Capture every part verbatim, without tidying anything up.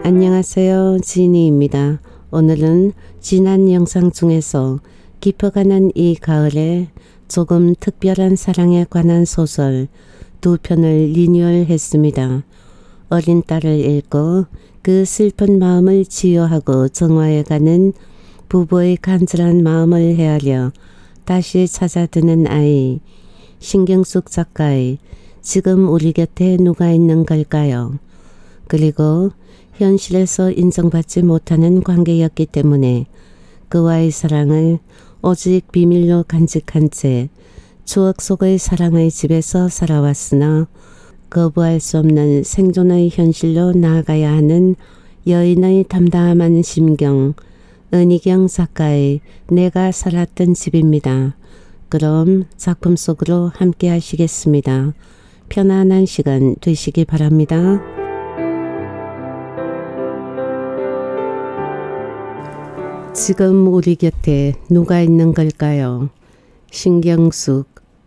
안녕하세요. 지니입니다. 오늘은 지난 영상 중에서 깊어가는 이 가을에 조금 특별한 사랑에 관한 소설 두 편을 리뉴얼했습니다. 어린 딸을 잃고 그 슬픈 마음을 치유하고 정화해가는 부부의 간절한 마음을 헤아려 다시 찾아드는 아이, 신경숙 작가의 지금 우리 곁에 누가 있는 걸까요? 그리고 현실에서 인정받지 못하는 관계였기 때문에 그와의 사랑을 오직 비밀로 간직한 채 추억 속의 사랑의 집에서 살아왔으나 거부할 수 없는 생존의 현실로 나아가야 하는 여인의 담담한 심경, 은희경 작가의 내가 살았던 집입니다. 그럼 작품 속으로 함께 하시겠습니다. 편안한 시간 되시기 바랍니다. 지금 우리 곁에 누가 있는 걸까요? 신경숙.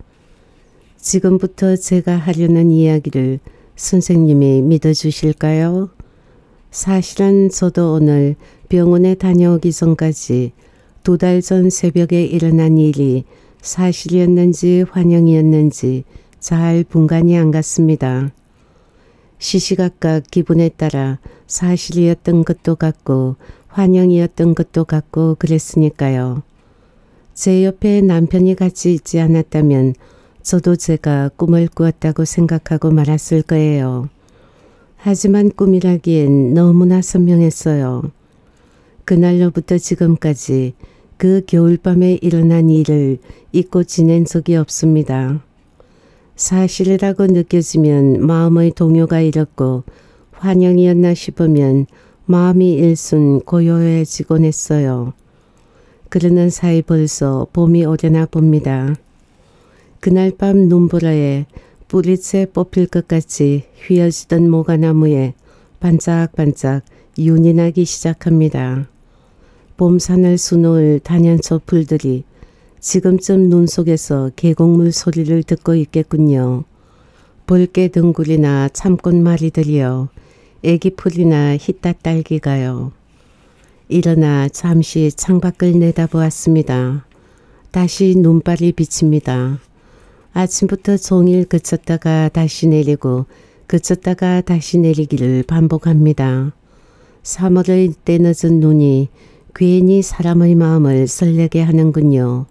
지금부터 제가 하려는 이야기를 선생님이 믿어주실까요? 사실은 저도 오늘 병원에 다녀오기 전까지 두 달 전 새벽에 일어난 일이 사실이었는지 환영이었는지 잘 분간이 안 갔습니다. 시시각각 기분에 따라 사실이었던 것도 같고 환영이었던 것도 같고 그랬으니까요. 제 옆에 남편이 같이 있지 않았다면 저도 제가 꿈을 꾸었다고 생각하고 말았을 거예요. 하지만 꿈이라기엔 너무나 선명했어요. 그날로부터 지금까지 그 겨울밤에 일어난 일을 잊고 지낸 적이 없습니다. 사실이라고 느껴지면 마음의 동요가 일었고 환영이었나 싶으면 마음이 일순 고요해지곤 했어요. 그러는 사이 벌써 봄이 오려나 봅니다. 그날 밤 눈보라에 뿌리채 뽑힐 것 같이 휘어지던 모가나무에 반짝반짝 윤이 나기 시작합니다. 봄산을 수놓을 단연초 풀들이 지금쯤 눈 속에서 계곡물 소리를 듣고 있겠군요. 볼개 덩굴이나 참꽃마리들이요. 애기풀이나 히따 딸기가요. 일어나 잠시 창밖을 내다보았습니다. 다시 눈발이 비칩니다. 아침부터 종일 그쳤다가 다시 내리고 그쳤다가 다시 내리기를 반복합니다. 삼월의 때늦은 눈이 괜히 사람의 마음을 설레게 하는군요.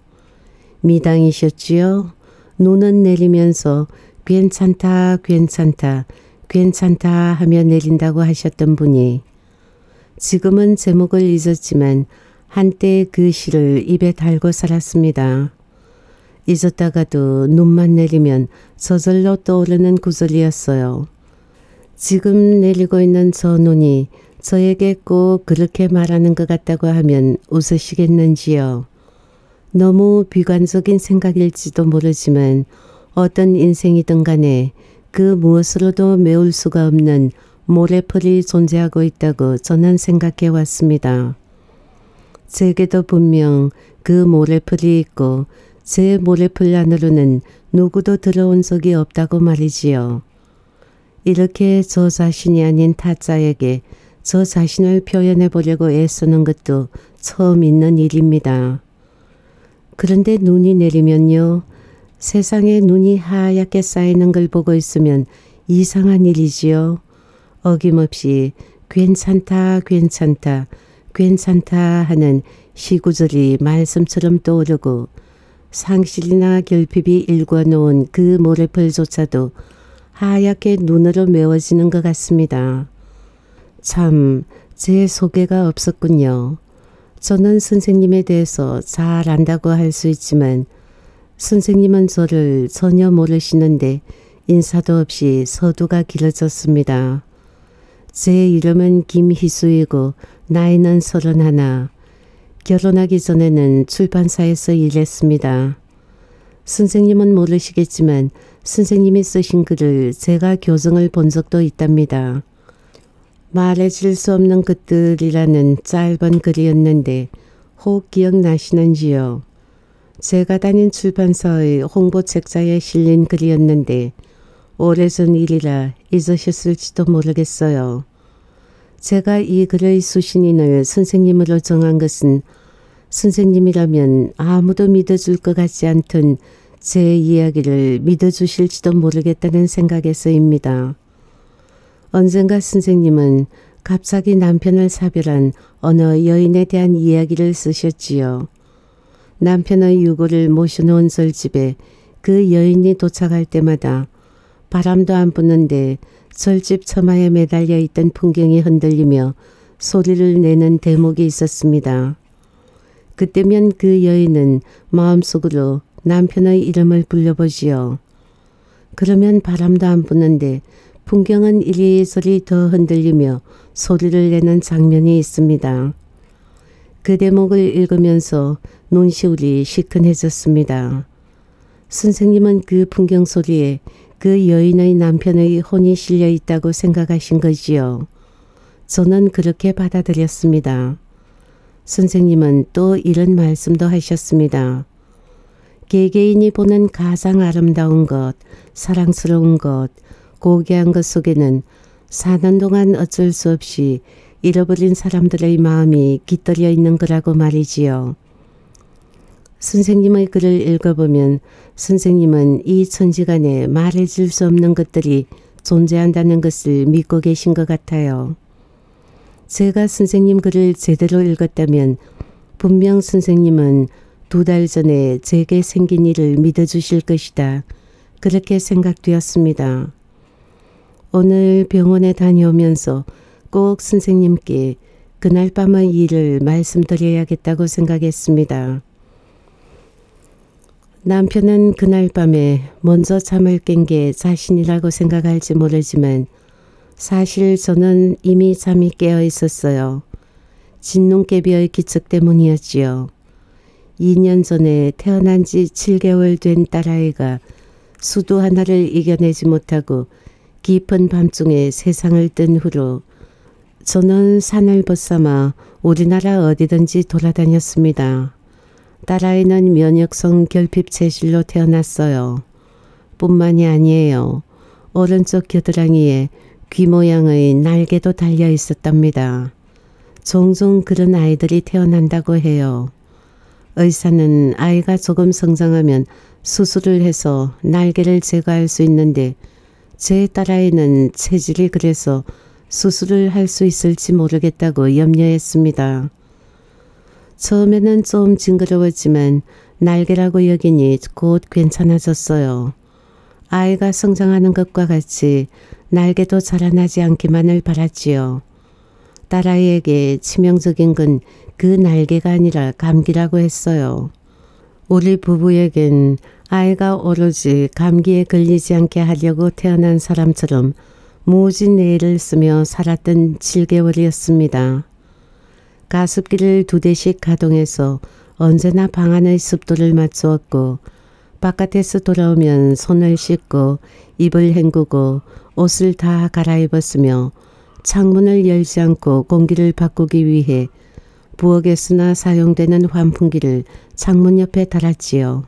미당이셨지요? 눈은 내리면서 괜찮다 괜찮다 괜찮다 하며 내린다고 하셨던 분이 지금은 제목을 잊었지만 한때 그 시를 입에 달고 살았습니다. 잊었다가도 눈만 내리면 저절로 떠오르는 구절이었어요. 지금 내리고 있는 저 눈이 저에게 꼭 그렇게 말하는 것 같다고 하면 웃으시겠는지요. 너무 비관적인 생각일지도 모르지만 어떤 인생이든 간에 그 무엇으로도 메울 수가 없는 모래풀이 존재하고 있다고 저는 생각해 왔습니다. 제게도 분명 그 모래풀이 있고 제 모래풀 안으로는 누구도 들어온 적이 없다고 말이지요. 이렇게 저 자신이 아닌 타짜에게 저 자신을 표현해 보려고 애쓰는 것도 처음 있는 일입니다. 그런데 눈이 내리면요. 세상에 눈이 하얗게 쌓이는 걸 보고 있으면 이상한 일이지요. 어김없이 괜찮다 괜찮다 괜찮다 하는 시구절이 말씀처럼 떠오르고 상실이나 결핍이 일궈놓은 그 모래풀조차도 하얗게 눈으로 메워지는 것 같습니다. 참, 제 소개가 없었군요. 저는 선생님에 대해서 잘 안다고 할 수 있지만 선생님은 저를 전혀 모르시는데 인사도 없이 서두가 길어졌습니다. 제 이름은 김희수이고 나이는 서른하나. 결혼하기 전에는 출판사에서 일했습니다. 선생님은 모르시겠지만 선생님이 쓰신 글을 제가 교정을 본 적도 있답니다. 말해질 수 없는 것들이라는 짧은 글이었는데 혹 기억나시는지요? 제가 다닌 출판사의 홍보책자에 실린 글이었는데 오래전 일이라 잊으셨을지도 모르겠어요. 제가 이 글의 수신인을 선생님으로 정한 것은 선생님이라면 아무도 믿어줄 것 같지 않던 제 이야기를 믿어주실지도 모르겠다는 생각에서입니다. 언젠가 선생님은 갑자기 남편을 사별한 어느 여인에 대한 이야기를 쓰셨지요. 남편의 유고를 모셔놓은 절집에 그 여인이 도착할 때마다 바람도 안 부는데 절집 처마에 매달려 있던 풍경이 흔들리며 소리를 내는 대목이 있었습니다. 그때면 그 여인은 마음속으로 남편의 이름을 불러보지요. 그러면 바람도 안 부는데 풍경은 이리저리 더 흔들리며 소리를 내는 장면이 있습니다. 그 대목을 읽으면서 눈시울이 시큰해졌습니다. 선생님은 그 풍경 소리에 그 여인의 남편의 혼이 실려 있다고 생각하신 거지요. 저는 그렇게 받아들였습니다. 선생님은 또 이런 말씀도 하셨습니다. 개개인이 보는 가장 아름다운 것, 사랑스러운 것, 고귀한 것 속에는 사는 동안 어쩔 수 없이 잃어버린 사람들의 마음이 깃들여 있는 거라고 말이지요. 선생님의 글을 읽어보면 선생님은 이 천지간에 말해줄 수 없는 것들이 존재한다는 것을 믿고 계신 것 같아요. 제가 선생님 글을 제대로 읽었다면 분명 선생님은 두 달 전에 제게 생긴 일을 믿어주실 것이다. 그렇게 생각되었습니다. 오늘 병원에 다녀오면서 꼭 선생님께 그날 밤의 일을 말씀드려야겠다고 생각했습니다. 남편은 그날 밤에 먼저 잠을 깬 게 자신이라고 생각할지 모르지만 사실 저는 이미 잠이 깨어 있었어요. 진눈깨비의 기척 때문이었지요. 이 년 전에 태어난 지 칠 개월 된 딸아이가 수두 하나를 이겨내지 못하고 깊은 밤중에 세상을 뜬 후로 저는 산을 벗삼아 우리나라 어디든지 돌아다녔습니다. 딸아이는 면역성 결핍 체질로 태어났어요. 뿐만이 아니에요. 오른쪽 겨드랑이에 귀 모양의 날개도 달려 있었답니다. 종종 그런 아이들이 태어난다고 해요. 의사는 아이가 조금 성장하면 수술을 해서 날개를 제거할 수 있는데 제 딸아이는 체질이 그래서 수술을 할 수 있을지 모르겠다고 염려했습니다. 처음에는 좀 징그러웠지만 날개라고 여기니 곧 괜찮아졌어요. 아이가 성장하는 것과 같이 날개도 자라나지 않기만을 바랐지요. 딸아이에게 치명적인 건 그 날개가 아니라 감기라고 했어요. 우리 부부에겐 아이가 오로지 감기에 걸리지 않게 하려고 태어난 사람처럼 무진 애를 쓰며 살았던 칠 개월이었습니다. 가습기를 두 대씩 가동해서 언제나 방 안의 습도를 맞추었고 바깥에서 돌아오면 손을 씻고 입을 헹구고 옷을 다 갈아입었으며 창문을 열지 않고 공기를 바꾸기 위해 부엌에서나 사용되는 환풍기를 창문 옆에 달았지요.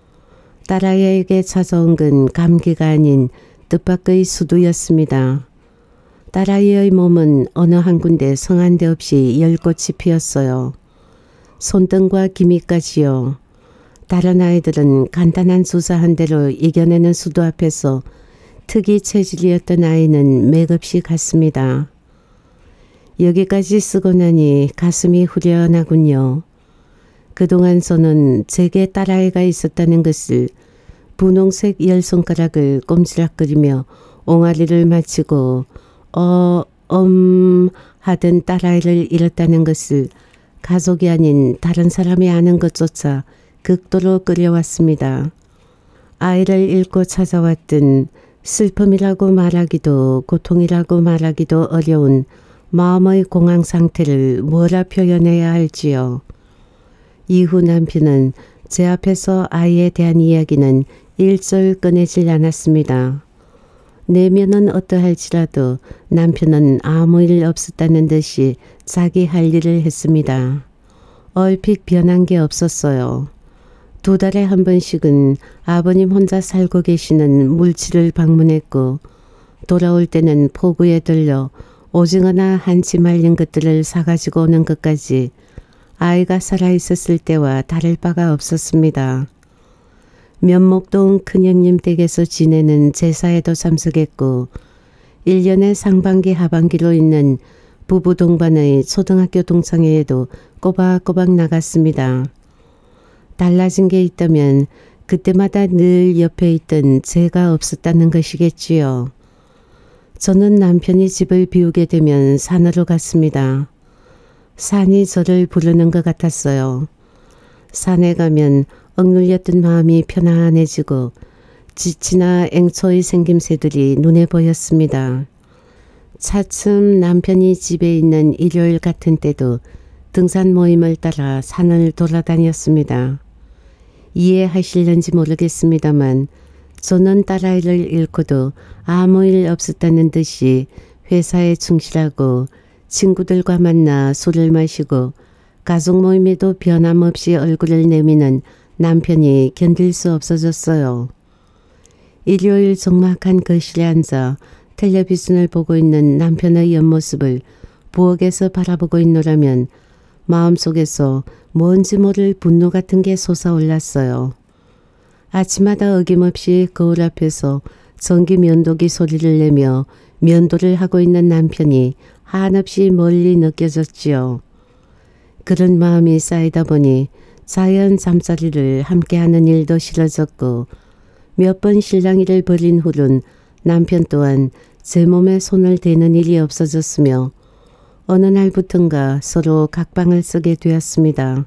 딸아이에게 찾아온 건 감기가 아닌 뜻밖의 수두였습니다. 딸아이의 몸은 어느 한 군데 성한 데 없이 열꽃이 피었어요. 손등과 기미까지요. 다른 아이들은 간단한 주사 한 대로 이겨내는 수두 앞에서 특이 체질이었던 아이는 맥없이 갔습니다. 여기까지 쓰고 나니 가슴이 후련하군요. 그동안 저는 제게 딸아이가 있었다는 것을 분홍색 열 손가락을 꼼지락거리며 옹알이를 마치고 어, 음 하던 딸아이를 잃었다는 것을 가족이 아닌 다른 사람이 아는 것조차 극도로 끌려왔습니다. 아이를 잃고 찾아왔던 슬픔이라고 말하기도 고통이라고 말하기도 어려운 마음의 공황 상태를 뭐라 표현해야 할지요. 이후 남편은 제 앞에서 아이에 대한 이야기는 일절 꺼내질 않았습니다. 내면은 어떠할지라도 남편은 아무 일 없었다는 듯이 자기 할 일을 했습니다. 얼핏 변한 게 없었어요. 두 달에 한 번씩은 아버님 혼자 살고 계시는 물치를 방문했고 돌아올 때는 포구에 들려 오징어나 한치 말린 것들을 사가지고 오는 것까지 아이가 살아있었을 때와 다를 바가 없었습니다. 면목동 큰형님 댁에서 지내는 제사에도 참석했고 일 년에 상반기 하반기로 있는 부부 동반의 초등학교 동창회에도 꼬박꼬박 나갔습니다. 달라진 게 있다면 그때마다 늘 옆에 있던 제가 없었다는 것이겠지요. 저는 남편이 집을 비우게 되면 산으로 갔습니다. 산이 저를 부르는 것 같았어요. 산에 가면 억눌렸던 마음이 편안해지고 지치나 앵초의 생김새들이 눈에 보였습니다. 차츰 남편이 집에 있는 일요일 같은 때도 등산 모임을 따라 산을 돌아다녔습니다. 이해하실는지 모르겠습니다만 저는 딸아이를 잃고도 아무 일 없었다는 듯이 회사에 충실하고 친구들과 만나 술을 마시고 가족 모임에도 변함없이 얼굴을 내미는 남편이 견딜 수 없어졌어요. 일요일 적막한 거실에 앉아 텔레비전을 보고 있는 남편의 옆모습을 부엌에서 바라보고 있노라면 마음속에서 뭔지 모를 분노 같은 게 솟아올랐어요. 아침마다 어김없이 거울 앞에서 전기 면도기 소리를 내며 면도를 하고 있는 남편이 한없이 멀리 느껴졌지요. 그런 마음이 쌓이다 보니 자연 잠자리를 함께하는 일도 싫어졌고 몇 번 실랑이를 벌인 후론 남편 또한 제 몸에 손을 대는 일이 없어졌으며 어느 날부턴가 서로 각방을 쓰게 되었습니다.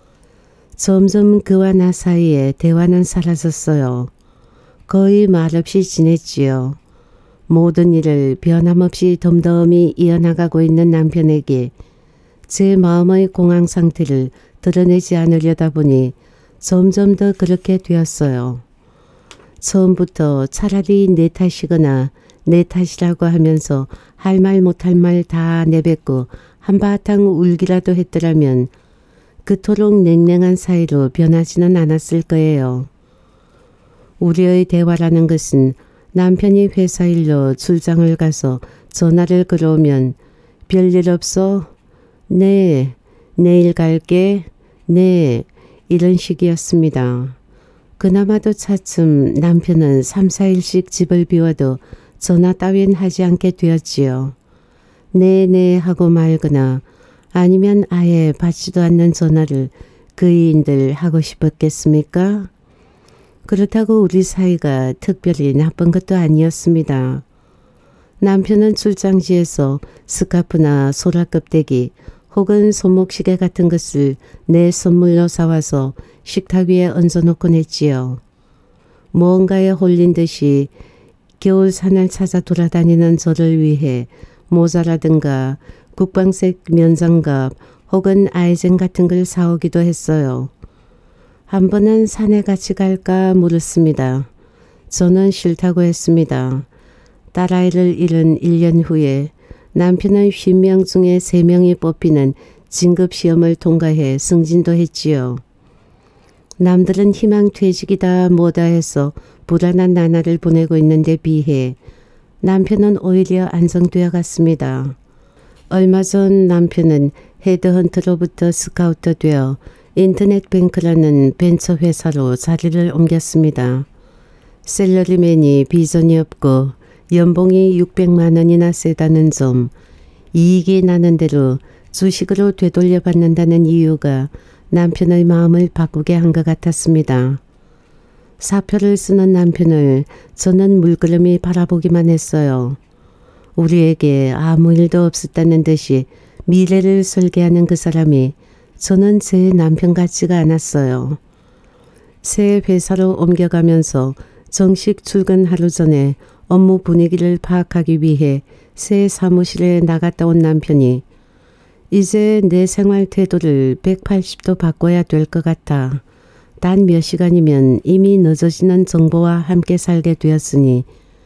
점점 그와 나 사이에 대화는 사라졌어요. 거의 말없이 지냈지요. 모든 일을 변함없이 덤덤히 이어나가고 있는 남편에게 제 마음의 공황 상태를 드러내지 않으려다 보니 점점 더 그렇게 되었어요. 처음부터 차라리 내 탓이거나 내 탓이라고 하면서 할 말 못할 말 다 내뱉고 한바탕 울기라도 했더라면 그토록 냉랭한 사이로 변하지는 않았을 거예요. 우리의 대화라는 것은 남편이 회사 일로 출장을 가서 전화를 걸어오면 별일 없어? 네, 내일 갈게. 네, 이런 식이었습니다. 그나마도 차츰 남편은 삼, 사일씩 집을 비워도 전화 따윈 하지 않게 되었지요. 네네 하고 말거나 아니면 아예 받지도 않는 전화를 그이인들 하고 싶었겠습니까? 그렇다고 우리 사이가 특별히 나쁜 것도 아니었습니다. 남편은 출장지에서 스카프나 소라껍데기 혹은 손목시계 같은 것을 내 선물로 사와서 식탁 위에 얹어놓곤 했지요. 무언가에 홀린 듯이 겨울산을 찾아 돌아다니는 저를 위해 모자라든가 국방색 면장갑 혹은 아이젠 같은 걸 사오기도 했어요. 한 번은 산에 같이 갈까 물었습니다. 저는 싫다고 했습니다. 딸아이를 잃은 일 년 후에 남편은 쉰 명 중에 세 명이 뽑히는 진급시험을 통과해 승진도 했지요. 남들은 희망퇴직이다 뭐다 해서 불안한 나날을 보내고 있는데 비해 남편은 오히려 안정되어 갔습니다. 얼마 전 남편은 헤드헌터로부터 스카우터 되어 인터넷뱅크라는 벤처 회사로 자리를 옮겼습니다. 셀러리맨이 비전이 없고 연봉이 육백만 원이나 세다는 점, 이익이 나는 대로 주식으로 되돌려 받는다는 이유가 남편의 마음을 바꾸게 한 것 같았습니다. 사표를 쓰는 남편을 저는 물끄러미 바라보기만 했어요. 우리에게 아무 일도 없었다는 듯이 미래를 설계하는 그 사람이 저는 제 남편 같지가 않았어요. 새 회사로 옮겨가면서 정식 출근 하루 전에 업무 분위기를 파악하기 위해 새 사무실에 나갔다 온 남편이 이제 내 생활 태도를 백팔십 도 바꿔야 될 것 같아. 단 몇 시간이면 이미 늦어지는 정보와 함께 살게 되었으니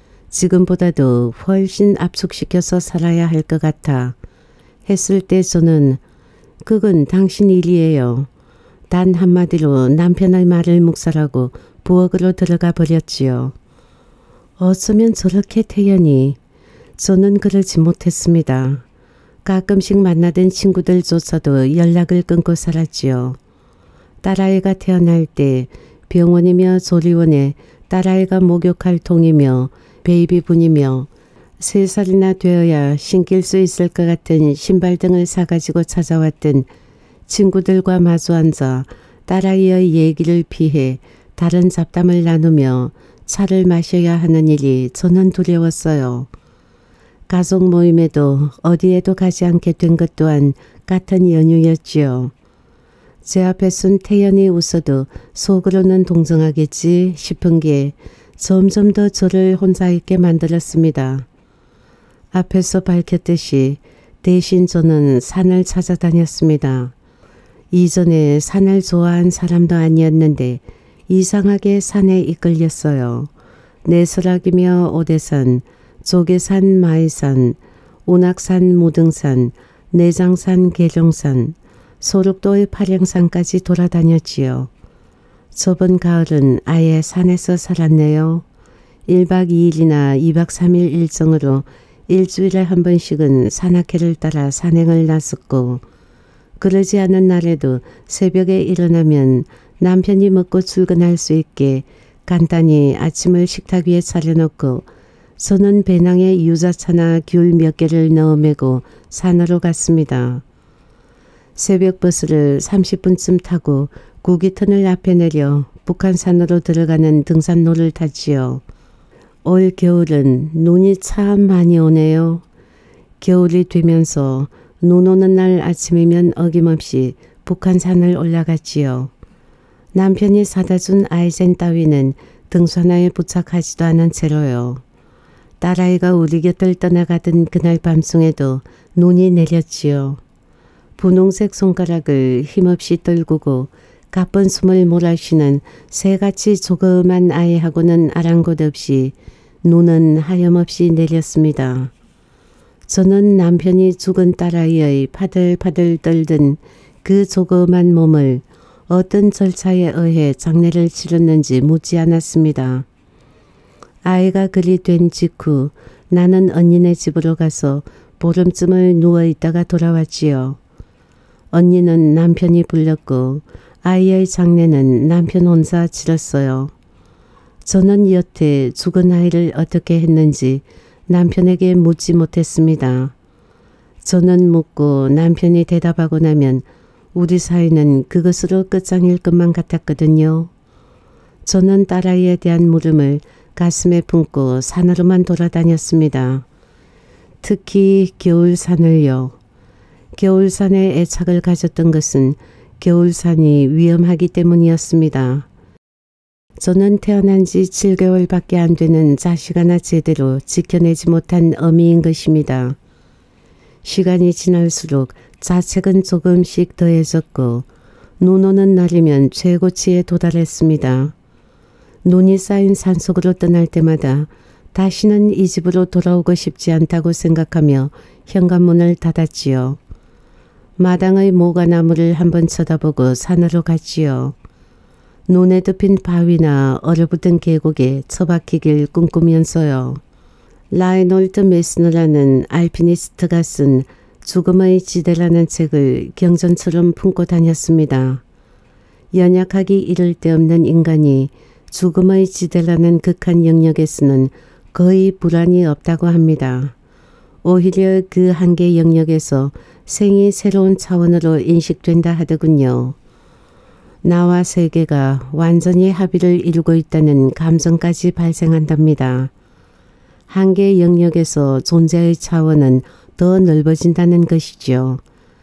지금보다도 훨씬 압축시켜서 살아야 할 것 같아. 했을 때 저는 그건 당신 일이에요. 단 한마디로 남편의 말을 묵살하고 부엌으로 들어가 버렸지요. 어쩌면 저렇게 태연히 저는 그러지 못했습니다. 가끔씩 만나던 친구들조차도 연락을 끊고 살았지요. 딸아이가 태어날 때 병원이며 조리원에 딸아이가 목욕할 통이며 베이비분이며 세 살이나 되어야 신길 수 있을 것 같은 신발 등을 사가지고 찾아왔던 친구들과 마주 앉아 딸아이의 얘기를 피해 다른 잡담을 나누며 차를 마셔야 하는 일이 저는 두려웠어요. 가족 모임에도 어디에도 가지 않게 된 것 또한 같은 연유였지요. 제 앞에 쓴 태연이 웃어도 속으로는 동정하겠지 싶은 게 점점 더 저를 혼자 있게 만들었습니다. 앞에서 밝혔듯이 대신 저는 산을 찾아다녔습니다. 이전에 산을 좋아한 사람도 아니었는데 이상하게 산에 이끌렸어요. 내설악이며 오대산, 조계산, 마이산, 운악산, 무등산, 내장산, 계룡산, 소록도의 파령산까지 돌아다녔지요. 저번 가을은 아예 산에서 살았네요. 일 박 이 일이나 이 박 삼 일 일정으로 일주일에 한 번씩은 산악회를 따라 산행을 나섰고 그러지 않은 날에도 새벽에 일어나면 남편이 먹고 출근할 수 있게 간단히 아침을 식탁 위에 차려놓고 저는 배낭에 유자차나 귤 몇 개를 넣어 메고 산으로 갔습니다. 새벽 버스를 삼십 분쯤 타고 구기터널 앞에 내려 북한산으로 들어가는 등산로를 탔지요. 올 겨울은 눈이 참 많이 오네요. 겨울이 되면서 눈 오는 날 아침이면 어김없이 북한산을 올라갔지요. 남편이 사다 준 아이젠 따위는 등산화에 부착하지도 않은 채로요. 딸아이가 우리 곁을 떠나가던 그날 밤중에도 눈이 내렸지요. 분홍색 손가락을 힘없이 떨구고 가쁜 숨을 몰아쉬는 새같이 조그만 아이하고는 아랑곳 없이 눈은 하염없이 내렸습니다. 저는 남편이 죽은 딸아이의 파들파들 떨던 그 조그만 몸을 어떤 절차에 의해 장례를 치렀는지 묻지 않았습니다. 아이가 그리 된 직후 나는 언니네 집으로 가서 보름쯤을 누워있다가 돌아왔지요. 언니는 남편이 불렀고 아이의 장례는 남편 혼자 치렀어요. 저는 여태 죽은 아이를 어떻게 했는지 남편에게 묻지 못했습니다. 저는 묻고 남편이 대답하고 나면 우리 사이는 그것으로 끝장일 것만 같았거든요. 저는 딸아이에 대한 물음을 가슴에 품고 산으로만 돌아다녔습니다. 특히 겨울산을요. 겨울산에 애착을 가졌던 것은 겨울산이 위험하기 때문이었습니다. 저는 태어난 지 칠 개월밖에 안 되는 자식 하나 제대로 지켜내지 못한 어미인 것입니다. 시간이 지날수록 자책은 조금씩 더해졌고 눈 오는 날이면 최고치에 도달했습니다. 눈이 쌓인 산속으로 떠날 때마다 다시는 이 집으로 돌아오고 싶지 않다고 생각하며 현관문을 닫았지요. 마당의 모가나무를 한번 쳐다보고 산으로 갔지요. 눈에 덮인 바위나 얼어붙은 계곡에 처박히길 꿈꾸면서요. 라이놀드 메스너라는 알피니스트가 쓴 죽음의 지대라는 책을 경전처럼 품고 다녔습니다. 연약하기 이를 데 없는 인간이 죽음의 지대라는 극한 영역에서는 거의 불안이 없다고 합니다. 오히려 그 한계 영역에서 생이 새로운 차원으로 인식된다 하더군요. 나와 세계가 완전히 합의를 이루고 있다는 감정까지 발생한답니다. 한계 영역에서 존재의 차원은 더 넓어진다는 것이죠.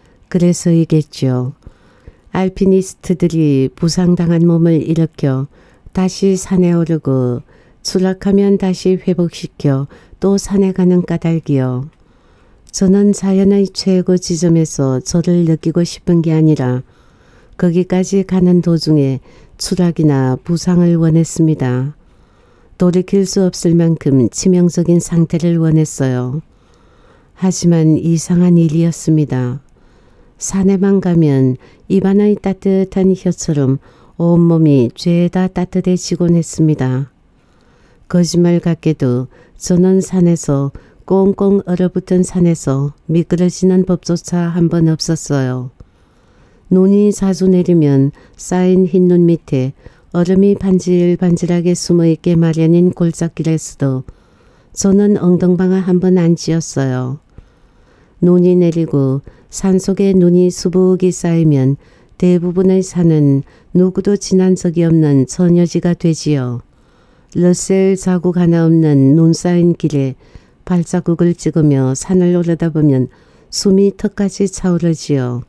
그래서이겠죠. 알피니스트들이 부상당한 몸을 일으켜 다시 산에 오르고 추락하면 다시 회복시켜 또 산에 가는 까닭이요. 저는 자연의 최고 지점에서 저를 느끼고 싶은 게 아니라 거기까지 가는 도중에 추락이나 부상을 원했습니다. 돌이킬 수 없을 만큼 치명적인 상태를 원했어요. 하지만 이상한 일이었습니다. 산에만 가면 입안의 따뜻한 혀처럼 온몸이 죄다 따뜻해지곤 했습니다. 거짓말 같게도 저는 산에서 꽁꽁 얼어붙은 산에서 미끄러지는 법조차 한 번 없었어요. 눈이 자주 내리면 쌓인 흰 눈 밑에 얼음이 반질반질하게 숨어있게 마련인 골짜기에서도 저는 엉덩방아 한 번 안 찧었어요. 눈이 내리고 산속에 눈이 수북이 쌓이면 대부분의 산은 누구도 지난 적이 없는 처녀지가 되지요. 러셀 자국 하나 없는 눈 쌓인 길에 발자국을 찍으며 산을 오르다 보면 숨이 턱까지 차오르지요.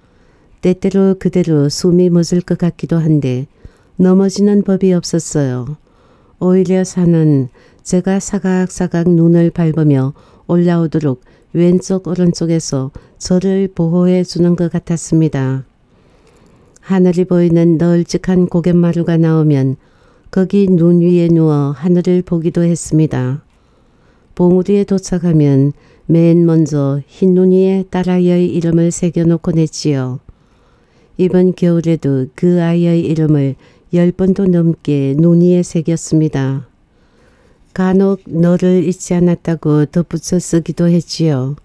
때때로 그대로 숨이 멎을 것 같기도 한데 넘어지는 법이 없었어요. 오히려 산은 제가 사각사각 눈을 밟으며 올라오도록 왼쪽 오른쪽에서 저를 보호해 주는 것 같았습니다. 하늘이 보이는 널찍한 고갯마루가 나오면 거기 눈 위에 누워 하늘을 보기도 했습니다. 봉우리에 도착하면 맨 먼저 흰 눈 위에 딸아이의 이름을 새겨놓곤 했지요. 이번 겨울에도 그 아이의 이름을 열 번도 넘게 눈 위에 새겼습니다. 간혹 너를 잊지 않았다고 덧붙여 쓰기도 했지요.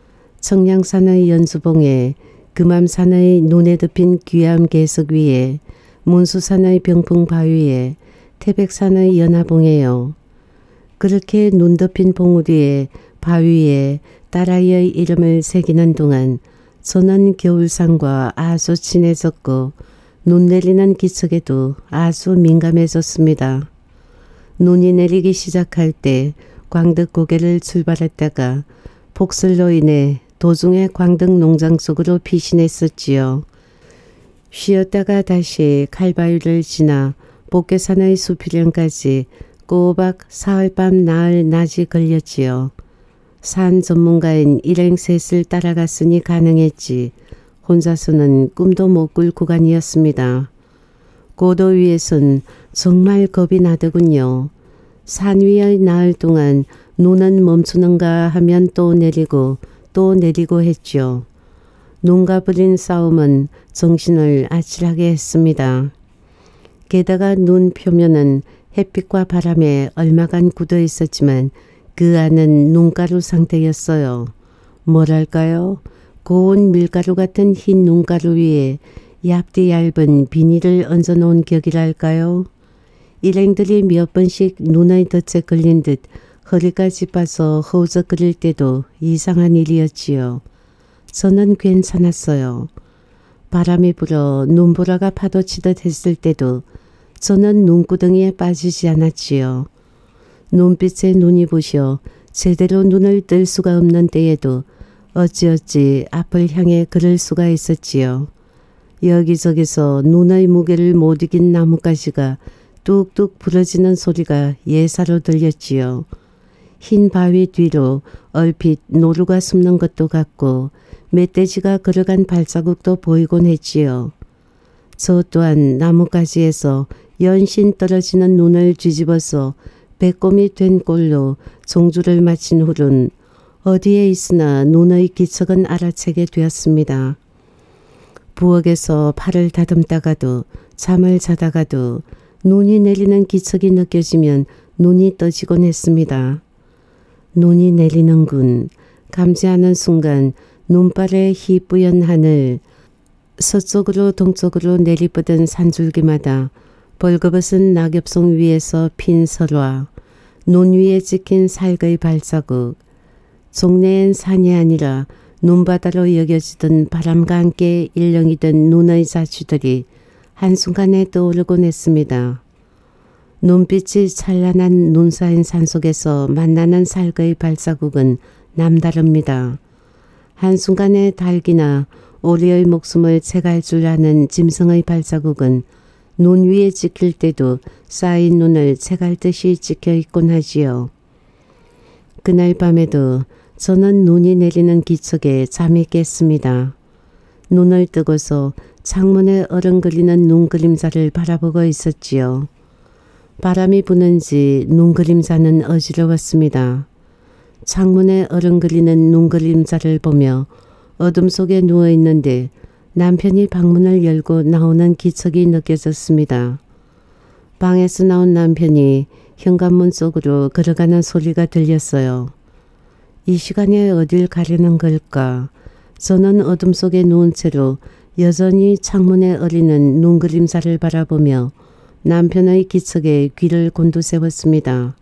청량산의 연수봉에 금암산의 눈에 덮인 귀암 계석 위에 문수산의 병풍 바위에 태백산의 연화봉에요. 그렇게 눈 덮인 봉우리에 바위에 딸아이의 이름을 새기는 동안 저는 겨울산과 아주 친해졌고 눈 내리는 기척에도 아주 민감해졌습니다. 눈이 내리기 시작할 때 광덕 고개를 출발했다가 폭설로 인해 도중에 광덕 농장 속으로 피신했었지요. 쉬었다가 다시 칼바위를 지나 복계산의 수필령까지 꼬박 사흘밤 나흘 낮이 걸렸지요. 산 전문가인 일행셋을 따라갔으니 가능했지 혼자서는 꿈도 못 꿀 구간이었습니다. 고도 위에선 정말 겁이 나더군요. 산 위의 나흘 동안 눈은 멈추는가 하면 또 내리고 또 내리고 했죠. 눈과 벌인 싸움은 정신을 아찔하게 했습니다. 게다가 눈 표면은 햇빛과 바람에 얼마간 굳어 있었지만 그 안은 눈가루 상태였어요. 뭐랄까요? 고운 밀가루 같은 흰 눈가루 위에 얇디 얇은 비닐을 얹어놓은 격이랄까요? 일행들이 몇 번씩 눈의 덫에 걸린 듯 허리까지 빠져 허우적거릴 때도 이상한 일이었지요. 저는 괜찮았어요. 바람이 불어 눈보라가 파도치듯 했을 때도 저는 눈구덩이에 빠지지 않았지요. 눈빛에 눈이 부셔 제대로 눈을 뜰 수가 없는 때에도 어찌어찌 앞을 향해 걸을 수가 있었지요. 여기저기서 눈의 무게를 못 이긴 나뭇가지가 뚝뚝 부러지는 소리가 예사로 들렸지요. 흰 바위 뒤로 얼핏 노루가 숨는 것도 같고 멧돼지가 걸어간 발자국도 보이곤 했지요. 저 또한 나뭇가지에서 연신 떨어지는 눈을 뒤집어서 배꼽이 된 꼴로 종주를 마친 후론 어디에 있으나 눈의 기척은 알아채게 되었습니다. 부엌에서 팔을 다듬다가도 잠을 자다가도 눈이 내리는 기척이 느껴지면 눈이 떠지곤 했습니다. 눈이 내리는군. 감지하는 순간 눈발의 희뿌연 하늘, 서쪽으로 동쪽으로 내리뻗은 산줄기마다 벌거벗은 낙엽송 위에서 핀 설화, 눈 위에 찍힌 살의 발자국, 종래엔 산이 아니라 눈바다로 여겨지던 바람과 함께 일렁이던 눈의 자취들이 한순간에 떠오르곤 했습니다. 눈빛이 찬란한 눈 쌓인 산속에서 만나는 살의 발자국은 남다릅니다. 한순간에 닭이나 오리의 목숨을 채갈 줄 아는 짐승의 발자국은 눈 위에 찍힐 때도 쌓인 눈을 채갈 듯이 찍혀 있곤 하지요. 그날 밤에도 저는 눈이 내리는 기척에 잠이 깼습니다. 눈을 뜨고서 창문에 어른거리는 눈 그림자를 바라보고 있었지요. 바람이 부는지 눈 그림자는 어지러웠습니다. 창문에 어른거리는 눈 그림자를 보며 어둠 속에 누워있는데 남편이 방문을 열고 나오는 기척이 느껴졌습니다. 방에서 나온 남편이 현관문 쪽으로 걸어가는 소리가 들렸어요. 이 시간에 어딜 가려는 걸까? 저는 어둠 속에 누운 채로 여전히 창문에 어리는 눈 그림자를 바라보며 남편의 기척에 귀를 곤두세웠습니다.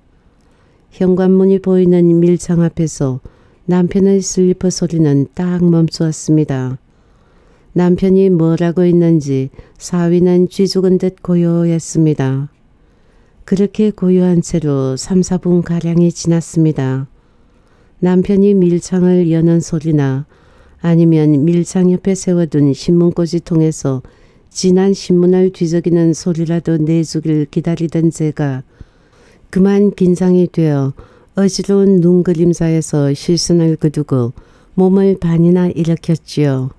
현관문이 보이는 밀창 앞에서 남편의 슬리퍼 소리는 딱 멈추었습니다. 남편이 뭐라고 했는지 사위는 쥐죽은 듯 고요했습니다. 그렇게 고요한 채로 삼, 사 분가량이 지났습니다. 남편이 밀창을 여는 소리나 아니면 밀창 옆에 세워둔 신문꽂이 통해서 진한 신문을 뒤적이는 소리라도 내주길 기다리던 제가 그만 긴장이 되어 어지러운 눈 그림자에서 실선을 그두고 몸을 반이나 일으켰지요.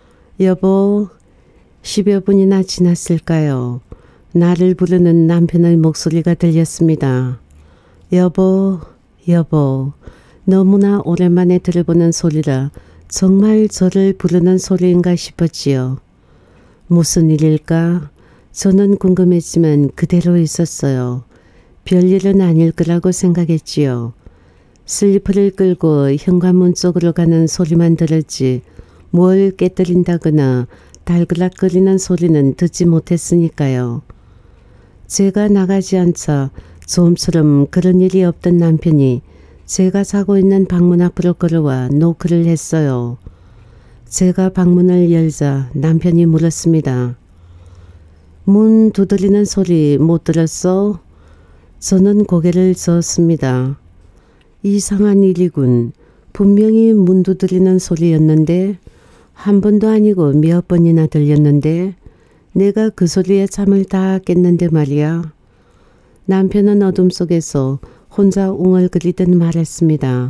여보, 십여 분이나 지났을까요? 나를 부르는 남편의 목소리가 들렸습니다. 여보, 여보, 너무나 오랜만에 들어보는 소리라 정말 저를 부르는 소리인가 싶었지요. 무슨 일일까? 저는 궁금했지만 그대로 있었어요. 별일은 아닐 거라고 생각했지요. 슬리퍼를 끌고 현관문 쪽으로 가는 소리만 들었지 뭘 깨뜨린다거나 달그락거리는 소리는 듣지 못했으니까요. 제가 나가지 않자 좀처럼 그런 일이 없던 남편이 제가 자고 있는 방문 앞으로 걸어와 노크를 했어요. 제가 방문을 열자 남편이 물었습니다. 문 두드리는 소리 못 들었어? 저는 고개를 저었습니다. 이상한 일이군. 분명히 문 두드리는 소리였는데 한 번도 아니고 몇 번이나 들렸는데 내가 그 소리에 잠을 다 깼는데 말이야. 남편은 어둠 속에서 혼자 웅얼거리듯 말했습니다.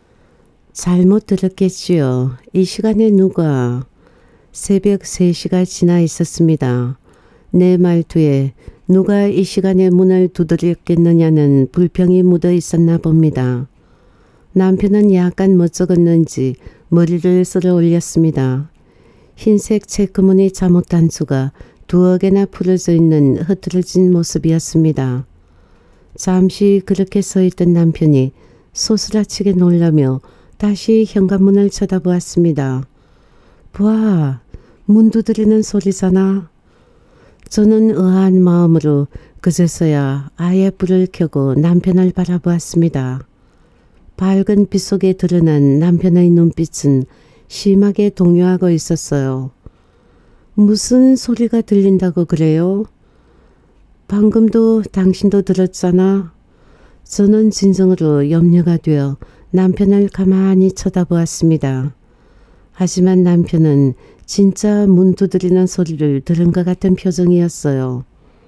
잘못 들었겠지요. 이 시간에 누가? 새벽 세 시가 지나 있었습니다. 내 말투에 누가 이 시간에 문을 두드렸겠느냐는 불평이 묻어 있었나 봅니다. 남편은 약간 멋쩍었는지 머리를 쓸어 올렸습니다. 흰색 체크무늬 잠옷 단추가 두어 개나 풀어져 있는 흐트러진 모습이었습니다. 잠시 그렇게 서 있던 남편이 소스라치게 놀라며 다시 현관문을 쳐다보았습니다. 봐, 문 두드리는 소리잖아. 저는 의아한 마음으로 그제서야 아예 불을 켜고 남편을 바라보았습니다. 밝은 빛 속에 드러난 남편의 눈빛은 심하게 동요하고 있었어요. 무슨 소리가 들린다고 그래요? 방금도 당신도 들었잖아. 저는 진정으로 염려가 되어 남편을 가만히 쳐다보았습니다. 하지만 남편은 진짜 문 두드리는 소리를 들은 것 같은 표정이었어요.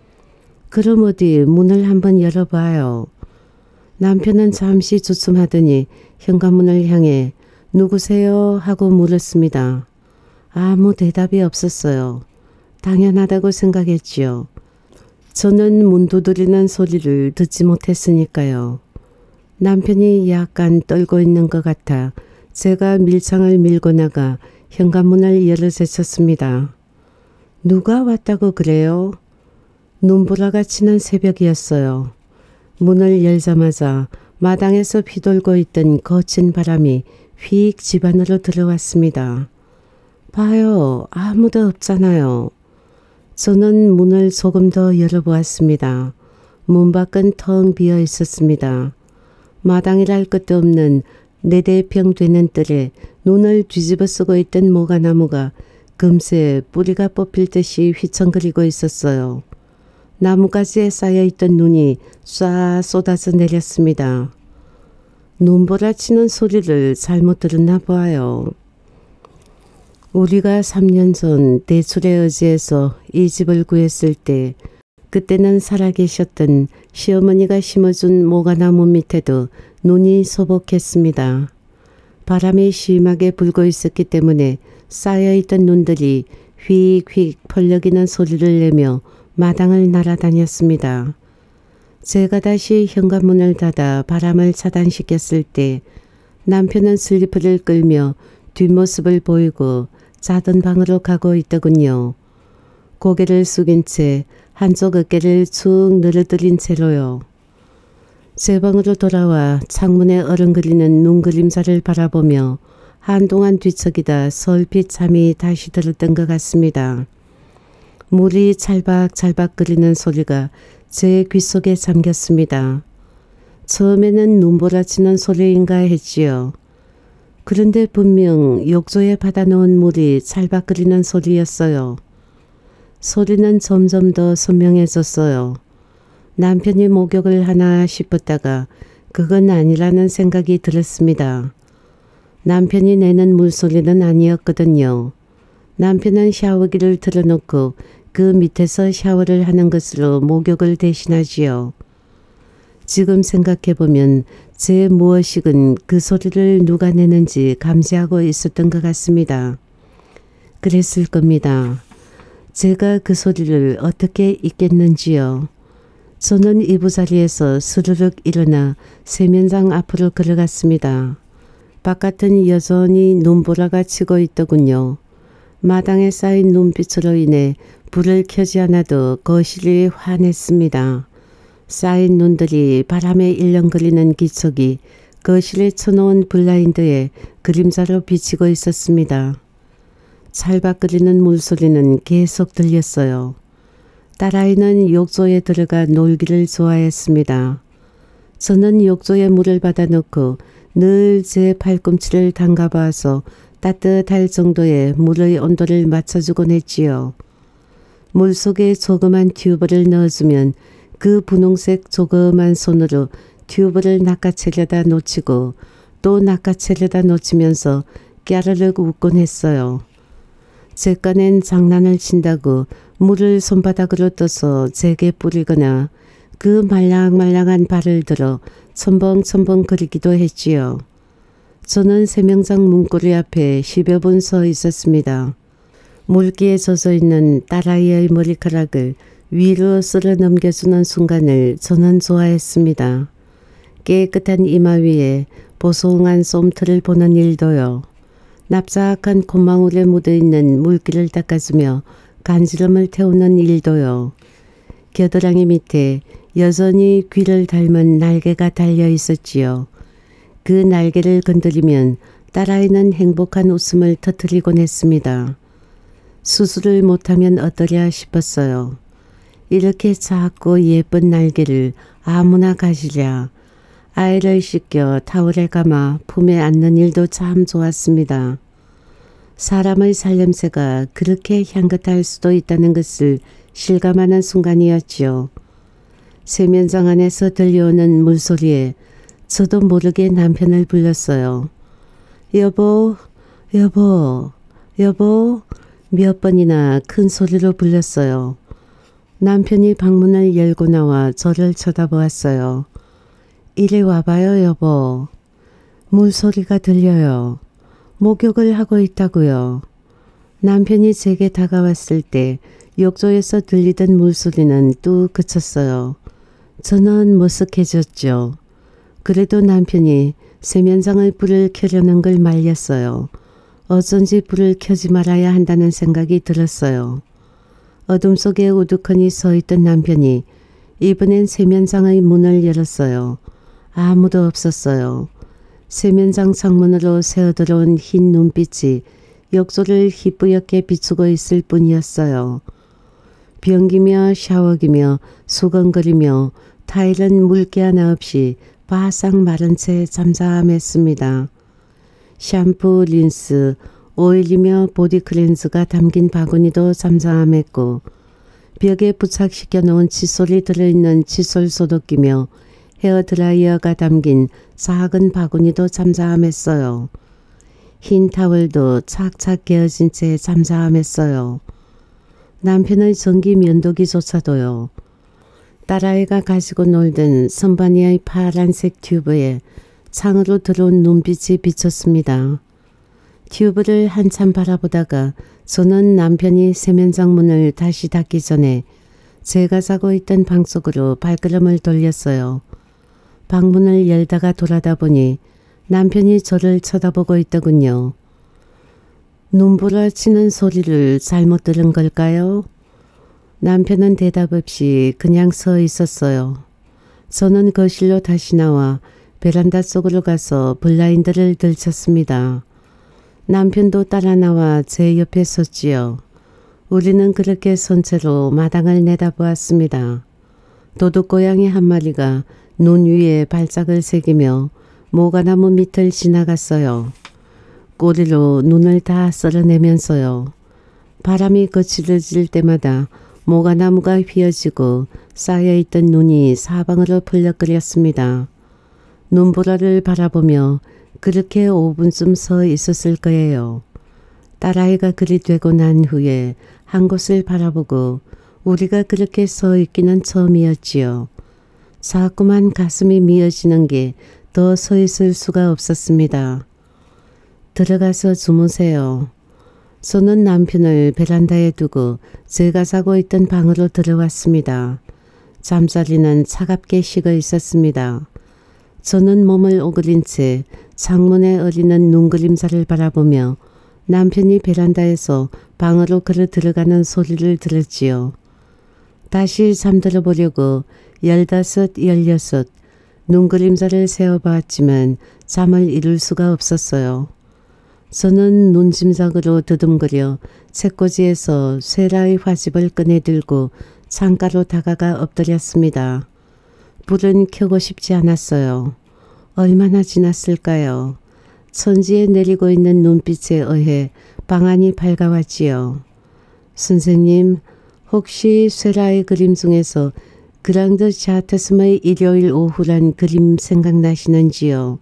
그럼 어디 문을 한번 열어봐요. 남편은 잠시 주춤하더니 현관문을 향해 누구세요? 하고 물었습니다. 아무 대답이 없었어요. 당연하다고 생각했지요. 저는 문 두드리는 소리를 듣지 못했으니까요. 남편이 약간 떨고 있는 것 같아 제가 밀창을 밀고 나가 현관문을 열어 제쳤습니다. 누가 왔다고 그래요? 눈보라가 치는 새벽이었어요. 문을 열자마자 마당에서 휘돌고 있던 거친 바람이 휙 집 안으로 들어왔습니다. 봐요. 아무도 없잖아요. 저는 문을 조금 더 열어보았습니다. 문 밖은 텅 비어 있었습니다. 마당이랄 것도 없는 네 대 평 되는 뜰에 눈을 뒤집어 쓰고 있던 모가나무가 금세 뿌리가 뽑힐 듯이 휘청거리고 있었어요. 나뭇가지에 쌓여있던 눈이 쏴 쏟아져 내렸습니다. 눈보라치는 소리를 잘못 들었나 봐요. 우리가 삼 년 전 대출의 의지에서 이 집을 구했을 때 그때는 살아계셨던 시어머니가 심어준 모가나무 밑에도 눈이 소복했습니다. 바람이 심하게 불고 있었기 때문에 쌓여있던 눈들이 휙휙 펄럭이는 소리를 내며 마당을 날아다녔습니다. 제가 다시 현관문을 닫아 바람을 차단시켰을 때 남편은 슬리퍼를 끌며 뒷모습을 보이고 자던 방으로 가고 있더군요. 고개를 숙인 채 한쪽 어깨를 축 늘어뜨린 채로요. 제 방으로 돌아와 창문에 어른거리는 눈그림자를 바라보며 한동안 뒤척이다 설핏 잠이 다시 들었던 것 같습니다. 물이 찰박찰박 끓이는 소리가 제 귓속에 잠겼습니다. 처음에는 눈보라치는 소리인가 했지요. 그런데 분명 욕조에 받아놓은 물이 찰박 끓이는 소리였어요. 소리는 점점 더 선명해졌어요. 남편이 목욕을 하나 싶었다가 그건 아니라는 생각이 들었습니다. 남편이 내는 물소리는 아니었거든요. 남편은 샤워기를 틀어놓고 그 밑에서 샤워를 하는 것으로 목욕을 대신하지요. 지금 생각해보면 제 무의식은 그 소리를 누가 내는지 감지하고 있었던 것 같습니다. 그랬을 겁니다. 제가 그 소리를 어떻게 잊겠는지요. 저는 이부자리에서 스르륵 일어나 세면장 앞으로 걸어갔습니다. 바깥은 여전히 눈보라가 치고 있더군요. 마당에 쌓인 눈빛으로 인해 불을 켜지 않아도 거실이 환했습니다. 쌓인 눈들이 바람에 일렁거리는 기척이 거실에 쳐놓은 블라인드에 그림자로 비치고 있었습니다. 찰박거리는 물소리는 계속 들렸어요. 딸아이는 욕조에 들어가 놀기를 좋아했습니다. 저는 욕조에 물을 받아놓고 늘 제 팔꿈치를 담가봐서 따뜻할 정도의 물의 온도를 맞춰주곤 했지요. 물속에 조그만 튜브를 넣어주면 그 분홍색 조그만 손으로 튜브를 낚아채려다 놓치고 또 낚아채려다 놓치면서 깨르륵 웃곤 했어요. 제 깐엔 장난을 친다고 물을 손바닥으로 떠서 제게 뿌리거나 그 말랑말랑한 발을 들어 첨벙첨벙 거리기도 했지요. 저는 세명장 문고리 앞에 십여 분 서 있었습니다. 물기에 젖어있는 딸아이의 머리카락을 위로 쓸어 넘겨주는 순간을 저는 좋아했습니다. 깨끗한 이마 위에 보송한 솜털을 보는 일도요. 납작한 콧망울에 묻어있는 물기를 닦아주며 간지럼을 태우는 일도요. 겨드랑이 밑에 여전히 귀를 닮은 날개가 달려 있었지요. 그 날개를 건드리면 딸아이는 행복한 웃음을 터뜨리곤 했습니다. 수술을 못하면 어떠랴 싶었어요. 이렇게 작고 예쁜 날개를 아무나 가지랴. 아이를 씻겨 타월에 감아 품에 안는 일도 참 좋았습니다. 사람의 살냄새가 그렇게 향긋할 수도 있다는 것을 실감하는 순간이었지요. 세면장 안에서 들려오는 물소리에 저도 모르게 남편을 불렀어요. 여보, 여보, 여보 몇 번이나 큰 소리로 불렀어요. 남편이 방문을 열고 나와 저를 쳐다보았어요. 이리 와봐요 여보. 물소리가 들려요. 목욕을 하고 있다고요. 남편이 제게 다가왔을 때 욕조에서 들리던 물소리는 뚝 그쳤어요. 저는 머쓱해졌죠. 그래도 남편이 세면장의 불을 켜려는 걸 말렸어요. 어쩐지 불을 켜지 말아야 한다는 생각이 들었어요. 어둠 속에 우두커니 서 있던 남편이 이번엔 세면장의 문을 열었어요. 아무도 없었어요. 세면장 창문으로 새어들어온 흰 눈빛이 욕조를 희뿌옇게 비추고 있을 뿐이었어요. 변기며 샤워기며 수건거리며 타일은 물기 하나 없이 바싹 마른 채 잠잠했습니다. 샴푸, 린스, 오일이며 보디 클렌즈가 담긴 바구니도 잠잠했고 벽에 부착시켜 놓은 칫솔이 들어있는 칫솔 소독기며 헤어드라이어가 담긴 작은 바구니도 잠잠했어요. 흰 타월도 착착 개어진 채 잠잠했어요. 남편의 전기 면도기조차도요. 딸아이가 가지고 놀던 선반이의 파란색 튜브에 창으로 들어온 눈빛이 비쳤습니다. 튜브를 한참 바라보다가 저는 남편이 세면장 문을 다시 닫기 전에 제가 자고 있던 방 속으로 발걸음을 돌렸어요. 방문을 열다가 돌아다 보니 남편이 저를 쳐다보고 있더군요. 눈부라치는 소리를 잘못 들은 걸까요? 남편은 대답 없이 그냥 서 있었어요. 저는 거실로 다시 나와 베란다 속으로 가서 블라인드를 들쳤습니다. 남편도 따라 나와 제 옆에 섰지요. 우리는 그렇게 선 채로 마당을 내다보았습니다. 도둑고양이 한 마리가 눈 위에 발짝을 새기며 모가나무 밑을 지나갔어요. 꼬리로 눈을 다 썰어내면서요. 바람이 거칠어질 때마다 모가나무가 휘어지고 쌓여있던 눈이 사방으로 풀럭거렸습니다. 눈보라를 바라보며 그렇게 오 분쯤 서 있었을 거예요. 딸아이가 그리 되고 난 후에 한 곳을 바라보고 우리가 그렇게 서 있기는 처음이었지요. 자꾸만 가슴이 미어지는 게 더 서 있을 수가 없었습니다. 들어가서 주무세요. 저는 남편을 베란다에 두고 제가 자고 있던 방으로 들어왔습니다. 잠자리는 차갑게 식어 있었습니다. 저는 몸을 오그린 채 창문에 어리는 눈그림자를 바라보며 남편이 베란다에서 방으로 걸어 들어가는 소리를 들었지요. 다시 잠들어 보려고 열다섯, 열여섯 눈그림자를 세어보았지만 잠을 이룰 수가 없었어요. 저는 눈짐작으로 더듬거려 책꽂이에서 쇠라의 화집을 꺼내들고 창가로 다가가 엎드렸습니다. 불은 켜고 싶지 않았어요. 얼마나 지났을까요? 천지에 내리고 있는 눈빛에 의해 방안이 밝아왔지요. 선생님, 혹시 쇠라의 그림 중에서 그랑드 자트스의 일요일 오후란 그림 생각나시는지요?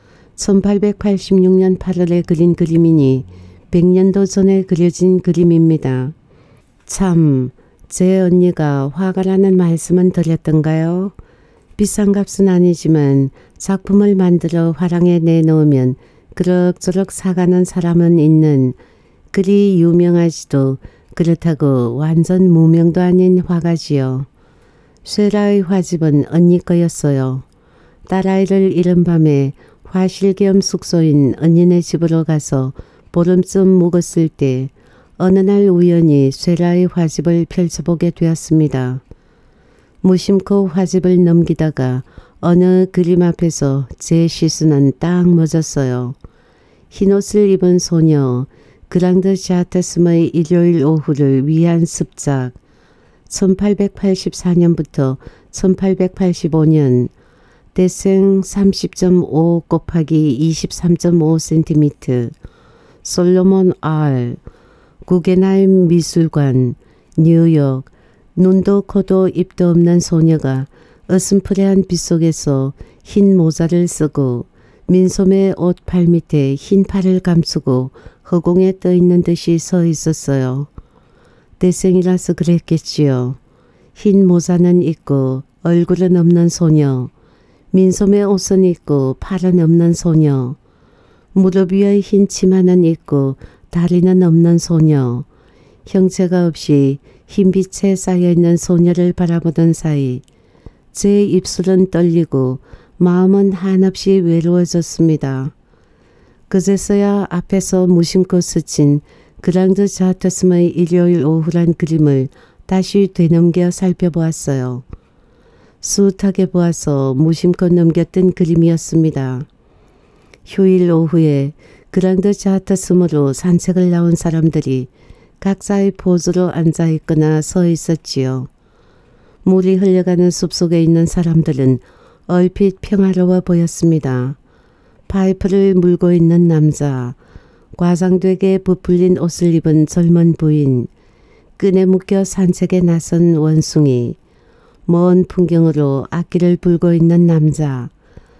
천팔백팔십육 년 팔월에 그린 그림이니 백 년도 전에 그려진 그림입니다. 참, 제 언니가 화가라는 말씀은 드렸던가요? 비싼 값은 아니지만 작품을 만들어 화랑에 내놓으면 그럭저럭 사가는 사람은 있는, 그리 유명하지도 그렇다고 완전 무명도 아닌 화가지요. 쇠라의 화집은 언니 거였어요. 딸아이를 잃은 밤에 화실 겸 숙소인 언니네 집으로 가서 보름쯤 묵었을 때 어느 날 우연히 쇠라의 화집을 펼쳐보게 되었습니다. 무심코 화집을 넘기다가 어느 그림 앞에서 제 시선은 딱 멎었어요. 흰옷을 입은 소녀, 그랑드 자테스의 일요일 오후를 위한 습작, 천팔백팔십사 년부터 천팔백팔십오 년, 대생 삼십 점 오 곱하기 이십삼 점 오 센티미터, 솔로몬 R, 구겐하임 미술관, 뉴욕. 눈도 코도 입도 없는 소녀가 어슴푸레한 빛 속에서 흰 모자를 쓰고 민소매 옷 발밑에 흰 팔을 감추고 허공에 떠있는 듯이 서 있었어요. 대생이라서 그랬겠지요. 흰 모자는 있고 얼굴은 없는 소녀, 민소매 옷은 있고 팔은 없는 소녀, 무릎 위의 흰 치마는 있고 다리는 없는 소녀, 형체가 없이 흰빛에 쌓여있는 소녀를 바라보던 사이 제 입술은 떨리고 마음은 한없이 외로워졌습니다. 그제서야 앞에서 무심코 스친 그랑드 자트스의 일요일 오후란 그림을 다시 되넘겨 살펴보았어요. 수웃하게 보아서 무심코 넘겼던 그림이었습니다. 휴일 오후에 그랑드 자트스으로 산책을 나온 사람들이 각자의 포즈로 앉아있거나 서 있었지요. 물이 흘러가는 숲속에 있는 사람들은 얼핏 평화로워 보였습니다. 파이프를 물고 있는 남자, 과장되게 부풀린 옷을 입은 젊은 부인, 끈에 묶여 산책에 나선 원숭이, 먼 풍경으로 악기를 불고 있는 남자,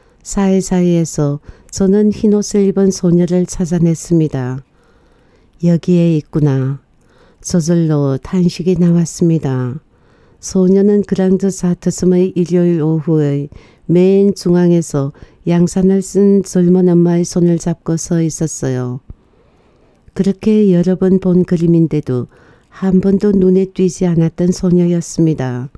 사이사이에서 저는 흰옷을 입은 소녀를 찾아냈습니다. 여기에 있구나. 저절로 탄식이 나왔습니다. 소녀는 그랑드 자트스의 일요일 오후의 맨 중앙에서 양산을 쓴 젊은 엄마의 손을 잡고 서 있었어요. 그렇게 여러 번 본 그림인데도 한 번도 눈에 띄지 않았던 소녀였습니다.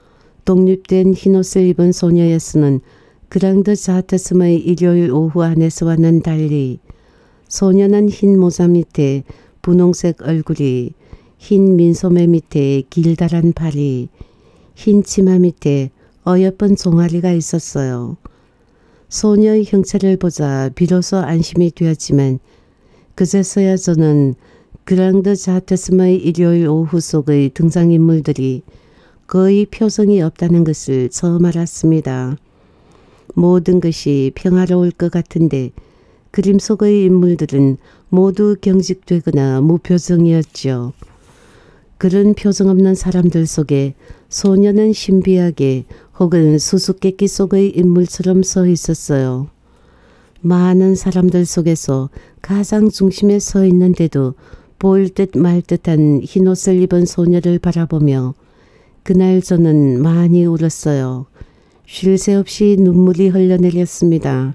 독립된 흰옷을 입은 소녀였으는 그랑드 자트스의 일요일 오후 안에서와는 달리 소녀는 흰 모자 밑에 분홍색 얼굴이, 흰 민소매 밑에 길다란 팔이, 흰 치마 밑에 어여쁜 종아리가 있었어요. 소녀의 형체를 보자 비로소 안심이 되었지만 그제서야 저는 그랑드 자테스머의 일요일 오후 속의 등장인물들이 거의 표정이 없다는 것을 처음 알았습니다. 모든 것이 평화로울 것 같은데 그림 속의 인물들은 모두 경직되거나 무표정이었죠. 그런 표정 없는 사람들 속에 소녀는 신비하게 혹은 수수께끼 속의 인물처럼 서 있었어요. 많은 사람들 속에서 가장 중심에 서 있는데도 보일 듯 말 듯한 흰옷을 입은 소녀를 바라보며 그날 저는 많이 울었어요. 쉴 새 없이 눈물이 흘러내렸습니다.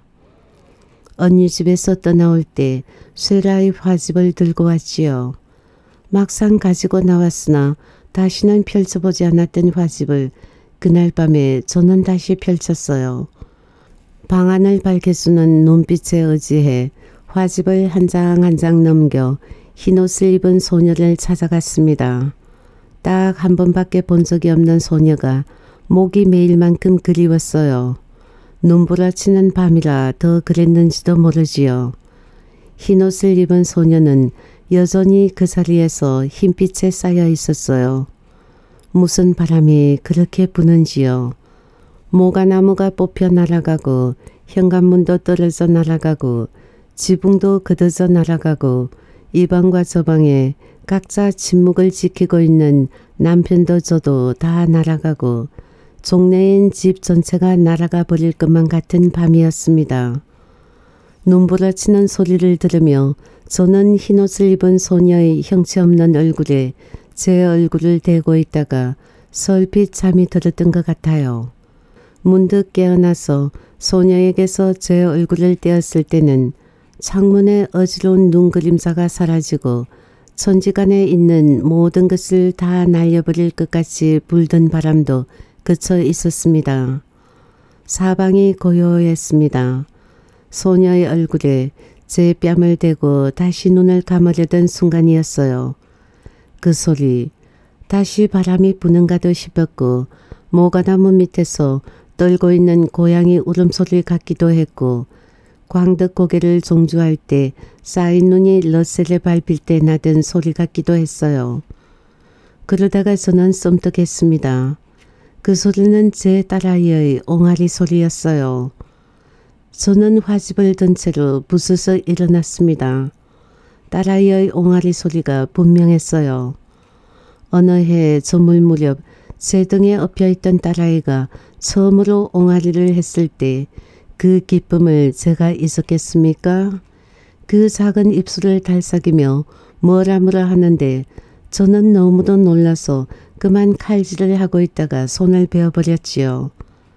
언니 집에서 떠나올 때 쇠라의 화집을 들고 왔지요. 막상 가지고 나왔으나 다시는 펼쳐보지 않았던 화집을 그날 밤에 저는 다시 펼쳤어요. 방안을 밝혀주는 눈빛에 의지해 화집을 한 장 한 장 넘겨 흰옷을 입은 소녀를 찾아갔습니다. 딱 한 번밖에 본 적이 없는 소녀가 목이 메일만큼 그리웠어요. 눈부라치는 밤이라 더 그랬는지도 모르지요. 흰옷을 입은 소녀는 여전히 그 자리에서 흰빛에 쌓여 있었어요. 무슨 바람이 그렇게 부는지요. 모가나무가 뽑혀 날아가고 현관문도 떨어져 날아가고 지붕도 걷어져 날아가고 이 방과 저 방에 각자 침묵을 지키고 있는 남편도 저도 다 날아가고 종래인 집 전체가 날아가 버릴 것만 같은 밤이었습니다. 눈부라치는 소리를 들으며 저는 흰옷을 입은 소녀의 형체 없는 얼굴에 제 얼굴을 대고 있다가 설핏 잠이 들었던 것 같아요. 문득 깨어나서 소녀에게서 제 얼굴을 떼었을 때는 창문에 어지러운 눈 그림자가 사라지고 천지간에 있는 모든 것을 다 날려버릴 것 같이 불던 바람도 그쳐 있었습니다. 사방이 고요했습니다. 소녀의 얼굴에 제 뺨을 대고 다시 눈을 감으려던 순간이었어요. 그 소리, 다시 바람이 부는가도 싶었고 모가나무 밑에서 떨고 있는 고양이 울음소리 같기도 했고 광덕 고개를 종주할 때 쌓인 눈이 러셀에 밟힐 때 나던 소리 같기도 했어요. 그러다가 저는 썸뜩했습니다. 그 소리는 제 딸아이의 옹알이 소리였어요. 저는 화집을 든 채로 부스스 일어났습니다. 딸아이의 옹알이 소리가 분명했어요. 어느 해 저물 무렵 제 등에 엎여있던 딸아이가 처음으로 옹알이를 했을 때 그 기쁨을 제가 잊었겠습니까? 그 작은 입술을 달싹이며 뭐라 뭐라 하는데 저는 너무도 놀라서 그만 칼질을 하고 있다가 손을 베어버렸지요.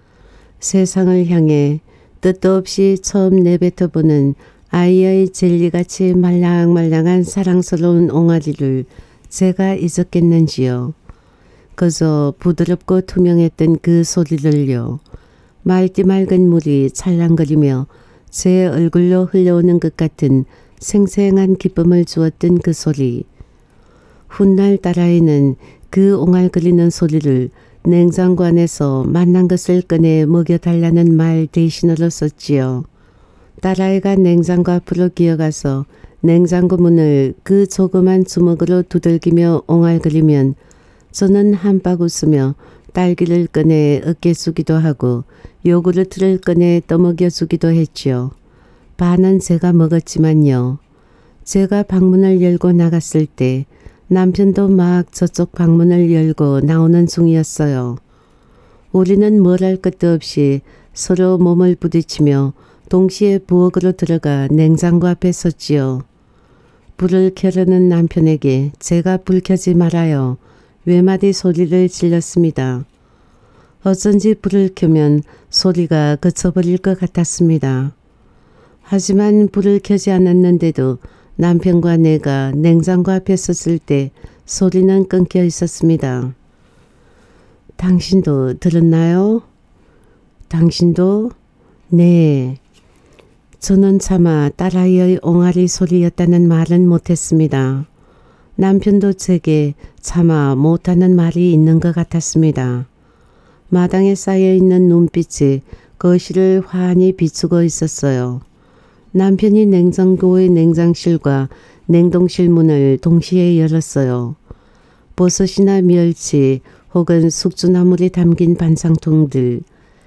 세상을 향해 뜻도 없이 처음 내뱉어보는 아이의 젤리같이 말랑말랑한 사랑스러운 옹알이를 제가 잊었겠는지요. 그저 부드럽고 투명했던 그 소리를요. 맑디 맑은 물이 찰랑거리며 제 얼굴로 흘러오는 것 같은 생생한 기쁨을 주었던 그 소리. 훗날 딸아이는 그 옹알거리는 소리를 냉장고 안에서 만난 것을 꺼내 먹여달라는 말 대신으로 썼지요. 딸아이가 냉장고 앞으로 기어가서 냉장고 문을 그 조그만 주먹으로 두들기며 옹알거리면 저는 한박 웃으며 딸기를 꺼내 어깨 숙이도 하고 요구르트를 꺼내 떠먹여 주기도 했지요. 반은 제가 먹었지만요. 제가 방문을 열고 나갔을 때 남편도 막 저쪽 방문을 열고 나오는 중이었어요. 우리는 뭘 할 것도 없이 서로 몸을 부딪히며 동시에 부엌으로 들어가 냉장고 앞에 섰지요. 불을 켜려는 남편에게 제가 불 켜지 말아요. 외마디 소리를 질렀습니다. 어쩐지 불을 켜면 소리가 그쳐버릴 것 같았습니다. 하지만 불을 켜지 않았는데도 남편과 내가 냉장고 앞에 섰을 때 소리는 끊겨 있었습니다. 당신도 들었나요? 당신도? 네. 저는 차마 딸아이의 옹알이 소리였다는 말은 못했습니다. 남편도 제게 차마 못하는 말이 있는 것 같았습니다. 마당에 쌓여있는 눈빛이 거실을 환히 비추고 있었어요. 남편이 냉장고의 냉장실과 냉동실 문을 동시에 열었어요. 버섯이나 멸치 혹은 숙주나물이 담긴 반상통들,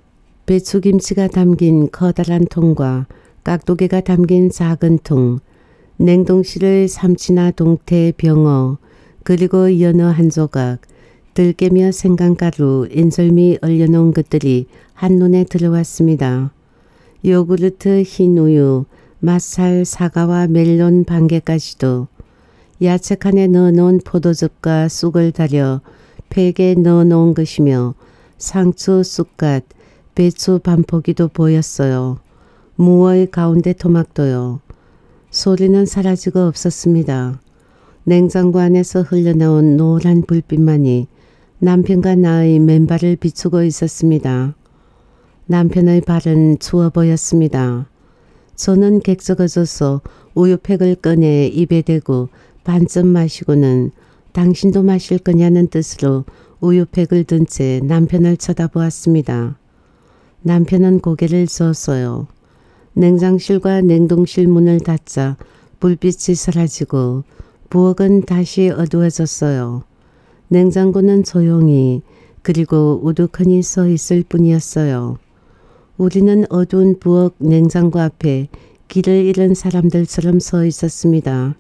배추김치가 담긴 커다란 통과 깍두기가 담긴 작은 통, 냉동실의 삼치나 동태, 병어, 그리고 연어 한 조각, 들깨며 생강가루, 인절미 얼려놓은 것들이 한눈에 들어왔습니다. 요구르트, 흰우유, 맛살, 사과와 멜론 반 개까지도. 야채칸에 넣어놓은 포도즙과 쑥을 달여 팩에 넣어놓은 것이며 상추, 쑥갓, 배추 반포기도 보였어요. 무의 가운데 토막도요. 소리는 사라지고 없었습니다. 냉장고 안에서 흘러나온 노란 불빛만이 남편과 나의 맨발을 비추고 있었습니다. 남편의 발은 추워 보였습니다. 저는 객석어져서 우유팩을 꺼내 입에 대고 반쯤 마시고는 당신도 마실 거냐는 뜻으로 우유팩을 든 채 남편을 쳐다보았습니다. 남편은 고개를 저었어요. 냉장실과 냉동실 문을 닫자 불빛이 사라지고 부엌은 다시 어두워졌어요. 냉장고는 조용히 그리고 우두커니 서 있을 뿐이었어요. 우리는 어두운 부엌 냉장고 앞에 길을 잃은 사람들처럼 서 있었습니다.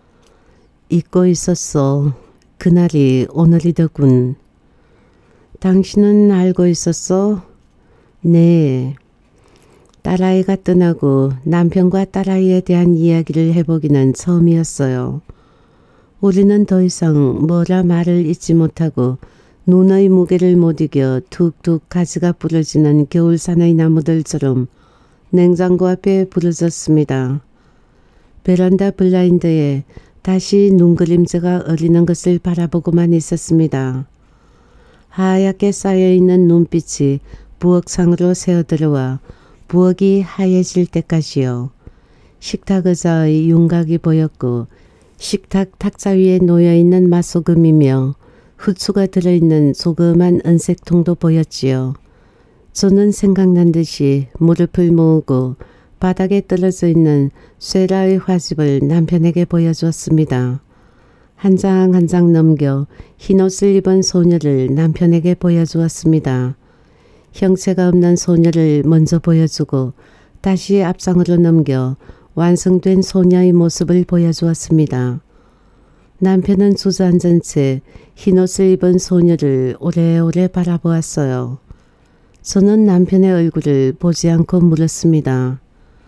잊고 있었어. 그날이 오늘이더군. 당신은 알고 있었어? 네. 딸아이가 떠나고 남편과 딸아이에 대한 이야기를 해보기는 처음이었어요. 우리는 더 이상 뭐라 말을 잇지 못하고 눈의 무게를 못 이겨 툭툭 가지가 부러지는 겨울산의 나무들처럼 냉장고 앞에 부러졌습니다. 베란다 블라인드에 다시 눈그림자가 어리는 것을 바라보고만 있었습니다. 하얗게 쌓여있는 눈빛이 부엌상으로 새어들어와 부엌이 하얘질 때까지요. 식탁 의자의 윤곽이 보였고 식탁 탁자 위에 놓여있는 맛소금이며 후추가 들어있는 조그만 은색통도 보였지요. 저는 생각난 듯이 무릎을 모으고 바닥에 떨어져 있는 쇠라의 화집을 남편에게 보여주었습니다. 한 장 한 장 넘겨 흰옷을 입은 소녀를 남편에게 보여주었습니다. 형체가 없는 소녀를 먼저 보여주고 다시 앞상으로 넘겨 완성된 소녀의 모습을 보여주었습니다. 남편은 주저앉은 채 흰옷을 입은 소녀를 오래오래 바라보았어요. 저는 남편의 얼굴을 보지 않고 물었습니다.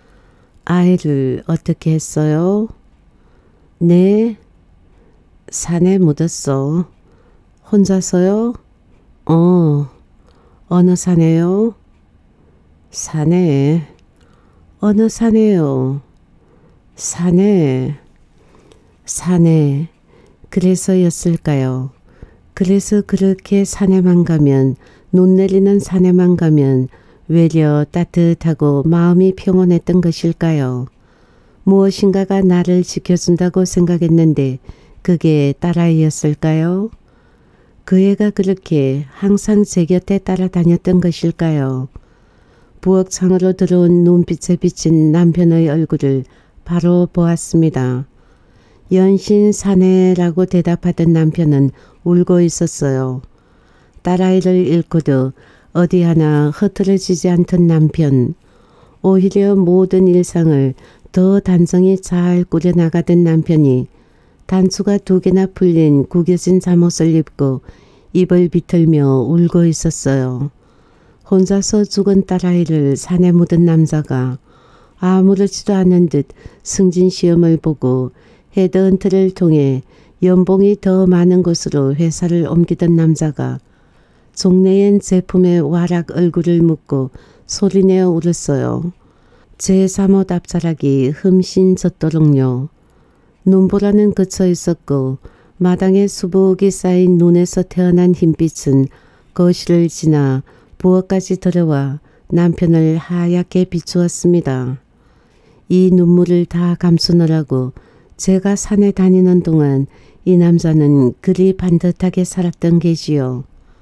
아이를 어떻게 했어요? 네. 산에 묻었어. 혼자서요? 어. 어느 산에요? 산에. 어느 산에요? 산에. 산에. 그래서였을까요? 그래서 그렇게 산에만 가면, 눈 내리는 산에만 가면 외려 따뜻하고 마음이 평온했던 것일까요? 무엇인가가 나를 지켜준다고 생각했는데 그게 딸아이였을까요? 그 애가 그렇게 항상 제 곁에 따라다녔던 것일까요? 부엌창으로 들어온 눈빛에 비친 남편의 얼굴을 바로 보았습니다. 연신 사내라고 대답하던 남편은 울고 있었어요. 딸아이를 잃고도 어디 하나 흐트러지지 않던 남편. 오히려 모든 일상을 더 단정히 잘 꾸려나가던 남편이 단추가 두 개나 풀린 구겨진 잠옷을 입고 입을 비틀며 울고 있었어요. 혼자서 죽은 딸아이를 산에 묻은 남자가 아무렇지도 않은 듯 승진시험을 보고 헤드헌트를 통해 연봉이 더 많은 곳으로 회사를 옮기던 남자가 종래엔 제품의 와락 얼굴을 묻고 소리내어 울었어요. 제 잠옷 앞자락이 흠씬 젖도록요. 눈보라는 그쳐 있었고 마당에 수북이 쌓인 눈에서 태어난 흰빛은 거실을 지나 부엌까지 들어와 남편을 하얗게 비추었습니다. 이 눈물을 다 감추느라고 제가 산에 다니는 동안 이 남자는 그리 반듯하게 살았던 게지요.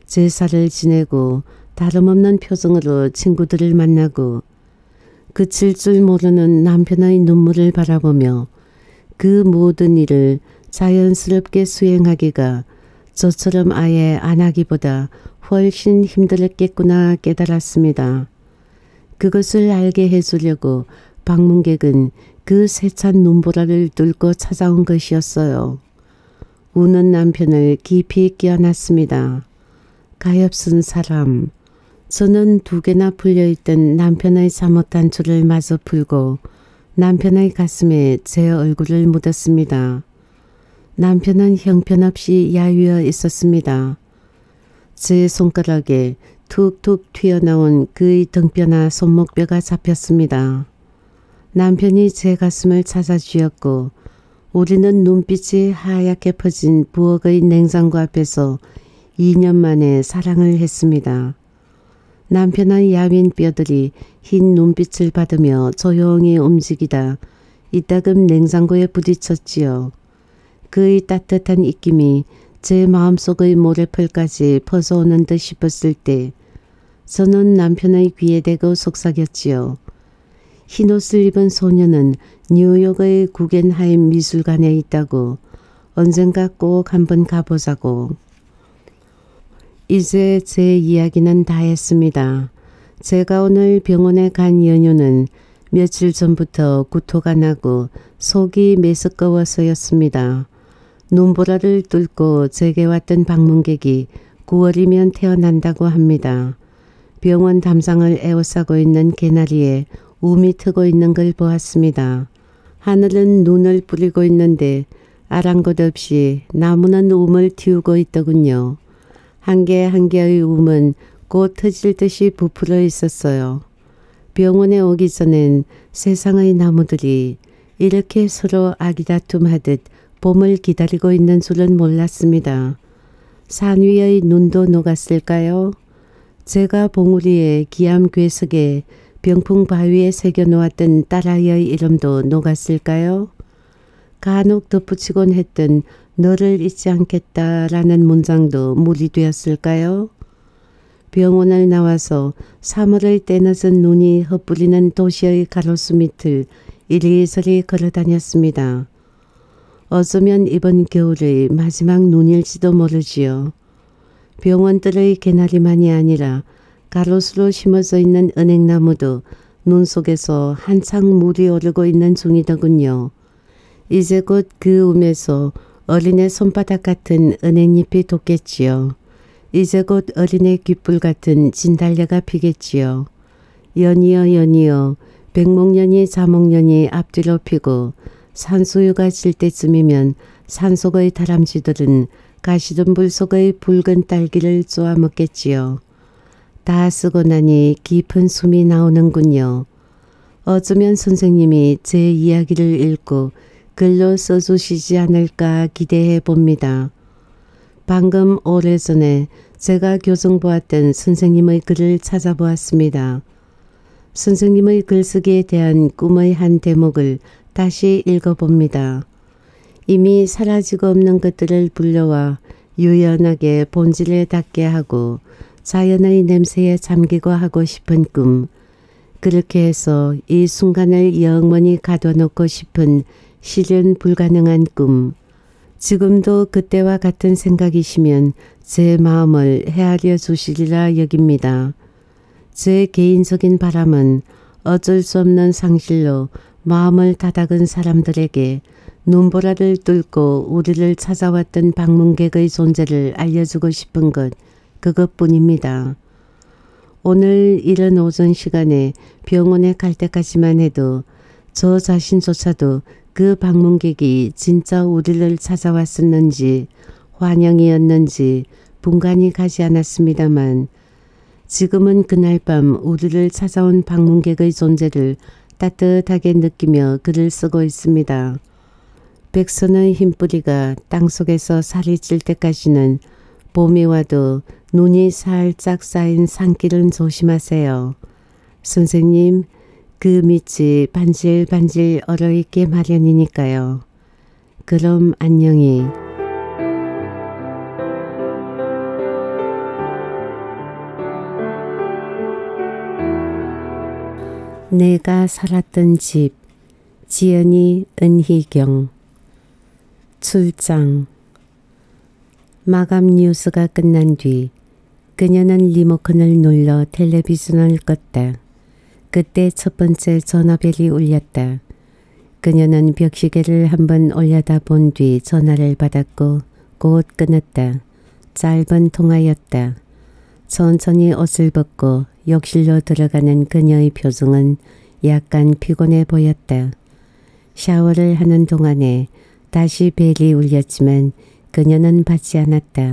제사를 지내고 다름없는 표정으로 친구들을 만나고 그칠 줄 모르는 남편의 눈물을 바라보며 그 모든 일을 자연스럽게 수행하기가 저처럼 아예 안 하기보다 훨씬 힘들었겠구나 깨달았습니다. 그것을 알게 해주려고 방문객은 그 세찬 눈보라를 뚫고 찾아온 것이었어요. 우는 남편을 깊이 껴안았습니다. 가엾은 사람. 저는 두 개나 풀려있던 남편의 잠옷 줄을 마저 풀고 남편의 가슴에 제 얼굴을 묻었습니다. 남편은 형편없이 야위어 있었습니다. 제 손가락에 툭툭 튀어나온 그의 등뼈나 손목뼈가 잡혔습니다. 남편이 제 가슴을 찾아 쥐었고 우리는 눈빛이 하얗게 퍼진 부엌의 냉장고 앞에서 이 년 만에 사랑을 했습니다. 남편의 야윈 뼈들이 흰 눈빛을 받으며 조용히 움직이다 이따금 냉장고에 부딪혔지요. 그의 따뜻한 입김이 제 마음속의 모래펄까지 퍼져오는 듯 싶었을 때 저는 남편의 귀에 대고 속삭였지요. 흰옷을 입은 소녀는 뉴욕의 구겐하임 미술관에 있다고 언젠가 꼭 한번 가보자고. 이제 제 이야기는 다 했습니다. 제가 오늘 병원에 간 연유는 며칠 전부터 구토가 나고 속이 메스꺼워서였습니다. 눈보라를 뚫고 제게 왔던 방문객이 구월이면 태어난다고 합니다. 병원 담장을 에워싸고 있는 개나리에 움이 트고 있는 걸 보았습니다. 하늘은 눈을 뿌리고 있는데 아랑곳 없이 나무는 움을 틔우고 있더군요. 한 개 한 개의 움은 곧 터질 듯이 부풀어 있었어요. 병원에 오기 전엔 세상의 나무들이 이렇게 서로 아기다툼하듯 봄을 기다리고 있는 줄은 몰랐습니다. 산 위의 눈도 녹았을까요? 제가 봉우리에 기암 괴석에 병풍 바위에 새겨놓았던 딸아이의 이름도 녹았을까요? 간혹 덧붙이곤 했던 너를 잊지 않겠다라는 문장도 물이 되었을까요? 병원을 나와서 삼월의 때늦은 눈이 흩뿌리는 도시의 가로수 밑을 이리저리 걸어다녔습니다. 어쩌면 이번 겨울의 마지막 눈일지도 모르지요. 병원들의 개나리만이 아니라 가로수로 심어져 있는 은행나무도 눈 속에서 한창 물이 오르고 있는 중이더군요. 이제 곧 그 움에서 어린애 손바닥 같은 은행잎이 돋겠지요. 이제 곧 어린애 귓불 같은 진달래가 피겠지요. 연이어 연이어 백목련이 자목련이 앞뒤로 피고 산수유가 질 때쯤이면 산속의 다람쥐들은 가시덤불 속의 붉은 딸기를 쪼아 먹겠지요. 다 쓰고 나니 깊은 숨이 나오는군요. 어쩌면 선생님이 제 이야기를 읽고 글로 써주시지 않을까 기대해 봅니다. 방금 오래전에 제가 교정보았던 선생님의 글을 찾아보았습니다. 선생님의 글쓰기에 대한 꿈의 한 대목을 다시 읽어봅니다. 이미 사라지고 없는 것들을 불러와 유연하게 본질에 닿게 하고 자연의 냄새에 잠기고 하고 싶은 꿈. 그렇게 해서 이 순간을 영원히 가둬놓고 싶은 실현 불가능한 꿈. 지금도 그때와 같은 생각이시면 제 마음을 헤아려 주시리라 여깁니다. 제 개인적인 바람은 어쩔 수 없는 상실로 마음을 다닥은 사람들에게 눈보라를 뚫고 우리를 찾아왔던 방문객의 존재를 알려주고 싶은 것, 그것뿐입니다. 오늘 이른 오전 시간에 병원에 갈 때까지만 해도 저 자신조차도 그 방문객이 진짜 우리를 찾아왔었는지 환영이었는지 분간이 가지 않았습니다만 지금은 그날 밤 우리를 찾아온 방문객의 존재를 따뜻하게 느끼며 글을 쓰고 있습니다. 백선의 흰뿌리가 땅속에서 살이 찔 때까지는 봄이 와도 눈이 살짝 쌓인 산길은 조심하세요. 선생님, 그 밑이 반질반질 얼어있게 마련이니까요. 그럼 안녕히. 내가 살았던 집. 지연이 은희경. 출장. 마감 뉴스가 끝난 뒤 그녀는 리모컨을 눌러 텔레비전을 껐다. 그때 첫 번째 전화벨이 울렸다. 그녀는 벽시계를 한번 올려다본 뒤 전화를 받았고 곧 끊었다. 짧은 통화였다. 천천히 옷을 벗고 욕실로 들어가는 그녀의 표정은 약간 피곤해 보였다. 샤워를 하는 동안에 다시 벨이 울렸지만 그녀는 받지 않았다.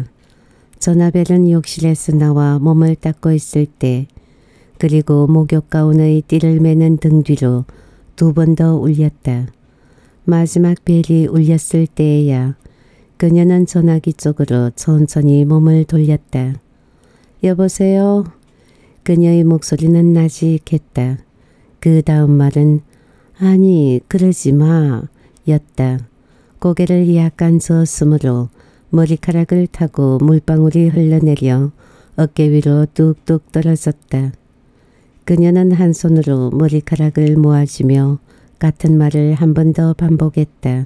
전화벨은 욕실에서 나와 몸을 닦고 있을 때 그리고 목욕 가운의 띠를 매는 등 뒤로 두 번 더 울렸다. 마지막 벨이 울렸을 때에야 그녀는 전화기 쪽으로 천천히 몸을 돌렸다. 여보세요? 그녀의 목소리는 나직했다. 그 다음 말은 아니 그러지 마 였다. 고개를 약간 저었으므로 머리카락을 타고 물방울이 흘러내려 어깨 위로 뚝뚝 떨어졌다. 그녀는 한 손으로 머리카락을 모아주며 같은 말을 한 번 더 반복했다.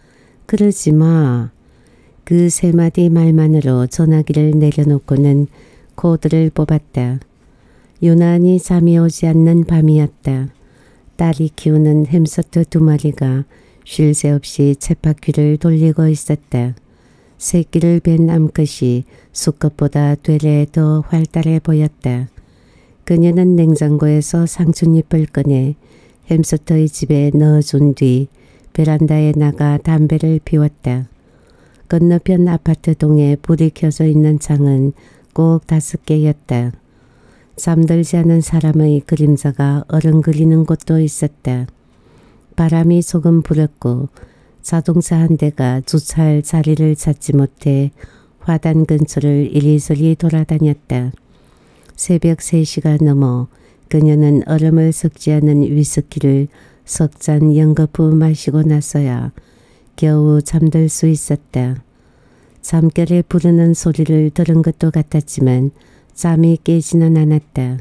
그러지 마. 그 세 마디 말만으로 전화기를 내려놓고는 코드를 뽑았다. 유난히 잠이 오지 않는 밤이었다. 딸이 키우는 햄스터 두 마리가 쉴 새 없이 쳇바퀴를 돌리고 있었다. 새끼를 뵌 암컷이 수컷보다 되레 더 활달해 보였다. 그녀는 냉장고에서 상추잎을 꺼내 햄스터의 집에 넣어준 뒤 베란다에 나가 담배를 피웠다. 건너편 아파트 동에 불이 켜져 있는 창은 꼭 다섯 개였다. 잠들지 않은 사람의 그림자가 어른거리는 곳도 있었다. 바람이 조금 불었고 자동차 한 대가 주차할 자리를 찾지 못해 화단 근처를 이리저리 돌아다녔다. 새벽 세 시가 넘어 그녀는 얼음을 섞지 않은 위스키를 석 잔 연거푸 마시고 나서야 겨우 잠들 수 있었다. 잠결에 부르는 소리를 들은 것도 같았지만 잠이 깨지는 않았다.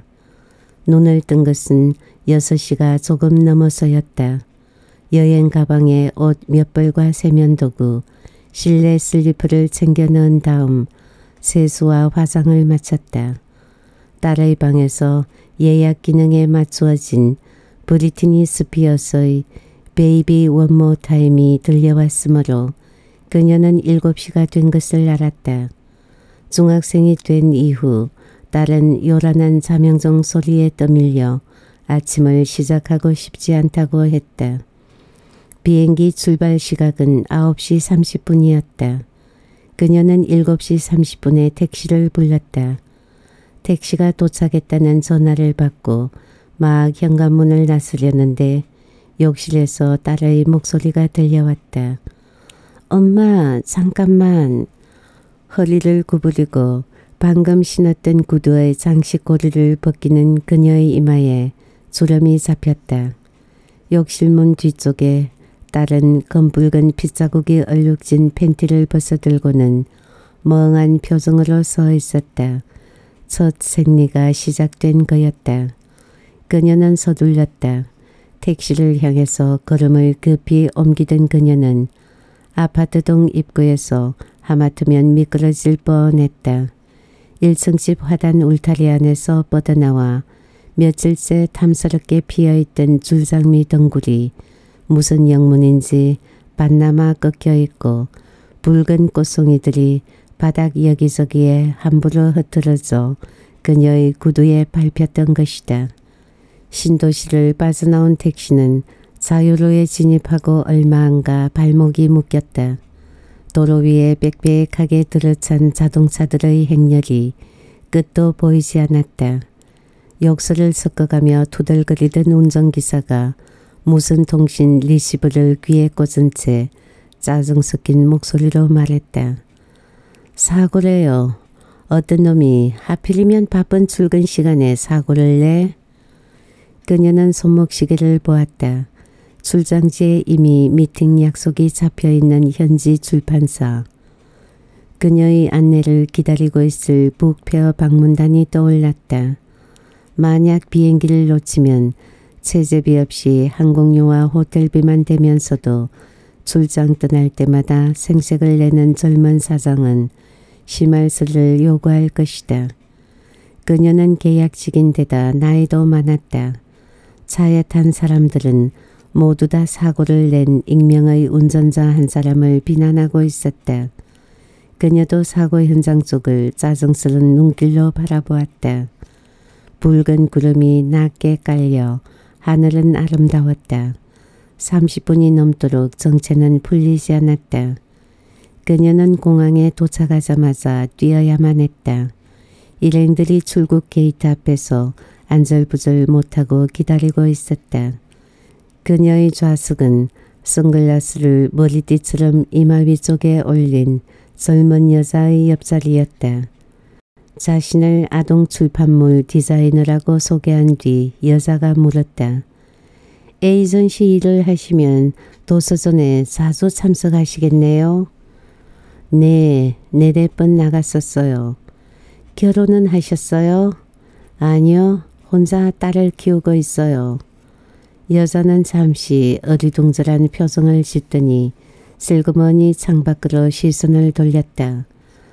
눈을 뜬 것은 여섯 시가 조금 넘어서였다. 여행 가방에 옷 몇 벌과 세면도구, 실내 슬리퍼를 챙겨 넣은 다음 세수와 화장을 마쳤다. 딸의 방에서 예약 기능에 맞추어진 브리트니 스피어스의 베이비 원모 타임이 들려왔으므로 그녀는 일곱 시가 된 것을 알았다. 중학생이 된 이후 딸은 요란한 자명종 소리에 떠밀려 아침을 시작하고 싶지 않다고 했다. 비행기 출발 시각은 아홉 시 삼십 분이었다. 그녀는 일곱 시 삼십 분에 택시를 불렀다. 택시가 도착했다는 전화를 받고 막 현관문을 나서려는데 욕실에서 딸의 목소리가 들려왔다. 엄마 잠깐만. 허리를 구부리고 방금 신었던 구두의 장식고리를 벗기는 그녀의 이마에 주름이 잡혔다. 욕실문 뒤쪽에 딸은 검붉은 핏자국이 얼룩진 팬티를 벗어들고는 멍한 표정으로 서 있었다. 첫 생리가 시작된 거였다. 그녀는 서둘렀다. 택시를 향해서 걸음을 급히 옮기던 그녀는 아파트동 입구에서 하마터면 미끄러질 뻔했다. 일 층집 화단 울타리 안에서 뻗어나와 며칠째 탐스럽게 피어있던 줄장미 덩굴이 무슨 영문인지 반나마 꺾여있고 붉은 꽃송이들이 바닥 여기저기에 함부로 흩어져 그녀의 구두에 밟혔던 것이다. 신도시를 빠져나온 택시는 자유로에 진입하고 얼마 안가 발목이 묶였다. 도로 위에 빽빽하게 들어찬 자동차들의 행렬이 끝도 보이지 않았다. 욕설을 섞어가며 투덜거리던 운전기사가 무슨 통신 리시브를 귀에 꽂은 채 짜증 섞인 목소리로 말했다. 사고래요. 어떤 놈이 하필이면 바쁜 출근 시간에 사고를 내? 그녀는 손목시계를 보았다. 출장지에 이미 미팅 약속이 잡혀있는 현지 출판사. 그녀의 안내를 기다리고 있을 북페어 방문단이 떠올랐다. 만약 비행기를 놓치면 체제비 없이 항공료와 호텔비만 대면서도 출장 떠날 때마다 생색을 내는 젊은 사장은 심할서를 요구할 것이다. 그녀는 계약직인데다 나이도 많았다. 차에 탄 사람들은 모두 다 사고를 낸 익명의 운전자 한 사람을 비난하고 있었다. 그녀도 사고 현장 쪽을 짜증스런 눈길로 바라보았다. 붉은 구름이 낮게 깔려 하늘은 아름다웠다. 삼십 분이 넘도록 정체는 풀리지 않았다. 그녀는 공항에 도착하자마자 뛰어야만 했다. 일행들이 출국 게이트 앞에서 안절부절 못하고 기다리고 있었다. 그녀의 좌석은 선글라스를 머리띠처럼 이마 위쪽에 올린 젊은 여자의 옆자리였다. 자신을 아동 출판물 디자이너라고 소개한 뒤 여자가 물었다. 에이전시 일을 하시면 도서전에 자주 참석하시겠네요? 네, 네댓 번 나갔었어요. 결혼은 하셨어요? 아니요, 혼자 딸을 키우고 있어요. 여자는 잠시 어리둥절한 표정을 짓더니 슬그머니 창밖으로 시선을 돌렸다.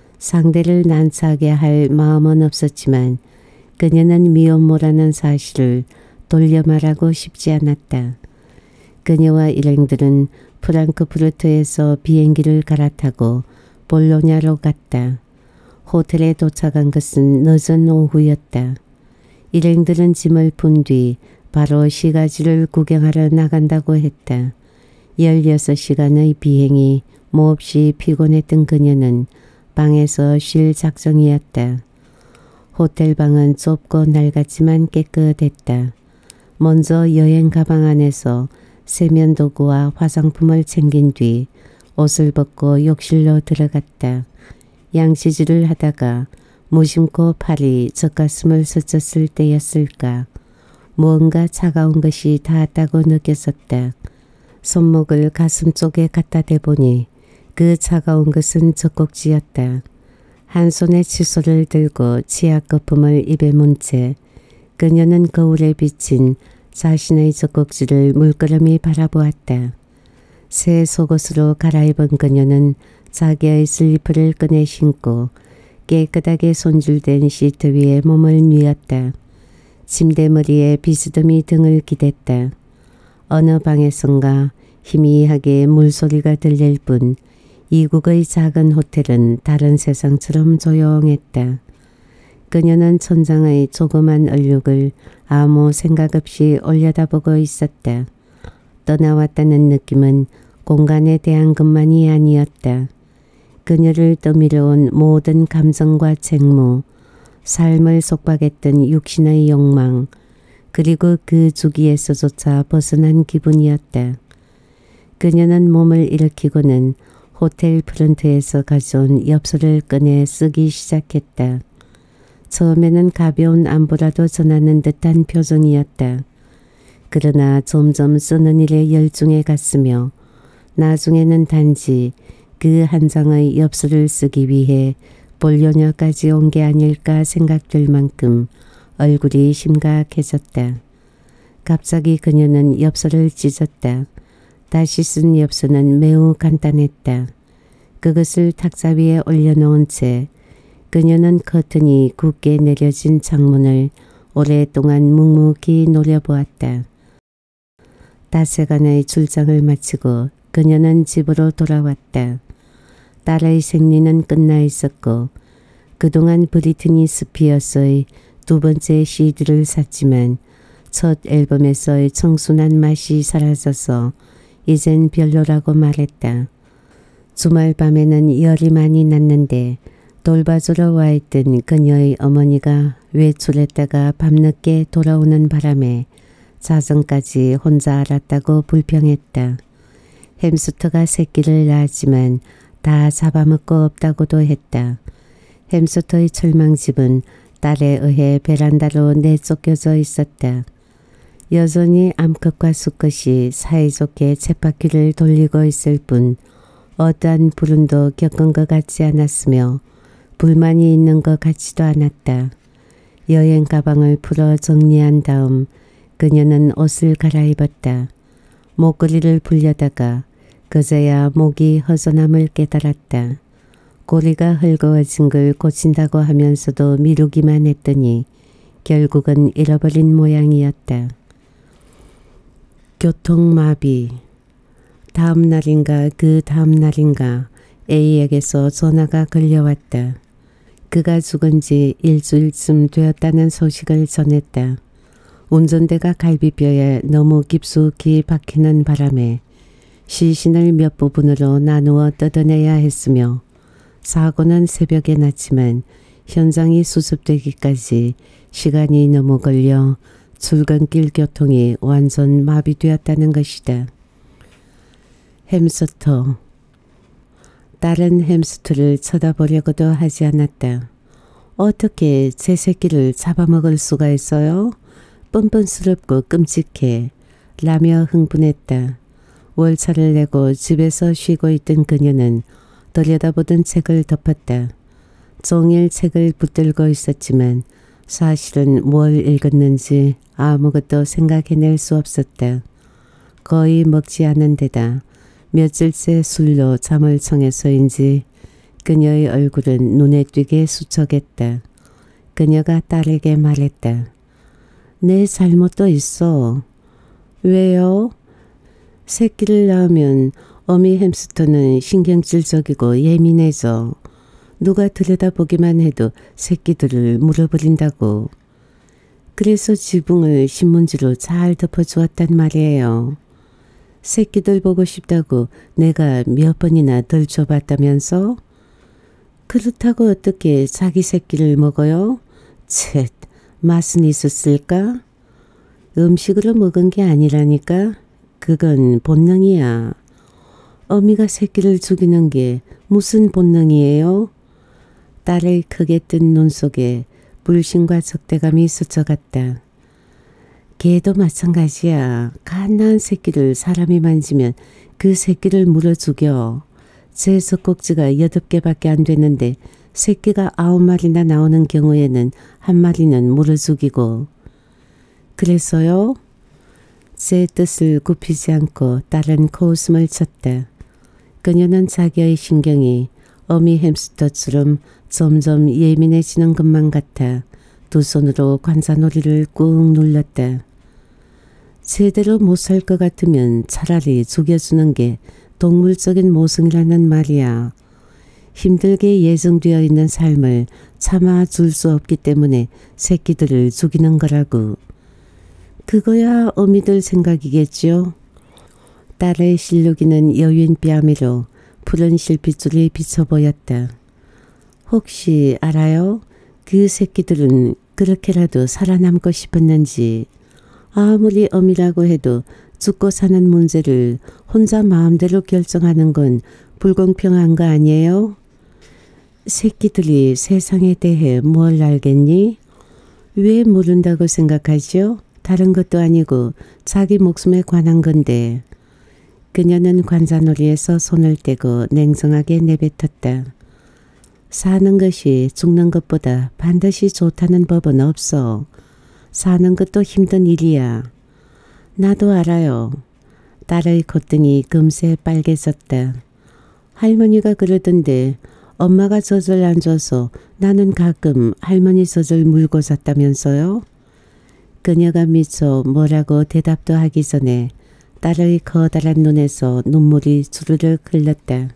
상대를 난처하게 할 마음은 없었지만 그녀는 미혼모라는 사실을 돌려 말하고 싶지 않았다. 그녀와 일행들은 프랑크푸르트에서 비행기를 갈아타고 볼로냐로 갔다. 호텔에 도착한 것은 늦은 오후였다. 일행들은 짐을 푼 뒤 바로 시가지를 구경하러 나간다고 했다. 열여섯 시간의 비행이 몹시 피곤했던 그녀는 방에서 쉴 작정이었다. 호텔 방은 좁고 낡았지만 깨끗했다. 먼저 여행 가방 안에서 세면도구와 화장품을 챙긴 뒤 옷을 벗고 욕실로 들어갔다. 양치질을 하다가 무심코 팔이 젖가슴을 스쳤을 때였을까. 무언가 차가운 것이 닿았다고 느꼈었다. 손목을 가슴 쪽에 갖다 대보니 그 차가운 것은 젖꼭지였다. 한 손에 칫솔을 들고 치약 거품을 입에 문 채 그녀는 거울에 비친 자신의 젖꼭지를 물끄러미 바라보았다. 새 속옷으로 갈아입은 그녀는 자기의 슬리퍼를 꺼내 신고 깨끗하게 손질된 시트 위에 몸을 뉘었다. 침대머리에 비스듬히 등을 기댔다. 어느 방에선가 희미하게 물소리가 들릴 뿐 이국의 작은 호텔은 다른 세상처럼 조용했다. 그녀는 천장의 조그만 얼룩을 아무 생각 없이 올려다보고 있었다. 떠나왔다는 느낌은 공간에 대한 것만이 아니었다. 그녀를 떠밀어온 모든 감정과 책무, 삶을 속박했던 육신의 욕망, 그리고 그 주기에서조차 벗어난 기분이었다. 그녀는 몸을 일으키고는 호텔 프런트에서 가져온 엽서를 꺼내 쓰기 시작했다. 처음에는 가벼운 안부라도 전하는 듯한 표정이었다. 그러나 점점 쓰는 일에 열중해 갔으며 나중에는 단지 그 한 장의 엽서를 쓰기 위해 볼로냐까지 온 게 아닐까 생각될 만큼 얼굴이 심각해졌다. 갑자기 그녀는 엽서를 찢었다. 다시 쓴 엽서는 매우 간단했다. 그것을 탁자 위에 올려놓은 채 그녀는 커튼이 굳게 내려진 창문을 오랫동안 묵묵히 노려보았다. 닷새간의 출장을 마치고 그녀는 집으로 돌아왔다. 딸의 생리는 끝나 있었고 그동안 브리트니 스피어스의 두 번째 시디를 샀지만 첫 앨범에서의 청순한 맛이 사라져서 이젠 별로라고 말했다. 주말 밤에는 열이 많이 났는데 돌봐주러 와 있던 그녀의 어머니가 외출했다가 밤늦게 돌아오는 바람에 자정까지 혼자 알았다고 불평했다. 햄스터가 새끼를 낳았지만 다 잡아먹고 없다고도 했다. 햄스터의 철망집은 딸에 의해 베란다로 내쫓겨져 있었다. 여전히 암컷과 수컷이 사이좋게 쳇바퀴를 돌리고 있을 뿐 어떠한 불운도 겪은 것 같지 않았으며 불만이 있는 것 같지도 않았다. 여행 가방을 풀어 정리한 다음 그녀는 옷을 갈아입었다. 목걸이를 불려다가 그제야 목이 허전함을 깨달았다. 꼬리가 헐거워진 걸 고친다고 하면서도 미루기만 했더니 결국은 잃어버린 모양이었다. 교통마비. 다음 날인가 그 다음 날인가 A에게서 전화가 걸려왔다. 그가 죽은 지 일주일쯤 되었다는 소식을 전했다. 운전대가 갈비뼈에 너무 깊숙이 박히는 바람에 시신을 몇 부분으로 나누어 뜯어내야 했으며 사고는 새벽에 났지만 현장이 수습되기까지 시간이 너무 걸려 출근길 교통이 완전 마비되었다는 것이다. 햄스터. 다른 햄스터를 쳐다보려고도 하지 않았다. 어떻게 제 새끼를 잡아먹을 수가 있어요? 뻔뻔스럽고 끔찍해 라며 흥분했다. 월차를 내고 집에서 쉬고 있던 그녀는 들여다보던 책을 덮었다. 종일 책을 붙들고 있었지만 사실은 뭘 읽었는지 아무것도 생각해낼 수 없었다. 거의 먹지 않은 데다 며칠째 술로 잠을 청해서인지 그녀의 얼굴은 눈에 띄게 수척했다. 그녀가 딸에게 말했다. 내 잘못도 있어. 왜요? 새끼를 낳으면 어미 햄스터는 신경질적이고 예민해져. 누가 들여다보기만 해도 새끼들을 물어버린다고. 그래서 지붕을 신문지로 잘 덮어주었단 말이에요. 새끼들 보고 싶다고 내가 몇 번이나 덜줘봤다면서? 그렇다고 어떻게 자기 새끼를 먹어요? 쳇, 맛은 있었을까? 음식으로 먹은 게 아니라니까? 그건 본능이야. 어미가 새끼를 죽이는 게 무슨 본능이에요? 딸의 크게 뜬 눈 속에 불신과 적대감이 스쳐갔다. 개도 마찬가지야. 갓난 새끼를 사람이 만지면 그 새끼를 물어 죽여. 제 젖꼭지가 여덟 개밖에 안 되는데 새끼가 아홉 마리나 나오는 경우에는 한 마리는 물어 죽이고. 그래서요? 제 뜻을 굽히지 않고 딸은 코웃음을 쳤다. 그녀는 자기의 신경이 어미 햄스터처럼 점점 예민해지는 것만 같아 두 손으로 관자놀이를 꾹 눌렀다. 제대로 못 살 것 같으면 차라리 죽여주는 게 동물적인 모성이라는 말이야. 힘들게 예정되어 있는 삶을 참아줄 수 없기 때문에 새끼들을 죽이는 거라고. 그거야 어미들 생각이겠죠. 딸의 실룩이는 여윈 뺨위로 푸른 실핏줄이 비쳐 보였다. 혹시 알아요? 그 새끼들은 그렇게라도 살아남고 싶었는지. 아무리 어미라고 해도 죽고 사는 문제를 혼자 마음대로 결정하는 건 불공평한 거 아니에요? 새끼들이 세상에 대해 뭘 알겠니? 왜 모른다고 생각하죠? 다른 것도 아니고 자기 목숨에 관한 건데. 그녀는 관자놀이에서 손을 떼고 냉정하게 내뱉었다. 사는 것이 죽는 것보다 반드시 좋다는 법은 없어. 사는 것도 힘든 일이야. 나도 알아요. 딸의 콧등이 금세 빨개졌다. 할머니가 그러던데 엄마가 젖을 안 줘서 나는 가끔 할머니 젖을 물고 잤다면서요? 그녀가 미처 뭐라고 대답도 하기 전에 딸의 커다란 눈에서 눈물이 주르륵 흘렀다.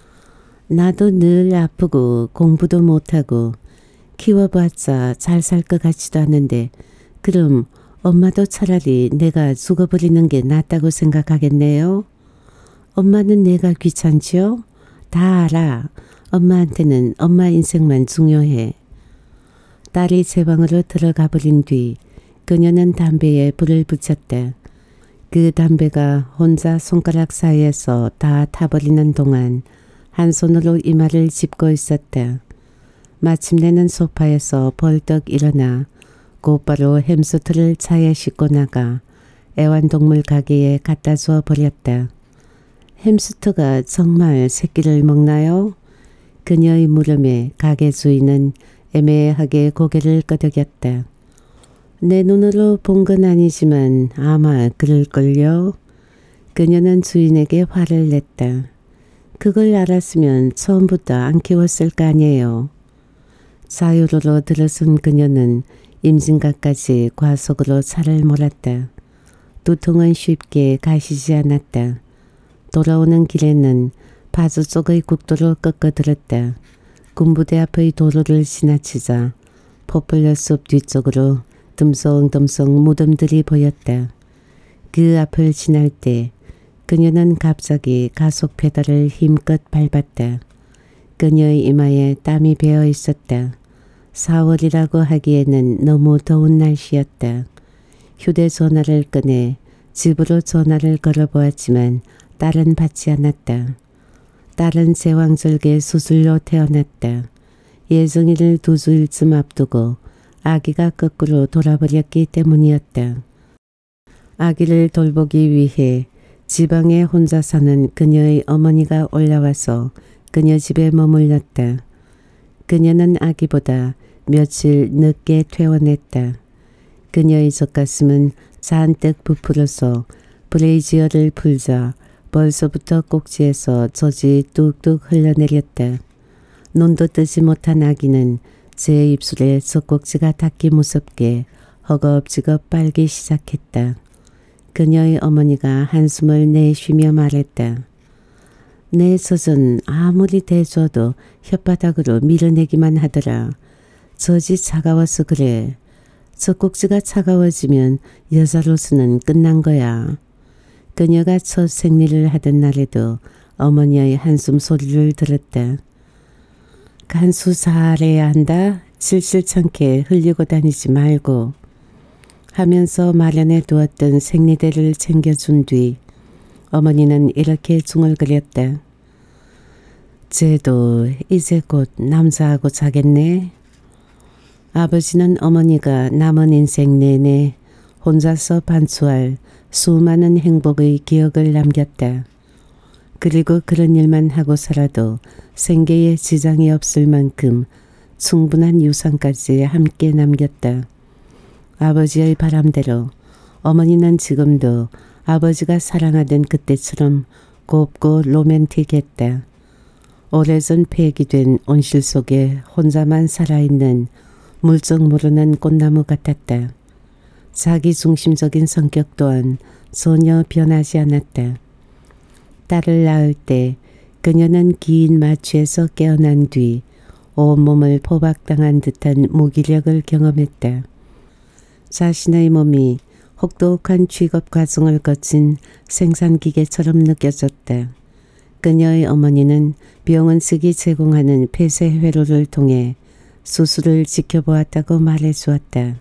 나도 늘 아프고 공부도 못하고 키워봤자 잘 살 것 같지도 않은데 그럼 엄마도 차라리 내가 죽어버리는 게 낫다고 생각하겠네요. 엄마는 내가 귀찮지요? 다 알아. 엄마한테는 엄마 인생만 중요해. 딸이 제 방으로 들어가 버린 뒤 그녀는 담배에 불을 붙였다. 그 담배가 혼자 손가락 사이에서 다 타버리는 동안 한 손으로 이마를 짚고 있었다. 마침내는 소파에서 벌떡 일어나 곧바로 햄스터를 차에 싣고 나가 애완동물 가게에 갖다 주어 버렸다. 햄스터가 정말 새끼를 먹나요? 그녀의 물음에 가게 주인은 애매하게 고개를 끄덕였다. 내 눈으로 본 건 아니지만 아마 그럴걸요. 그녀는 주인에게 화를 냈다. 그걸 알았으면 처음부터 안 키웠을 거 아니에요. 자유로로 들어선 그녀는 임진각까지 과속으로 차를 몰았다. 두통은 쉽게 가시지 않았다. 돌아오는 길에는 파주 쪽의 국도로 꺾어들었다. 군부대 앞의 도로를 지나치자 포플러 숲 뒤쪽으로 듬성듬성 무덤들이 보였다. 그 앞을 지날 때 그녀는 갑자기 가속 페달을 힘껏 밟았다. 그녀의 이마에 땀이 배어 있었다. 사월이라고 하기에는 너무 더운 날씨였다. 휴대전화를 꺼내 집으로 전화를 걸어보았지만 딸은 받지 않았다. 딸은 제왕절개 수술로 태어났다. 예정일을 두 주일쯤 앞두고 아기가 거꾸로 돌아버렸기 때문이었다. 아기를 돌보기 위해 지방에 혼자 사는 그녀의 어머니가 올라와서 그녀 집에 머물렀다. 그녀는 아기보다 며칠 늦게 퇴원했다. 그녀의 젖가슴은 잔뜩 부풀어서 브레이지어를 풀자 벌써부터 꼭지에서 젖이 뚝뚝 흘러내렸다. 눈도 뜨지 못한 아기는 제 입술에 젖꼭지가 닿기 무섭게 허겁지겁 빨기 시작했다. 그녀의 어머니가 한숨을 내쉬며 말했다. 내 젖은 아무리 대줘도 혓바닥으로 밀어내기만 하더라. 젖이 차가워서 그래. 젖꼭지가 차가워지면 여자로서는 끝난 거야. 그녀가 첫 생리를 하던 날에도 어머니의 한숨 소리를 들었다. 간수 잘해야 한다. 질질찮게 흘리고 다니지 말고 하면서 마련해 두었던 생리대를 챙겨준 뒤 어머니는 이렇게 중얼거렸다. 쟤도 이제 곧 남자하고 자겠네. 아버지는 어머니가 남은 인생 내내 혼자서 반추할 수많은 행복의 기억을 남겼다. 그리고 그런 일만 하고 살아도 생계에 지장이 없을 만큼 충분한 유산까지 함께 남겼다. 아버지의 바람대로 어머니는 지금도 아버지가 사랑하던 그때처럼 곱고 로맨틱했다. 오래전 폐기된 온실 속에 혼자만 살아있는 물정 모르는 꽃나무 같았다. 자기중심적인 성격 또한 전혀 변하지 않았다. 딸을 낳을 때 그녀는 긴 마취에서 깨어난 뒤 온몸을 포박당한 듯한 무기력을 경험했다. 자신의 몸이 혹독한 취급 과정을 거친 생산기계처럼 느껴졌다. 그녀의 어머니는 병원 측이 제공하는 폐쇄회로를 통해 수술을 지켜보았다고 말해주었다.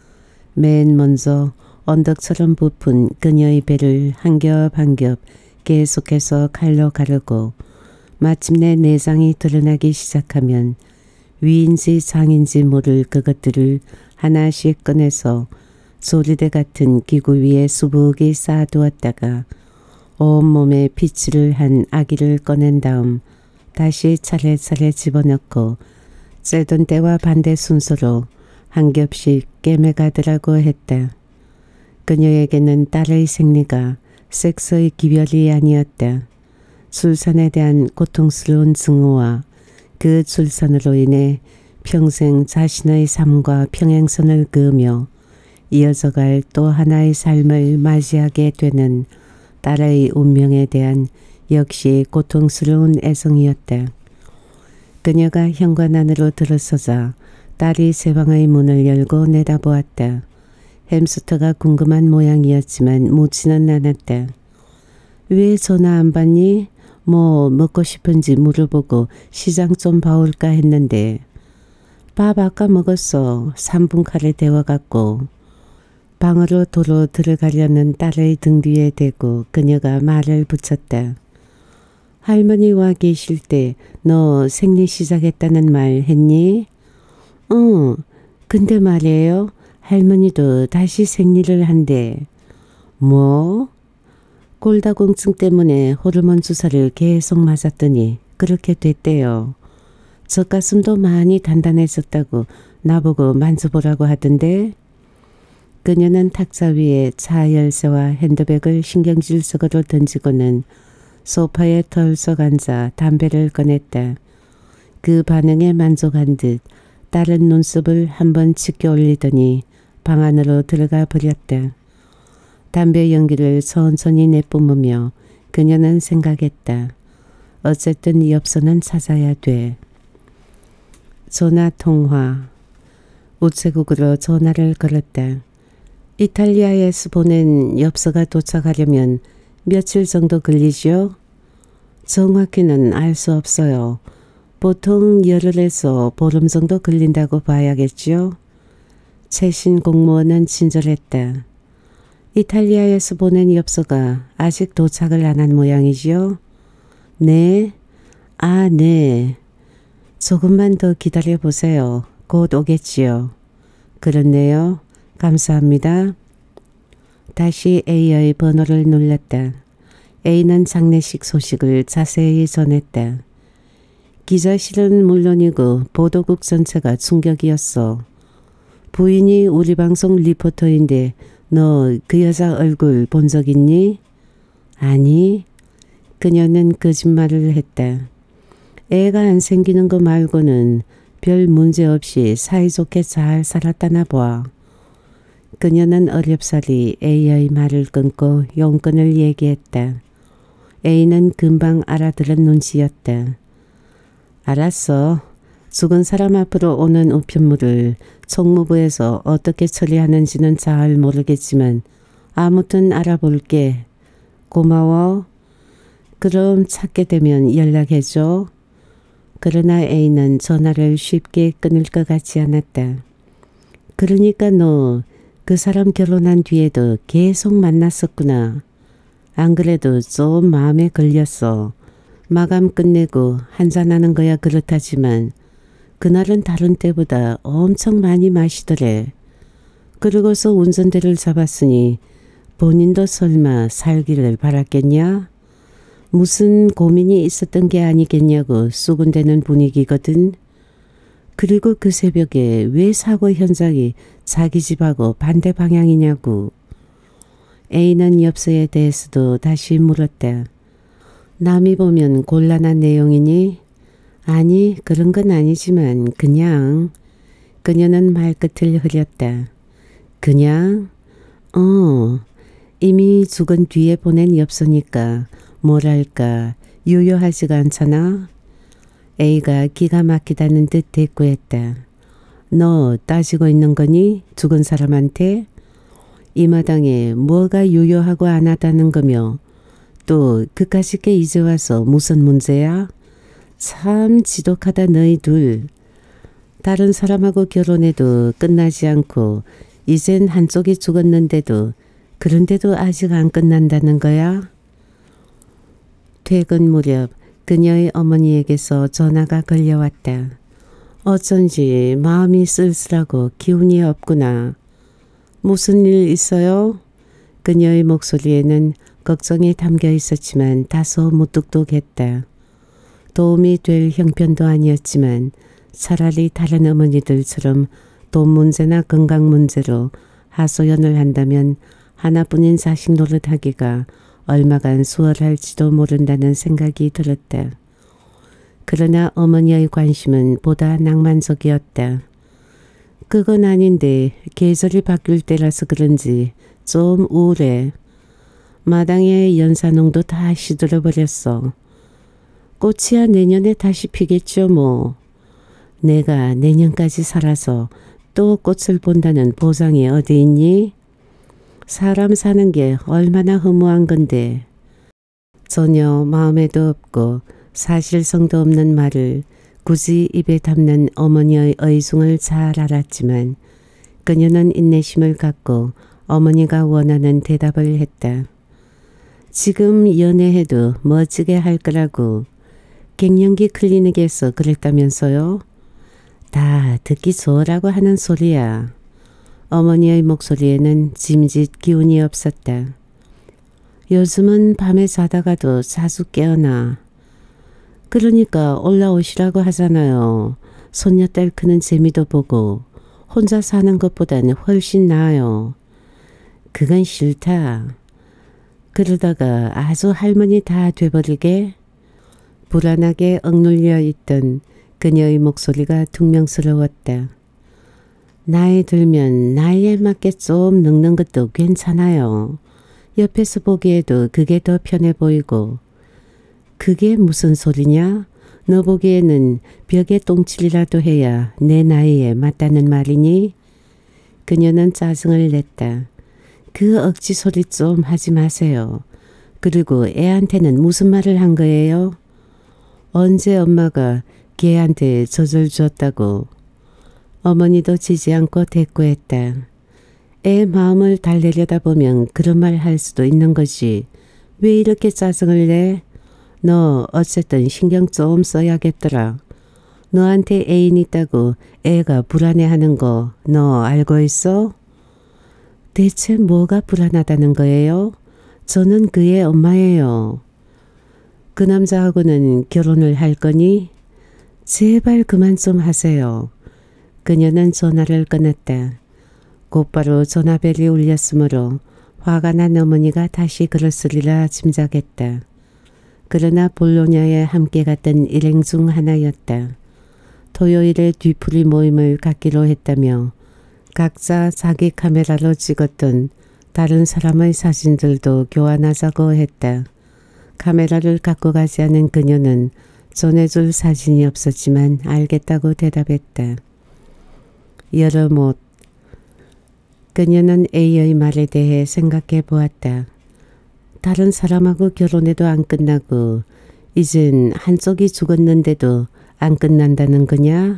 맨 먼저 언덕처럼 부푼 그녀의 배를 한 겹 한 겹 계속해서 칼로 가르고 마침내 내장이 드러나기 시작하면 위인지 장인지 모를 그것들을 하나씩 꺼내서 소리대 같은 기구 위에 수북이 쌓아두었다가 온몸에 피치를 한 아기를 꺼낸 다음 다시 차례차례 집어넣고 째던 때와 반대 순서로 한 겹씩 깨매가더라고 했다. 그녀에게는 딸의 생리가 섹스의 기별이 아니었다. 출산에 대한 고통스러운 증오와 그 출산으로 인해 평생 자신의 삶과 평행선을 그으며 이어져갈 또 하나의 삶을 맞이하게 되는 딸의 운명에 대한 역시 고통스러운 애정이었다. 그녀가 현관 안으로 들어서자 딸이 새 방의 문을 열고 내다보았다. 햄스터가 궁금한 모양이었지만 묻지는 않았다. 왜 전화 안 받니? 뭐 먹고 싶은지 물어보고 시장 좀 봐올까 했는데. 밥 아까 먹었어. 삼 분 칼에 데워갖고. 방으로 도로 들어가려는 딸의 등 뒤에 대고 그녀가 말을 붙였다. 할머니 와 계실 때 너 생리 시작했다는 말 했니? 응. 근데 말이에요. 할머니도 다시 생리를 한대. 뭐? 골다공증 때문에 호르몬 주사를 계속 맞았더니 그렇게 됐대요. 젖가슴도 많이 단단해졌다고 나보고 만져보라고 하던데. 그녀는 탁자 위에 차 열쇠와 핸드백을 신경질적으로 던지고는 소파에 털썩 앉아 담배를 꺼냈다. 그 반응에 만족한 듯 다른 눈썹을 한번 치켜 올리더니 방 안으로 들어가 버렸다. 담배 연기를 천천히 내뿜으며 그녀는 생각했다. 어쨌든 엽서는 찾아야 돼. 전화 통화. 우체국으로 전화를 걸었다. 이탈리아에서 보낸 엽서가 도착하려면 며칠 정도 걸리죠? 정확히는 알 수 없어요. 보통 열흘에서 보름 정도 걸린다고 봐야겠죠? 최신 공무원은 친절했다. 이탈리아에서 보낸 엽서가 아직 도착을 안 한 모양이지요? 네. 아, 네. 조금만 더 기다려보세요. 곧 오겠지요. 그렇네요. 감사합니다. 다시 A의 번호를 눌렀다. A는 장례식 소식을 자세히 전했다. 기자실은 물론이고 보도국 전체가 충격이었어. 부인이 우리 방송 리포터인데 너 그 여자 얼굴 본 적 있니? 아니. 그녀는 거짓말을 했다. 애가 안 생기는 거 말고는 별 문제 없이 사이좋게 잘 살았다나 봐. 그녀는 어렵사리 A의 말을 끊고 용건을 얘기했다. A는 금방 알아들은 눈치였다. 알았어. 죽은 사람 앞으로 오는 우편물을 총무부에서 어떻게 처리하는지는 잘 모르겠지만 아무튼 알아볼게. 고마워. 그럼 찾게 되면 연락해줘. 그러나 A는 전화를 쉽게 끊을 것 같지 않았다. 그러니까 너 그 사람 결혼한 뒤에도 계속 만났었구나. 안 그래도 좀 마음에 걸렸어. 마감 끝내고 한잔하는 거야 그렇다지만 그날은 다른 때보다 엄청 많이 마시더래. 그러고서 운전대를 잡았으니 본인도 설마 살기를 바랐겠냐? 무슨 고민이 있었던 게 아니겠냐고 수군대는 분위기거든. 그리고 그 새벽에 왜 사고 현장이 자기 집하고 반대 방향이냐고. A는 엽서에 대해서도 다시 물었다. 남이 보면 곤란한 내용이니? 아니 그런 건 아니지만 그냥. 그녀는 말끝을 흐렸다. 그냥? 어. 이미 죽은 뒤에 보낸 엽서니까 뭐랄까 유효하지가 않잖아. A가 기가 막히다는 듯 대꾸했다. 너 따지고 있는 거니? 죽은 사람한테? 이 마당에 뭐가 유효하고 안 하다는 거며 또 그까짓 게 이제 와서 무슨 문제야? 참 지독하다 너희 둘. 다른 사람하고 결혼해도 끝나지 않고 이젠 한쪽이 죽었는데도 그런데도 아직 안 끝난다는 거야? 퇴근 무렵 그녀의 어머니에게서 전화가 걸려왔다. 어쩐지 마음이 쓸쓸하고 기운이 없구나. 무슨 일 있어요? 그녀의 목소리에는 걱정이 담겨 있었지만 다소 무뚝뚝했다. 도움이 될 형편도 아니었지만 차라리 다른 어머니들처럼 돈 문제나 건강 문제로 하소연을 한다면 하나뿐인 자식 노릇하기가 얼마간 수월할지도 모른다는 생각이 들었다. 그러나 어머니의 관심은 보다 낭만적이었다. 그건 아닌데 계절이 바뀔 때라서 그런지 좀 우울해. 마당에 연산홍도 다 시들어버렸어. 꽃이야 내년에 다시 피겠죠 뭐. 내가 내년까지 살아서 또 꽃을 본다는 보장이 어디 있니? 사람 사는 게 얼마나 허무한 건데. 전혀 마음에도 없고 사실성도 없는 말을 굳이 입에 담는 어머니의 의중을 잘 알았지만 그녀는 인내심을 갖고 어머니가 원하는 대답을 했다. 지금 연애해도 멋지게 할 거라고 갱년기 클리닉에서 그랬다면서요? 다 듣기 좋으라고 하는 소리야. 어머니의 목소리에는 짐짓 기운이 없었다. 요즘은 밤에 자다가도 자주 깨어나. 그러니까 올라오시라고 하잖아요. 손녀딸 크는 재미도 보고 혼자 사는 것보다는 훨씬 나아요. 그건 싫다. 그러다가 아주 할머니 다 돼버리게? 불안하게 억눌려 있던 그녀의 목소리가 퉁명스러웠다. 나이 들면 나이에 맞게 좀 늙는 것도 괜찮아요. 옆에서 보기에도 그게 더 편해 보이고. 그게 무슨 소리냐? 너 보기에는 벽에 똥칠이라도 해야 내 나이에 맞다는 말이니? 그녀는 짜증을 냈다. 그 억지 소리 좀 하지 마세요. 그리고 애한테는 무슨 말을 한 거예요? 언제 엄마가 걔한테 젖을 줬다고. 어머니도 지지 않고 대꾸했다. 애 마음을 달래려다 보면 그런 말 할 수도 있는 거지. 왜 이렇게 짜증을 내? 너 어쨌든 신경 좀 써야겠더라. 너한테 애인 있다고 애가 불안해하는 거 너 알고 있어? 대체 뭐가 불안하다는 거예요? 저는 그의 엄마예요. 그 남자하고는 결혼을 할 거니? 제발 그만 좀 하세요. 그녀는 전화를 끊었다. 곧바로 전화벨이 울렸으므로 화가 난 어머니가 다시 그랬으리라 짐작했다. 그러나 볼로냐에 함께 갔던 일행 중 하나였다. 토요일에 뒤풀이 모임을 갖기로 했다며 각자 자기 카메라로 찍었던 다른 사람의 사진들도 교환하자고 했다. 카메라를 갖고 가지 않은 그녀는 전해줄 사진이 없었지만 알겠다고 대답했다. 여러 못. 그녀는 A의 말에 대해 생각해 보았다. 다른 사람하고 결혼해도 안 끝나고 이젠 한쪽이 죽었는데도 안 끝난다는 거냐?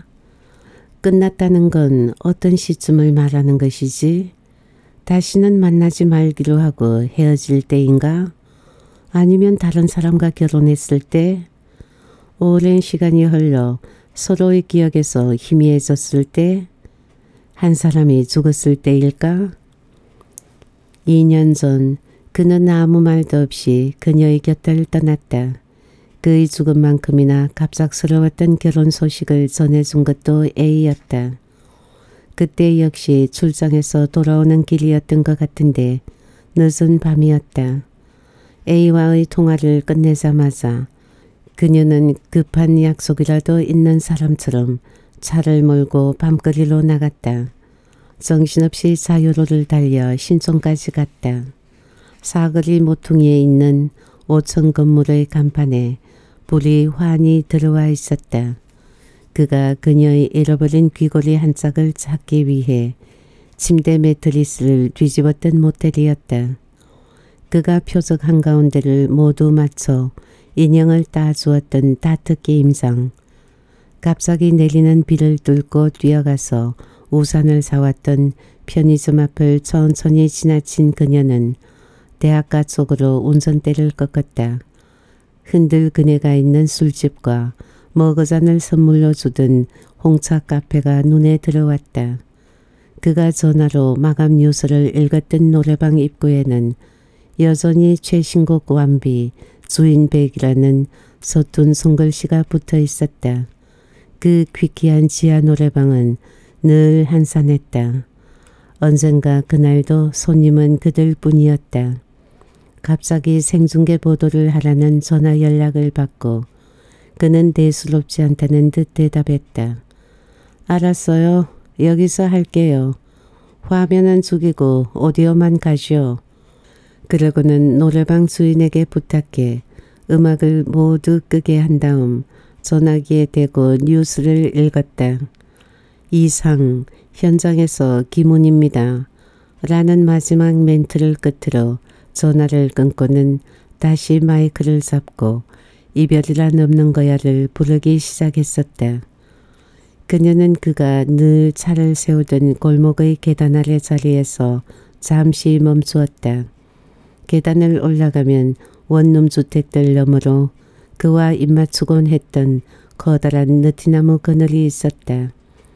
끝났다는 건 어떤 시점을 말하는 것이지? 다시는 만나지 말기로 하고 헤어질 때인가? 아니면 다른 사람과 결혼했을 때? 오랜 시간이 흘러 서로의 기억에서 희미해졌을 때? 한 사람이 죽었을 때일까? 이 년 전 그는 아무 말도 없이 그녀의 곁을 떠났다. 그의 죽음만큼이나 갑작스러웠던 결혼 소식을 전해준 것도 A였다. 그때 역시 출장에서 돌아오는 길이었던 것 같은데 늦은 밤이었다. A와의 통화를 끝내자마자 그녀는 급한 약속이라도 있는 사람처럼 차를 몰고 밤거리로 나갔다. 정신없이 자유로를 달려 신촌까지 갔다. 사거리 모퉁이에 있는 오천 건물의 간판에 불이 환히 들어와 있었다. 그가 그녀의 잃어버린 귀걸이 한 짝을 찾기 위해 침대 매트리스를 뒤집었던 모텔이었다. 그가 표적 한가운데를 모두 맞춰 인형을 따주었던 다트 게임장. 갑자기 내리는 비를 뚫고 뛰어가서 우산을 사왔던 편의점 앞을 천천히 지나친 그녀는 대학가 쪽으로 운전대를 꺾었다. 흔들 그네가 있는 술집과 머그잔을 선물로 주던 홍차 카페가 눈에 들어왔다. 그가 전화로 마감 뉴스를 읽었던 노래방 입구에는 여전히 최신곡 완비 주인백이라는 서툰 손글씨가 붙어 있었다. 그 귀키한 지하 노래방은 늘 한산했다. 언젠가 그날도 손님은 그들 뿐이었다. 갑자기 생중계 보도를 하라는 전화 연락을 받고 그는 대수롭지 않다는 듯 대답했다. 알았어요. 여기서 할게요. 화면은 죽이고 오디오만 가시오. 그러고는 노래방 주인에게 부탁해 음악을 모두 끄게 한 다음 전화기에 대고 뉴스를 읽었다. 이상 현장에서 김훈입니다. 라는 마지막 멘트를 끝으로 전화를 끊고는 다시 마이크를 잡고 이별이란 없는 거야를 부르기 시작했었다. 그녀는 그가 늘 차를 세우던 골목의 계단 아래 자리에서 잠시 멈추었다. 계단을 올라가면 원룸 주택들 너머로 그와 입맞추곤 했던 커다란 느티나무 그늘이 있었다.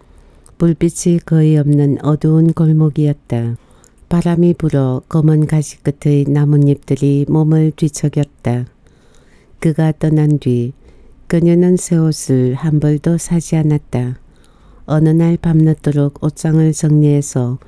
불빛이 거의 없는 어두운 골목이었다. 바람이 불어 검은 가시 끝의 나뭇잎들이 몸을 뒤척였다. 그가 떠난 뒤 그녀는 새 옷을 한 벌도 사지 않았다. 어느 날 밤늦도록 옷장을 정리해서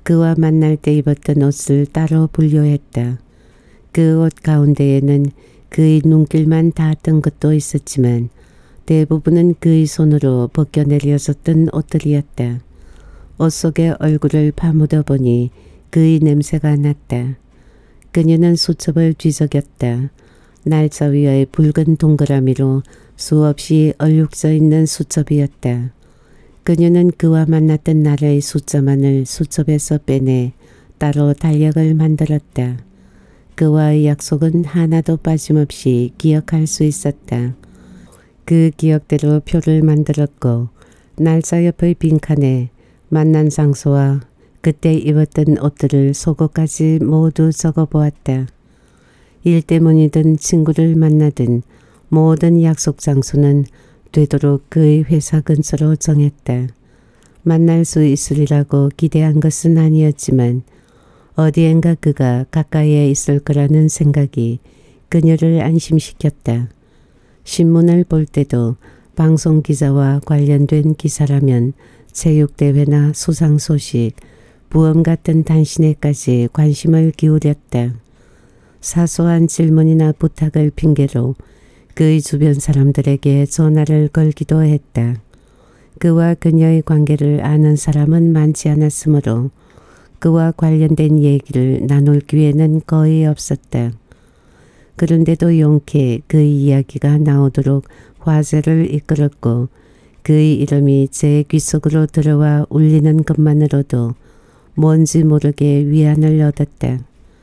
그와 만날 때 입었던 옷을 따로 분류했다. 그 옷 가운데에는 그의 눈길만 닿았던 것도 있었지만 대부분은 그의 손으로 벗겨내려졌던 옷들이었다. 옷 속에 얼굴을 파묻어 보니 그의 냄새가 났다. 그녀는 수첩을 뒤적였다. 날짜 위에 붉은 동그라미로 수없이 얼룩져 있는 수첩이었다. 그녀는 그와 만났던 날의 숫자만을 수첩에서 빼내 따로 달력을 만들었다. 그와의 약속은 하나도 빠짐없이 기억할 수 있었다. 그 기억대로 표를 만들었고 날짜 옆의 빈칸에 만난 장소와 그때 입었던 옷들을 속옷까지 모두 적어보았다. 일 때문이든 친구를 만나든 모든 약속 장소는 되도록 그의 회사 근처로 정했다. 만날 수 있으리라고 기대한 것은 아니었지만 어디엔가 그가 가까이에 있을 거라는 생각이 그녀를 안심시켰다. 신문을 볼 때도 방송기자와 관련된 기사라면 체육대회나 수상 소식, 부험 같은 단신에까지 관심을 기울였다. 사소한 질문이나 부탁을 핑계로 그의 주변 사람들에게 전화를 걸기도 했다. 그와 그녀의 관계를 아는 사람은 많지 않았으므로 그와 관련된 얘기를 나눌 기회는 거의 없었다. 그런데도 용케 그의 이야기가 나오도록 화제를 이끌었고 그의 이름이 제 귀 속으로 들어와 울리는 것만으로도 뭔지 모르게 위안을 얻었다.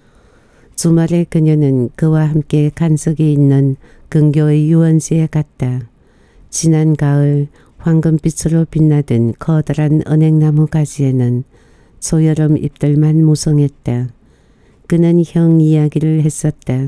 주말에 그녀는 그와 함께 간 적이 있는 근교의 유원지에 갔다. 지난 가을 황금빛으로 빛나던 커다란 은행나무 가지에는 초여름 잎들만 무성했다. 그는 형 이야기를 했었다.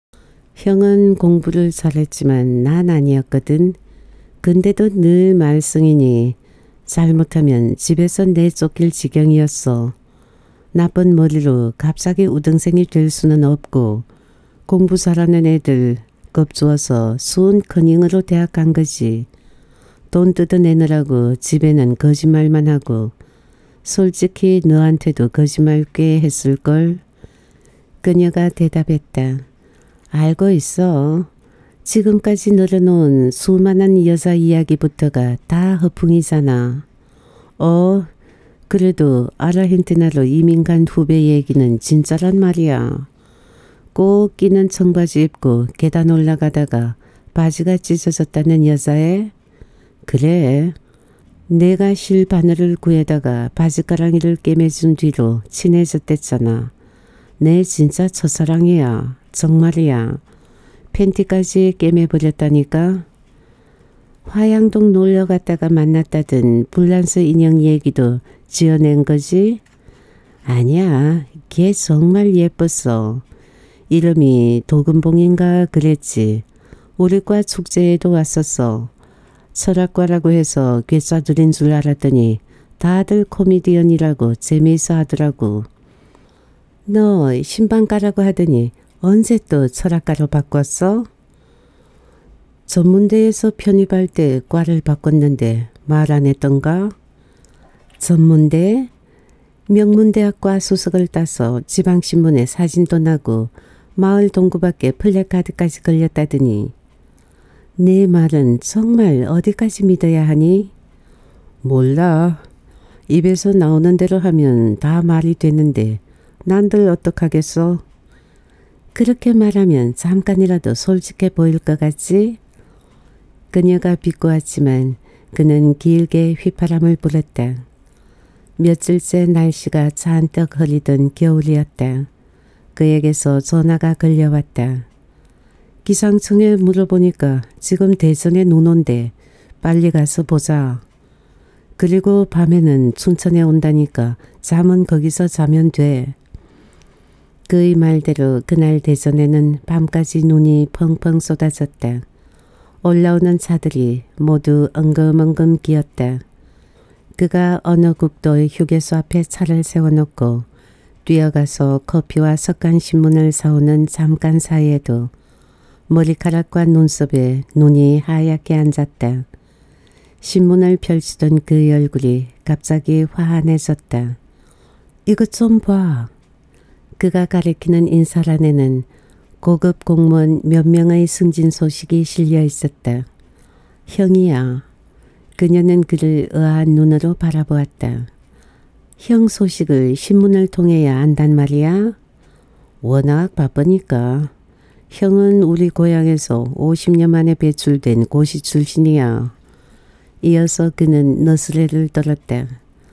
형은 공부를 잘했지만 난 아니었거든. 근데도 늘 말썽이니 잘못하면 집에서 내쫓길 지경이었어. 나쁜 머리로 갑자기 우등생이 될 수는 없고 공부 잘하는 애들 겁주어서 수은 커닝으로 대학 간 거지. 돈 뜯어내느라고 집에는 거짓말만 하고 솔직히 너한테도 거짓말 꽤 했을걸. 그녀가 대답했다. 알고 있어. 지금까지 늘어놓은 수많은 여자 이야기부터가 다 허풍이잖아. 어, 그래도 아르헨티나로 이민 간 후배 얘기는 진짜란 말이야. 꼭 끼는 청바지 입고 계단 올라가다가 바지가 찢어졌다는 여자애? 그래. 내가 실 바늘을 구해다가 바지가랑이를 꿰매준 뒤로 친해졌댔잖아. 내 진짜 첫사랑이야. 정말이야. 팬티까지 꿰매버렸다니까. 화양동 놀러 갔다가 만났다던 불란서 인형 얘기도 지어낸 거지? 아니야. 걔 정말 예뻤어. 이름이 도금봉인가 그랬지. 우리과 축제에도 왔었어. 철학과라고 해서 괴짜들인 줄 알았더니 다들 코미디언이라고 재미있어 하더라고. 너 신방과라고 하더니 언제 또 철학과로 바꿨어? 전문대에서 편입할 때 과를 바꿨는데 말 안 했던가? 전문대? 명문대학과 수석을 따서 지방신문에 사진도 나고 마을 동구밖에 플래카드까지 걸렸다더니 네 말은 정말 어디까지 믿어야 하니? 몰라. 입에서 나오는 대로 하면 다 말이 되는데 난들 어떡하겠어? 그렇게 말하면 잠깐이라도 솔직해 보일 것 같지? 그녀가 비꼬았지만 그는 길게 휘파람을 불었다. 며칠째 날씨가 잔뜩 흐리던 겨울이었다. 그에게서 전화가 걸려왔다. 기상청에 물어보니까 지금 대전에 눈 온대. 빨리 가서 보자. 그리고 밤에는 춘천에 온다니까 잠은 거기서 자면 돼. 그의 말대로 그날 대전에는 밤까지 눈이 펑펑 쏟아졌다. 올라오는 차들이 모두 엉금엉금 기었다. 그가 어느 국도의 휴게소 앞에 차를 세워놓고 뛰어가서 커피와 석간신문을 사오는 잠깐 사이에도 머리카락과 눈썹에 눈이 하얗게 앉았다. 신문을 펼치던 그의 얼굴이 갑자기 화한해졌다. 이것 좀 봐. 그가 가리키는 인사란에는 고급 공무원 몇 명의 승진 소식이 실려 있었다. 형이야. 그녀는 그를 의아한 눈으로 바라보았다. 형 소식을 신문을 통해야 안단 말이야? 워낙 바쁘니까. 형은 우리 고향에서 오십 년 만에 배출된 고시 출신이야. 이어서 그는 너스레를 떨었다.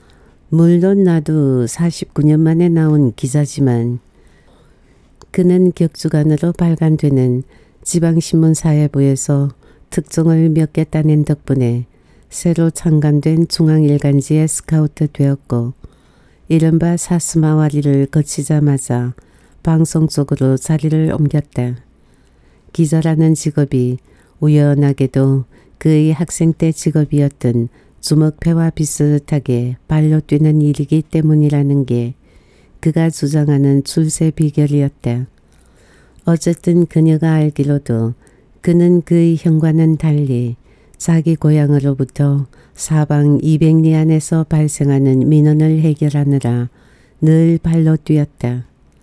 물론 나도 사십구 년 만에 나온 기자지만 그는 격주간으로 발간되는 지방신문 사회부에서 특종을 몇 개 따낸 덕분에 새로 창간된 중앙일간지에 스카우트 되었고 이른바 사스마와리를 거치자마자 방송 쪽으로 자리를 옮겼다. 기자라는 직업이 우연하게도 그의 학생 때 직업이었던 주먹패와 비슷하게 발로 뛰는 일이기 때문이라는 게 그가 주장하는 출세 비결이었다. 어쨌든 그녀가 알기로도 그는 그의 형과는 달리 자기 고향으로부터 사방 이백 리 안에서 발생하는 민원을 해결하느라 늘 발로 뛰었다.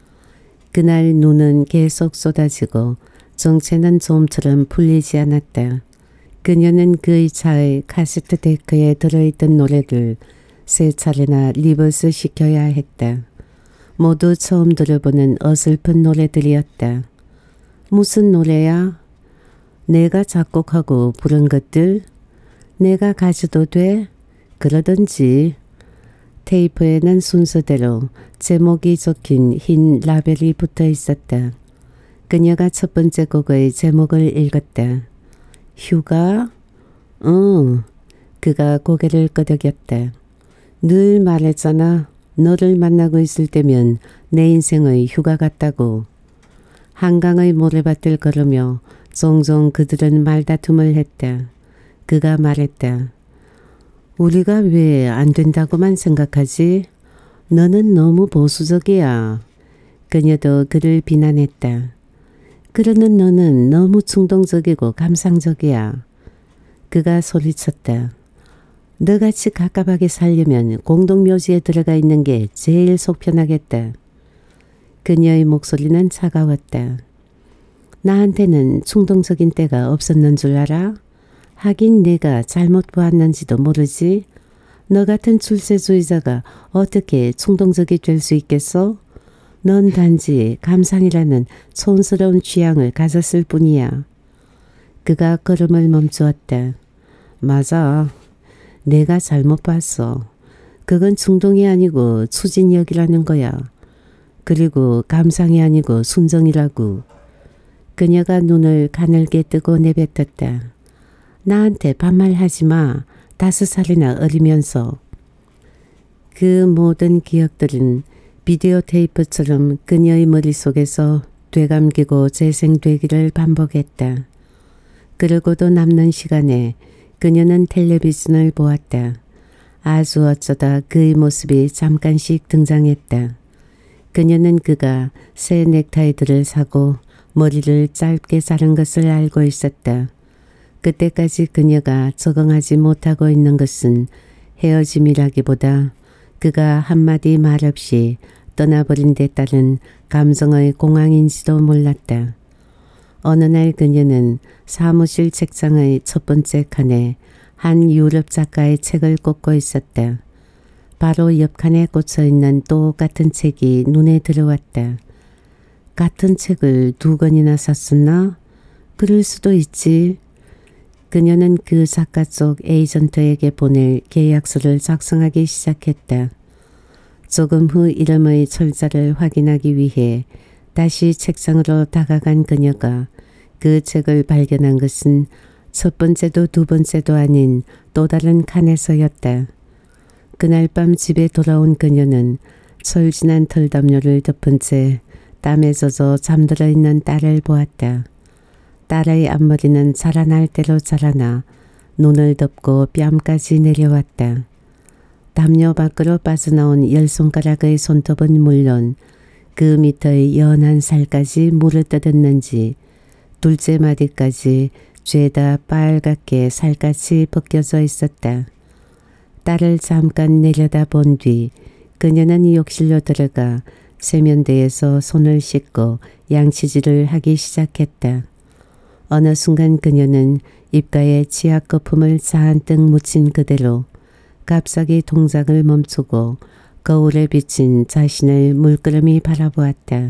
그날 눈은 계속 쏟아지고 정체는 좀처럼 풀리지 않았다. 그녀는 그의 차의 카세트 데크에 들어있던 노래를 세 차례나 리버스 시켜야 했다. 모두 처음 들어보는 어설픈 노래들이었다. 무슨 노래야? 내가 작곡하고 부른 것들? 내가 가져도 돼? 그러든지. 테이프에는 순서대로 제목이 적힌 흰 라벨이 붙어 있었다. 그녀가 첫 번째 곡의 제목을 읽었다. 휴가? 응. 그가 고개를 끄덕였다. 늘 말했잖아. 너를 만나고 있을 때면 내 인생의 휴가 같다고. 한강의 모래밭을 걸으며 종종 그들은 말다툼을 했다. 그가 말했다. 우리가 왜 안 된다고만 생각하지? 너는 너무 보수적이야. 그녀도 그를 비난했다. 그러는 너는 너무 충동적이고 감상적이야. 그가 소리쳤다. 너같이 갑갑하게 살려면 공동묘지에 들어가 있는 게 제일 속 편하겠다. 그녀의 목소리는 차가웠다. 나한테는 충동적인 때가 없었는 줄 알아? 하긴 내가 잘못 보았는지도 모르지. 너 같은 출세주의자가 어떻게 충동적이 될 수 있겠어? 넌 단지 감상이라는 촌스러운 취향을 가졌을 뿐이야. 그가 걸음을 멈추었다. 맞아. 내가 잘못 봤어. 그건 충동이 아니고 추진력이라는 거야. 그리고 감상이 아니고 순정이라고. 그녀가 눈을 가늘게 뜨고 내뱉었다. 나한테 반말하지 마. 다섯 살이나 어리면서. 그 모든 기억들은 비디오 테이프처럼 그녀의 머릿속에서 되감기고 재생되기를 반복했다. 그러고도 남는 시간에 그녀는 텔레비전을 보았다. 아주 어쩌다 그의 모습이 잠깐씩 등장했다. 그녀는 그가 새 넥타이들을 사고 머리를 짧게 자른 것을 알고 있었다. 그때까지 그녀가 적응하지 못하고 있는 것은 헤어짐이라기보다 그가 한마디 말 없이 떠나버린 데 따른 감정의 공황인지도 몰랐다. 어느 날 그녀는 사무실 책장의 첫 번째 칸에 한 유럽 작가의 책을 꽂고 있었다. 바로 옆 칸에 꽂혀있는 똑같은 책이 눈에 들어왔다. 같은 책을 두 권이나 샀었나? 그럴 수도 있지. 그녀는 그 작가 쪽 에이전트에게 보낼 계약서를 작성하기 시작했다. 조금 후 이름의 철자를 확인하기 위해 다시 책상으로 다가간 그녀가 그 책을 발견한 것은 첫 번째도 두 번째도 아닌 또 다른 칸에서였다. 그날 밤 집에 돌아온 그녀는 철진한 털담요를 덮은 채 땀에 젖어 잠들어 있는 딸을 보았다. 딸의 앞머리는 자라날 대로 자라나 눈을 덮고 뺨까지 내려왔다. 담요 밖으로 빠져나온 열 손가락의 손톱은 물론 그 밑의 연한 살까지 물어뜯었는지 둘째 마디까지 죄다 빨갛게 살갗이 벗겨져 있었다. 딸을 잠깐 내려다본 뒤 그녀는 욕실로 들어가 세면대에서 손을 씻고 양치질을 하기 시작했다. 어느 순간 그녀는 입가에 치약 거품을 잔뜩 묻힌 그대로 갑자기 동작을 멈추고 거울에 비친 자신을 물끄러미 바라보았다.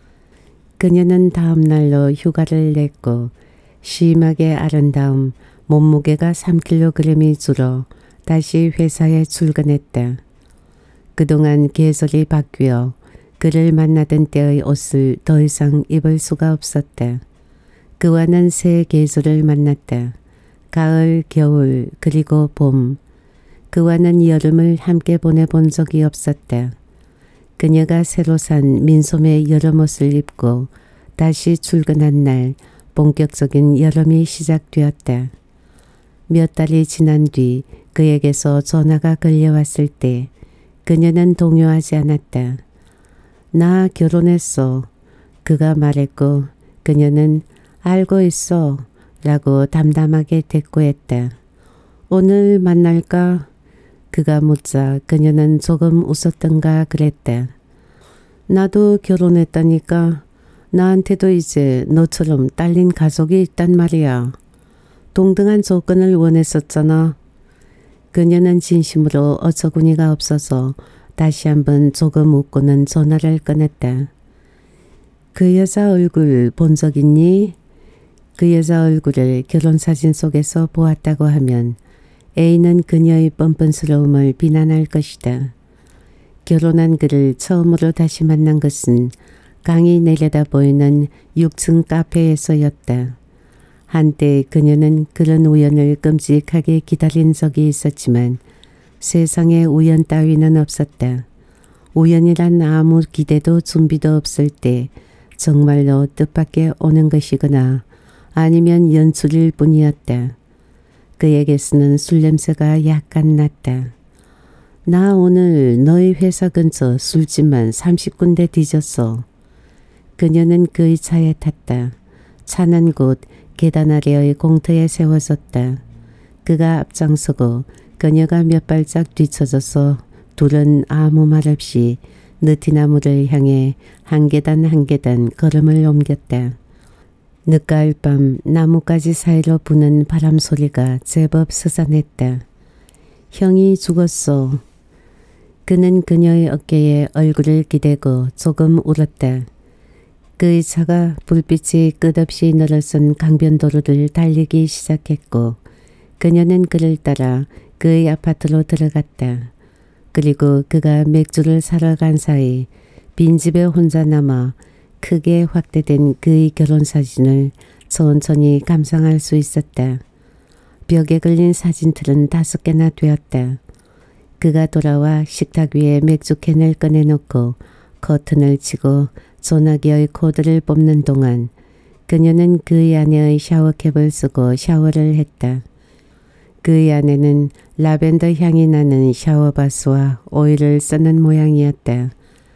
그녀는 다음 날로 휴가를 냈고 심하게 아름다움 몸무게가 삼 킬로그램이 줄어 다시 회사에 출근했다. 그동안 계절이 바뀌어 그를 만나던 때의 옷을 더 이상 입을 수가 없었다. 그와는 새 계절을 만났다. 가을, 겨울, 그리고 봄. 그와는 여름을 함께 보내본 적이 없었다. 그녀가 새로 산 민소매 여름옷을 입고 다시 출근한 날 본격적인 여름이 시작되었다. 몇 달이 지난 뒤 그에게서 전화가 걸려왔을 때 그녀는 동요하지 않았다. 나 결혼했어. 그가 말했고 그녀는 알고 있어 라고 담담하게 대꾸했다. 오늘 만날까? 그가 묻자 그녀는 조금 웃었던가 그랬다. 나도 결혼했다니까. 나한테도 이제 너처럼 딸린 가족이 있단 말이야. 동등한 조건을 원했었잖아. 그녀는 진심으로 어처구니가 없어서 다시 한번 조금 웃고는 전화를 꺼냈다. 그 여자 얼굴 본 적 있니? 그 여자 얼굴을 결혼사진 속에서 보았다고 하면 A는 그녀의 뻔뻔스러움을 비난할 것이다. 결혼한 그를 처음으로 다시 만난 것은 강이 내려다 보이는 육 층 카페에서였다. 한때 그녀는 그런 우연을 끔찍하게 기다린 적이 있었지만 세상에 우연 따위는 없었다. 우연이란 아무 기대도 준비도 없을 때 정말로 뜻밖의 오는 것이거나 아니면 연출일 뿐이었다. 그에게서는 술 냄새가 약간 났다. 나 오늘 너희 회사 근처 술집만 삼십 군데 뒤졌어. 그녀는 그의 차에 탔다. 차는 곧 계단 아래의 공터에 세워졌다. 그가 앞장서고 그녀가 몇 발짝 뒤쳐져서 둘은 아무 말 없이 느티나무를 향해 한 계단 한 계단 걸음을 옮겼다. 늦가을 밤 나뭇가지 사이로 부는 바람 소리가 제법 스산했다. 형이 죽었어. 그는 그녀의 어깨에 얼굴을 기대고 조금 울었다. 그의 차가 불빛이 끝없이 늘어선 강변도로를 달리기 시작했고 그녀는 그를 따라 그의 아파트로 들어갔다. 그리고 그가 맥주를 사러 간 사이 빈집에 혼자 남아 크게 확대된 그의 결혼사진을 천천히 감상할 수 있었다. 벽에 걸린 사진틀은 다섯 개나 되었다. 그가 돌아와 식탁 위에 맥주캔을 꺼내놓고 커튼을 치고 전화기의 코드를 뽑는 동안 그녀는 그의 아내의 샤워캡을 쓰고 샤워를 했다. 그의 아내는 라벤더 향이 나는 샤워바스와 오일을 쓰는 모양이었다.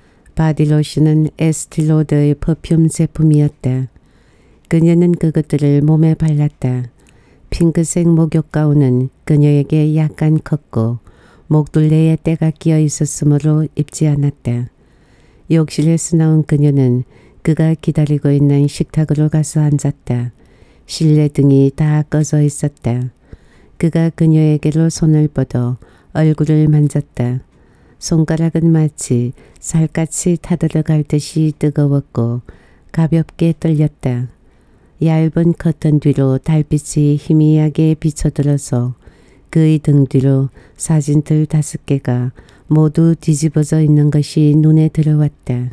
바디로션은 에스티로드의 퍼퓸 제품이었다. 그녀는 그것들을 몸에 발랐다. 핑크색 목욕 가운은 그녀에게 약간 컸고 목둘레에 때가 끼어 있었으므로 입지 않았다. 욕실에서 나온 그녀는 그가 기다리고 있는 식탁으로 가서 앉았다. 실내 등이 다 꺼져 있었다. 그가 그녀에게로 손을 뻗어 얼굴을 만졌다. 손가락은 마치 살갗이 타들어갈 듯이 뜨거웠고 가볍게 떨렸다. 얇은 커튼 뒤로 달빛이 희미하게 비쳐들어서 그의 등 뒤로 사진들 다섯 개가 모두 뒤집어져 있는 것이 눈에 들어왔다.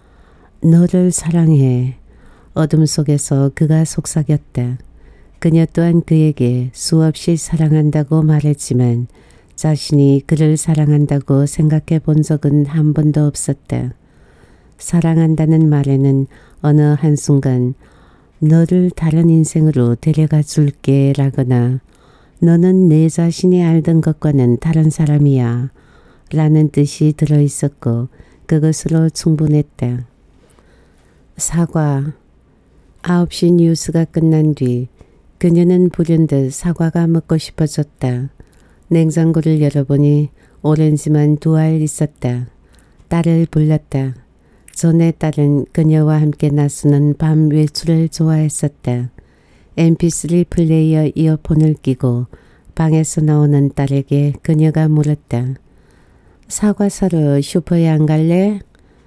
너를 사랑해. 어둠 속에서 그가 속삭였다. 그녀 또한 그에게 수없이 사랑한다고 말했지만 자신이 그를 사랑한다고 생각해 본 적은 한 번도 없었다. 사랑한다는 말에는 어느 한순간 너를 다른 인생으로 데려가 줄게 라거나 너는 내 자신이 알던 것과는 다른 사람이야 라는 뜻이 들어있었고 그것으로 충분했다. 사과. 아홉 시 뉴스가 끝난 뒤 그녀는 불현듯 사과가 먹고 싶어졌다. 냉장고를 열어보니 오렌지만 두 알 있었다. 딸을 불렀다. 전에 딸은 그녀와 함께 나서는 밤 외출을 좋아했었다. 엠피쓰리 플레이어 이어폰을 끼고 방에서 나오는 딸에게 그녀가 물었다. 사과 사러 슈퍼에 안 갈래?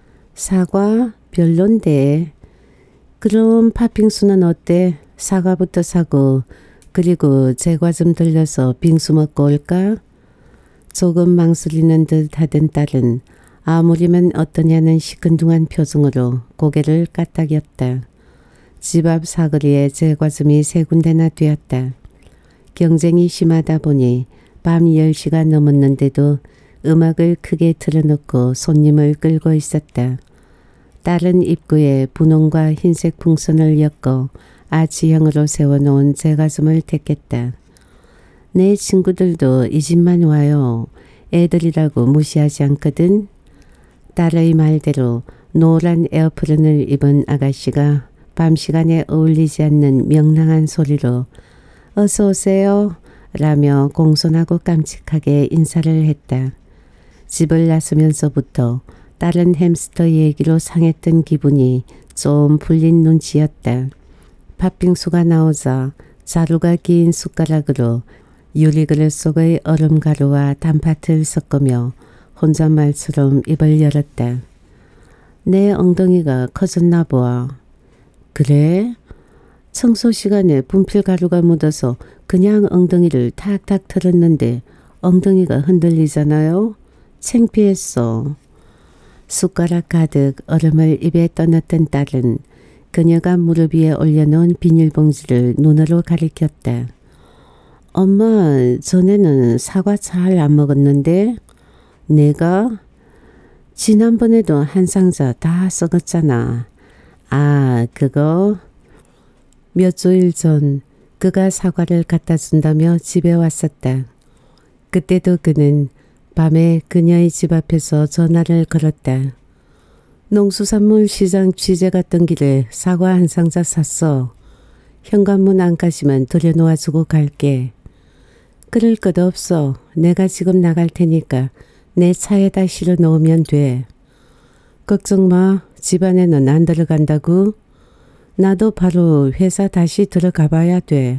사과? 별론데. 그럼 팥빙수는 어때? 사과부터 사고 그리고 제과 좀 들려서 빙수 먹고 올까? 조금 망설이는 듯 하던 딸은 아무리면 어떠냐는 시큰둥한 표정으로 고개를 까딱였다. 집 앞 사거리에 제과점이 세 군데나 되었다. 경쟁이 심하다 보니 밤 열 시가 넘었는데도 음악을 크게 틀어놓고 손님을 끌고 있었다. 딸은 입구에 분홍과 흰색 풍선을 엮어 아치형으로 세워놓은 제과점을 택했다. 내 친구들도 이 집만 와요. 애들이라고 무시하지 않거든. 딸의 말대로 노란 에어프런을 입은 아가씨가 밤 시간에 어울리지 않는 명랑한 소리로 어서 오세요 라며 공손하고 깜찍하게 인사를 했다. 집을 나서면서부터 딸은 햄스터 얘기로 상했던 기분이 좀 풀린 눈치였다. 팥빙수가 나오자 자루가 긴 숟가락으로 유리그릇 속의 얼음가루와 단팥을 섞으며 혼잣말처럼 입을 열었다. 내 엉덩이가 커졌나 보아. 그래? 청소 시간에 분필가루가 묻어서 그냥 엉덩이를 탁탁 털었는데 엉덩이가 흔들리잖아요? 창피했어. 숟가락 가득 얼음을 입에 떠넣던 딸은 그녀가 무릎 위에 올려놓은 비닐봉지를 눈으로 가리켰다. 엄마, 전에는 사과 잘 안 먹었는데? 내가? 지난번에도 한 상자 다 썩었잖아. 아, 그거? 몇 주일 전 그가 사과를 갖다 준다며 집에 왔었다. 그때도 그는 밤에 그녀의 집 앞에서 전화를 걸었다. 농수산물 시장 취재 갔던 길에 사과 한 상자 샀어. 현관문 안까지만 들여놓아주고 갈게. 그럴 것 없어. 내가 지금 나갈 테니까 내 차에다 실어 놓으면 돼. 걱정 마. 집안에는 안 들어간다고? 나도 바로 회사 다시 들어가 봐야 돼.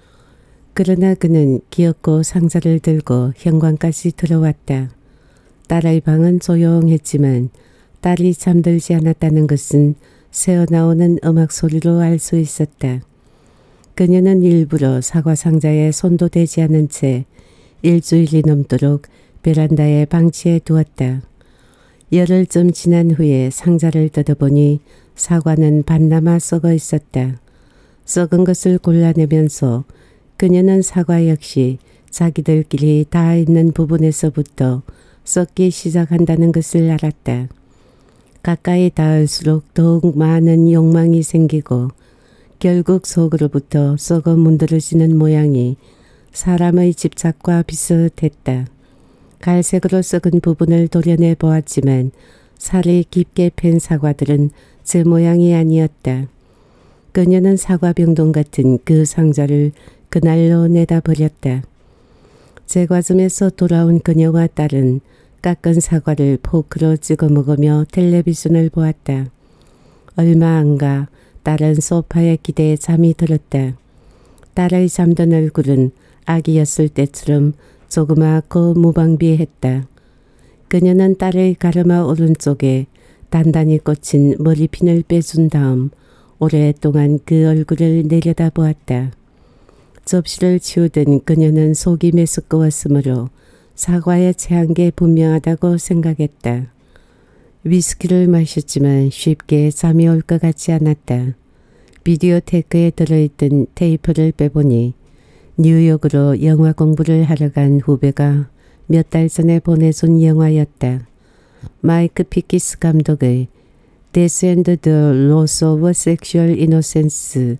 그러나 그는 기어코 상자를 들고 현관까지 들어왔다. 딸의 방은 조용했지만 딸이 잠들지 않았다는 것은 새어나오는 음악 소리로 알 수 있었다. 그녀는 일부러 사과 상자에 손도 대지 않은 채 일주일이 넘도록 베란다에 방치해 두었다. 열흘쯤 지난 후에 상자를 뜯어보니 사과는 반나마 썩어 있었다. 썩은 것을 골라내면서 그녀는 사과 역시 자기들끼리 다 있는 부분에서부터 썩기 시작한다는 것을 알았다. 가까이 닿을수록 더욱 많은 욕망이 생기고 결국 속으로부터 썩어 문드러지는 모양이 사람의 집착과 비슷했다. 갈색으로 썩은 부분을 도려내 보았지만 살이 깊게 팬 사과들은 제 모양이 아니었다. 그녀는 사과병동 같은 그 상자를 그날로 내다버렸다. 제과점에서 돌아온 그녀와 딸은 깎은 사과를 포크로 찍어 먹으며 텔레비전을 보았다. 얼마 안가 딸은 소파에 기대에 잠이 들었다. 딸의 잠든 얼굴은 아기였을 때처럼 조그맣고 무방비했다. 그녀는 딸의 가르마 오른쪽에 단단히 꽂힌 머리핀을 빼준 다음 오랫동안 그 얼굴을 내려다보았다. 접시를 치우던 그녀는 속이 메스꺼웠으므로 사과에 체한 게 분명하다고 생각했다. 위스키를 마셨지만 쉽게 잠이 올 것 같지 않았다. 비디오 테이프에 들어있던 테이프를 빼보니 뉴욕으로 영화 공부를 하러 간 후배가 몇 달 전에 보내준 영화였다. 마이크 피키스 감독의 Death and the Loss of Sexual Innocence.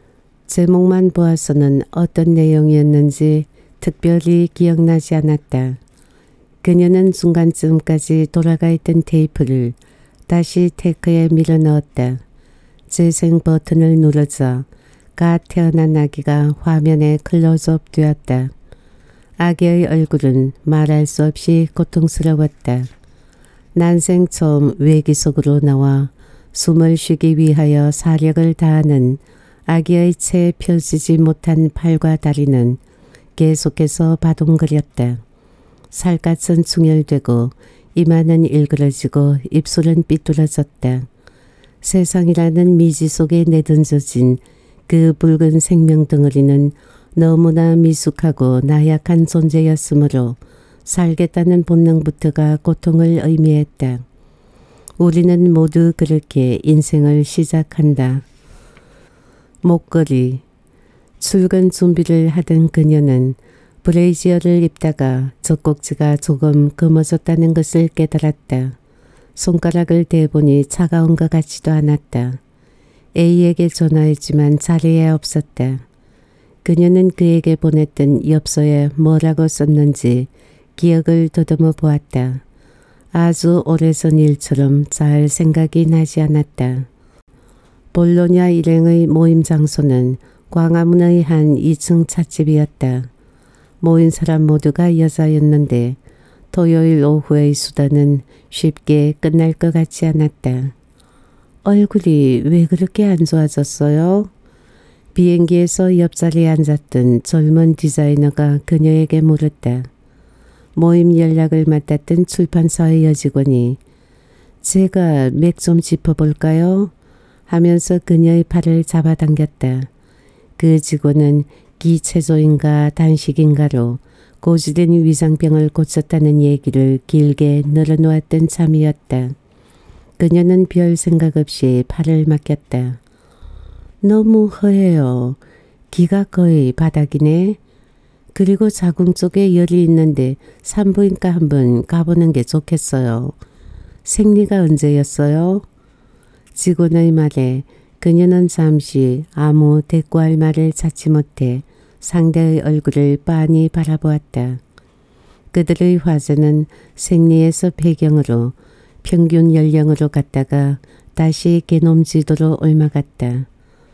제목만 보아서는 어떤 내용이었는지 특별히 기억나지 않았다. 그녀는 중간쯤까지 돌아가 있던 테이프를 다시 테이크에 밀어 넣었다. 재생 버튼을 누르자 갓 태어난 아기가 화면에 클로즈업 되었다. 아기의 얼굴은 말할 수 없이 고통스러웠다. 난생 처음 외기 속으로 나와 숨을 쉬기 위하여 사력을 다하는 아기의 채 펴지지 못한 팔과 다리는 계속해서 바동거렸다. 살갗은 충혈되고 이마는 일그러지고 입술은 삐뚤어졌다. 세상이라는 미지 속에 내던져진 그 붉은 생명 덩어리는 너무나 미숙하고 나약한 존재였으므로 살겠다는 본능부터가 고통을 의미했다. 우리는 모두 그렇게 인생을 시작한다. 목걸이. 출근 준비를 하던 그녀는 브레이지어를 입다가 젖꼭지가 조금 검어졌다는 것을 깨달았다. 손가락을 대보니 차가운 것 같지도 않았다. A에게 전화했지만 자리에 없었다. 그녀는 그에게 보냈던 엽서에 뭐라고 썼는지 기억을 더듬어 보았다. 아주 오래전 일처럼 잘 생각이 나지 않았다. 볼로냐 일행의 모임 장소는 광화문의 한 이 층 찻집이었다. 모인 사람 모두가 여자였는데 토요일 오후의 수다는 쉽게 끝날 것 같지 않았다. 얼굴이 왜 그렇게 안 좋아졌어요? 비행기에서 옆자리에 앉았던 젊은 디자이너가 그녀에게 물었다. 모임 연락을 맡았던 출판사의 여직원이 제가 맥 좀 짚어볼까요? 하면서 그녀의 팔을 잡아당겼다. 그 직원은 기체조인가 단식인가로 고지된 위장병을 고쳤다는 얘기를 길게 늘어놓았던 참이었다. 그녀는 별 생각 없이 팔을 맡겼다. 너무 허해요. 기가 거의 바닥이네. 그리고 자궁 쪽에 열이 있는데 산부인과 한번 가보는 게 좋겠어요. 생리가 언제였어요? 직원의 말에 그녀는 잠시 아무 대꾸할 말을 찾지 못해 상대의 얼굴을 빤히 바라보았다. 그들의 화제는 생리에서 폐경으로 평균 연령으로 갔다가 다시 게놈 지도로 옮아갔다.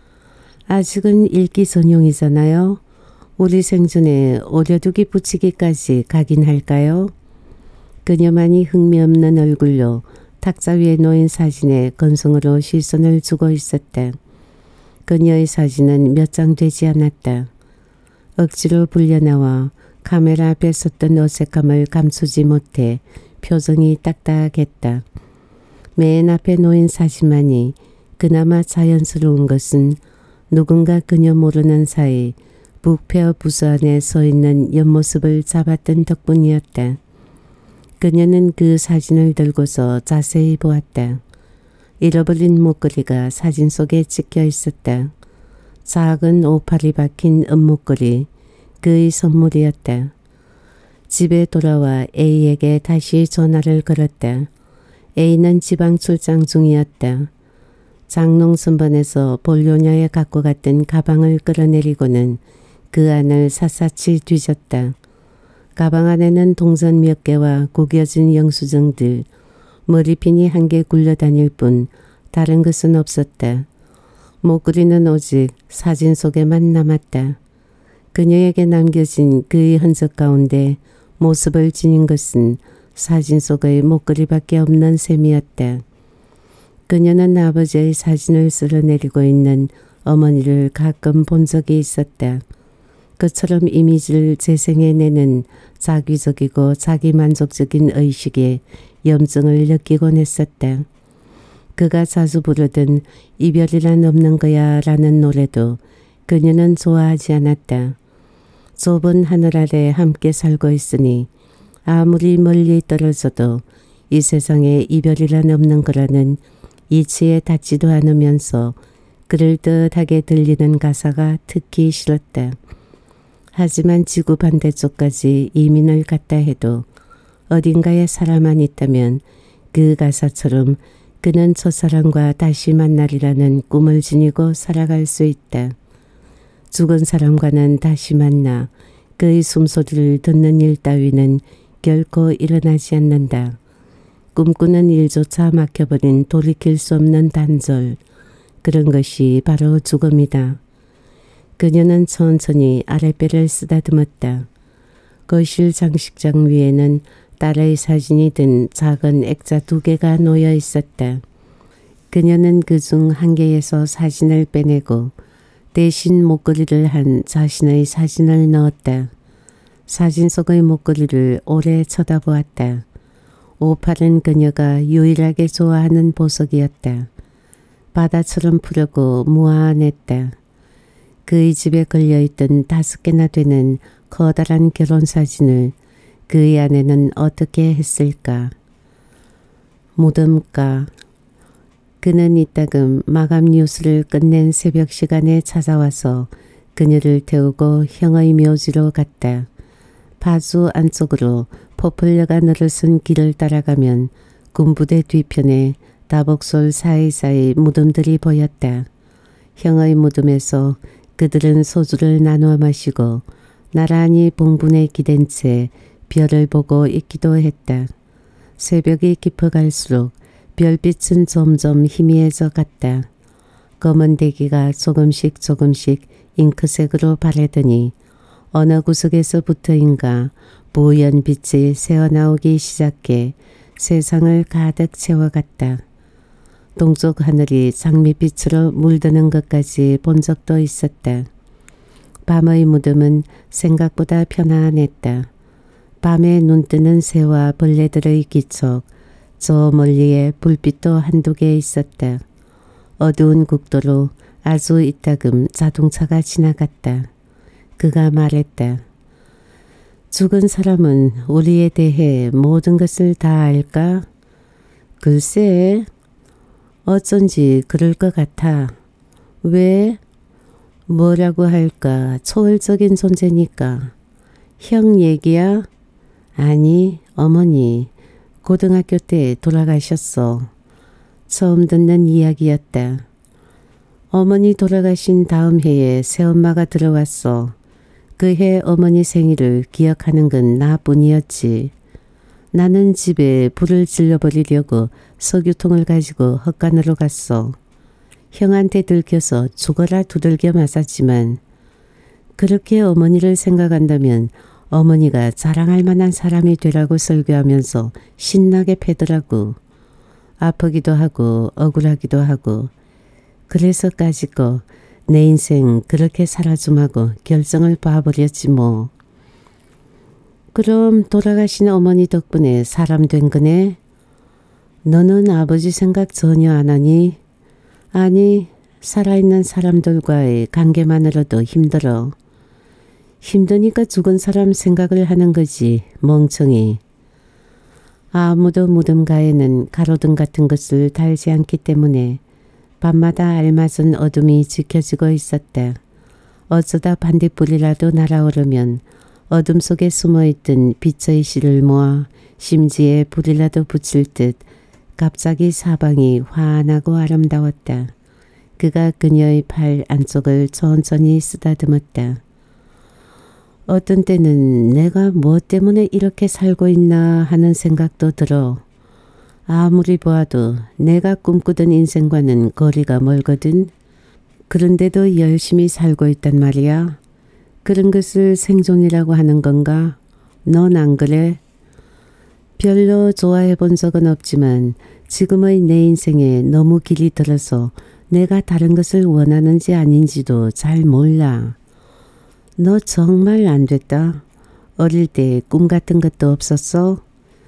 아직은 읽기 전용이잖아요. 우리 생전에 오려두기 붙이기까지 가긴 할까요? 그녀만이 흥미없는 얼굴로 탁자 위에 놓인 사진에 건성으로 시선을 주고 있었다. 그녀의 사진은 몇 장 되지 않았다. 억지로 불려나와 카메라 앞에 섰던 어색함을 감추지 못해 표정이 딱딱했다. 맨 앞에 놓인 사진만이 그나마 자연스러운 것은 누군가 그녀 모르는 사이 북페어 부스 안에 서 있는 옆모습을 잡았던 덕분이었다. 그녀는 그 사진을 들고서 자세히 보았다. 잃어버린 목걸이가 사진 속에 찍혀 있었다. 작은 오팔이 박힌 은목걸이, 그의 선물이었다. 집에 돌아와 A에게 다시 전화를 걸었다. A는 지방 출장 중이었다. 장롱 선반에서 볼로냐에 갖고 갔던 가방을 끌어내리고는 그 안을 샅샅이 뒤졌다. 가방 안에는 동전 몇 개와 구겨진 영수증들, 머리핀이 한 개 굴러다닐 뿐 다른 것은 없었다. 목걸이는 오직 사진 속에만 남았다. 그녀에게 남겨진 그의 흔적 가운데 모습을 지닌 것은 사진 속의 목걸이밖에 없는 셈이었다. 그녀는 아버지의 사진을 쓸어내리고 있는 어머니를 가끔 본 적이 있었다. 그처럼 이미지를 재생해내는 자기적이고 자기만족적인 의식에 염증을 느끼곤 했었다. 그가 자주 부르던 이별이란 없는 거야 라는 노래도 그녀는 좋아하지 않았다. 좁은 하늘 아래 함께 살고 있으니 아무리 멀리 떨어져도 이 세상에 이별이란 없는 거라는 이치에 닿지도 않으면서 그럴듯하게 들리는 가사가 특히 싫었다. 하지만 지구 반대쪽까지 이민을 갔다 해도 어딘가에 사람만 있다면 그 가사처럼 그는 첫사랑과 다시 만나리라는 꿈을 지니고 살아갈 수 있다. 죽은 사람과는 다시 만나 그의 숨소리를 듣는 일 따위는 결코 일어나지 않는다. 꿈꾸는 일조차 막혀버린 돌이킬 수 없는 단절, 그런 것이 바로 죽음이다. 그녀는 천천히 아랫배를 쓰다듬었다. 거실 장식장 위에는 딸의 사진이 든 작은 액자 두 개가 놓여 있었다. 그녀는 그중 한 개에서 사진을 빼내고 대신 목걸이를 한 자신의 사진을 넣었다. 사진 속의 목걸이를 오래 쳐다보았다. 오팔은 그녀가 유일하게 좋아하는 보석이었다. 바다처럼 푸르고 무한했다. 그의 집에 걸려있던 다섯 개나 되는 커다란 결혼사진을 그의 아내는 어떻게 했을까? 무덤가. 그는 이따금 마감 뉴스를 끝낸 새벽 시간에 찾아와서 그녀를 태우고 형의 묘지로 갔다. 파주 안쪽으로 포플러가 늘어선 길을 따라가면 군부대 뒤편에 다복솔 사이사이 무덤들이 보였다. 형의 무덤에서 그들은 소주를 나누어 마시고 나란히 봉분에 기댄 채 별을 보고 있기도 했다. 새벽이 깊어갈수록 별빛은 점점 희미해져 갔다. 검은 대기가 조금씩 조금씩 잉크색으로 바래더니 어느 구석에서부터인가 부연 빛이 새어나오기 시작해 세상을 가득 채워갔다. 동쪽 하늘이 장밋빛으로 물드는 것까지 본 적도 있었다. 밤의 무덤은 생각보다 편안했다. 밤에 눈뜨는 새와 벌레들의 기척, 저 멀리에 불빛도 한두 개 있었다. 어두운 국도로 아주 이따금 자동차가 지나갔다. 그가 말했다. 죽은 사람은 우리에 대해 모든 것을 다 알까? 글쎄, 어쩐지 그럴 것 같아. 왜? 뭐라고 할까? 초월적인 존재니까. 형 얘기야? 아니, 어머니. 고등학교 때 돌아가셨어. 처음 듣는 이야기였다. 어머니 돌아가신 다음 해에 새엄마가 들어왔어. 그 해 어머니 생일을 기억하는 건 나뿐이었지. 나는 집에 불을 질러버리려고 석유통을 가지고 헛간으로 갔어. 형한테 들켜서 죽어라 두들겨 맞았지만 그렇게 어머니를 생각한다면 어머니가 자랑할 만한 사람이 되라고 설교하면서 신나게 패더라고. 아프기도 하고 억울하기도 하고. 그래서까짓거 내 인생 그렇게 살아줌 하고 결정을 봐버렸지 뭐. 그럼 돌아가신 어머니 덕분에 사람 된 거네? 너는 아버지 생각 전혀 안 하니? 아니, 살아있는 사람들과의 관계만으로도 힘들어. 힘드니까 죽은 사람 생각을 하는 거지, 멍청이. 아무도 무덤가에는 가로등 같은 것을 달지 않기 때문에 밤마다 알맞은 어둠이 지켜지고 있었다. 어쩌다 반딧불이라도 날아오르면 어둠 속에 숨어있던 빛의 실을 모아 심지에 불이라도 붙일 듯 갑자기 사방이 환하고 아름다웠다. 그가 그녀의 팔 안쪽을 천천히 쓰다듬었다. 어떤 때는 내가 뭐 때문에 이렇게 살고 있나 하는 생각도 들어. 아무리 보아도 내가 꿈꾸던 인생과는 거리가 멀거든. 그런데도 열심히 살고 있단 말이야. 그런 것을 생존이라고 하는 건가? 넌 안 그래? 별로 좋아해 본 적은 없지만 지금의 내 인생에 너무 길이 들어서 내가 다른 것을 원하는지 아닌지도 잘 몰라. 너 정말 안 됐다. 어릴 때 꿈 같은 것도 없었어?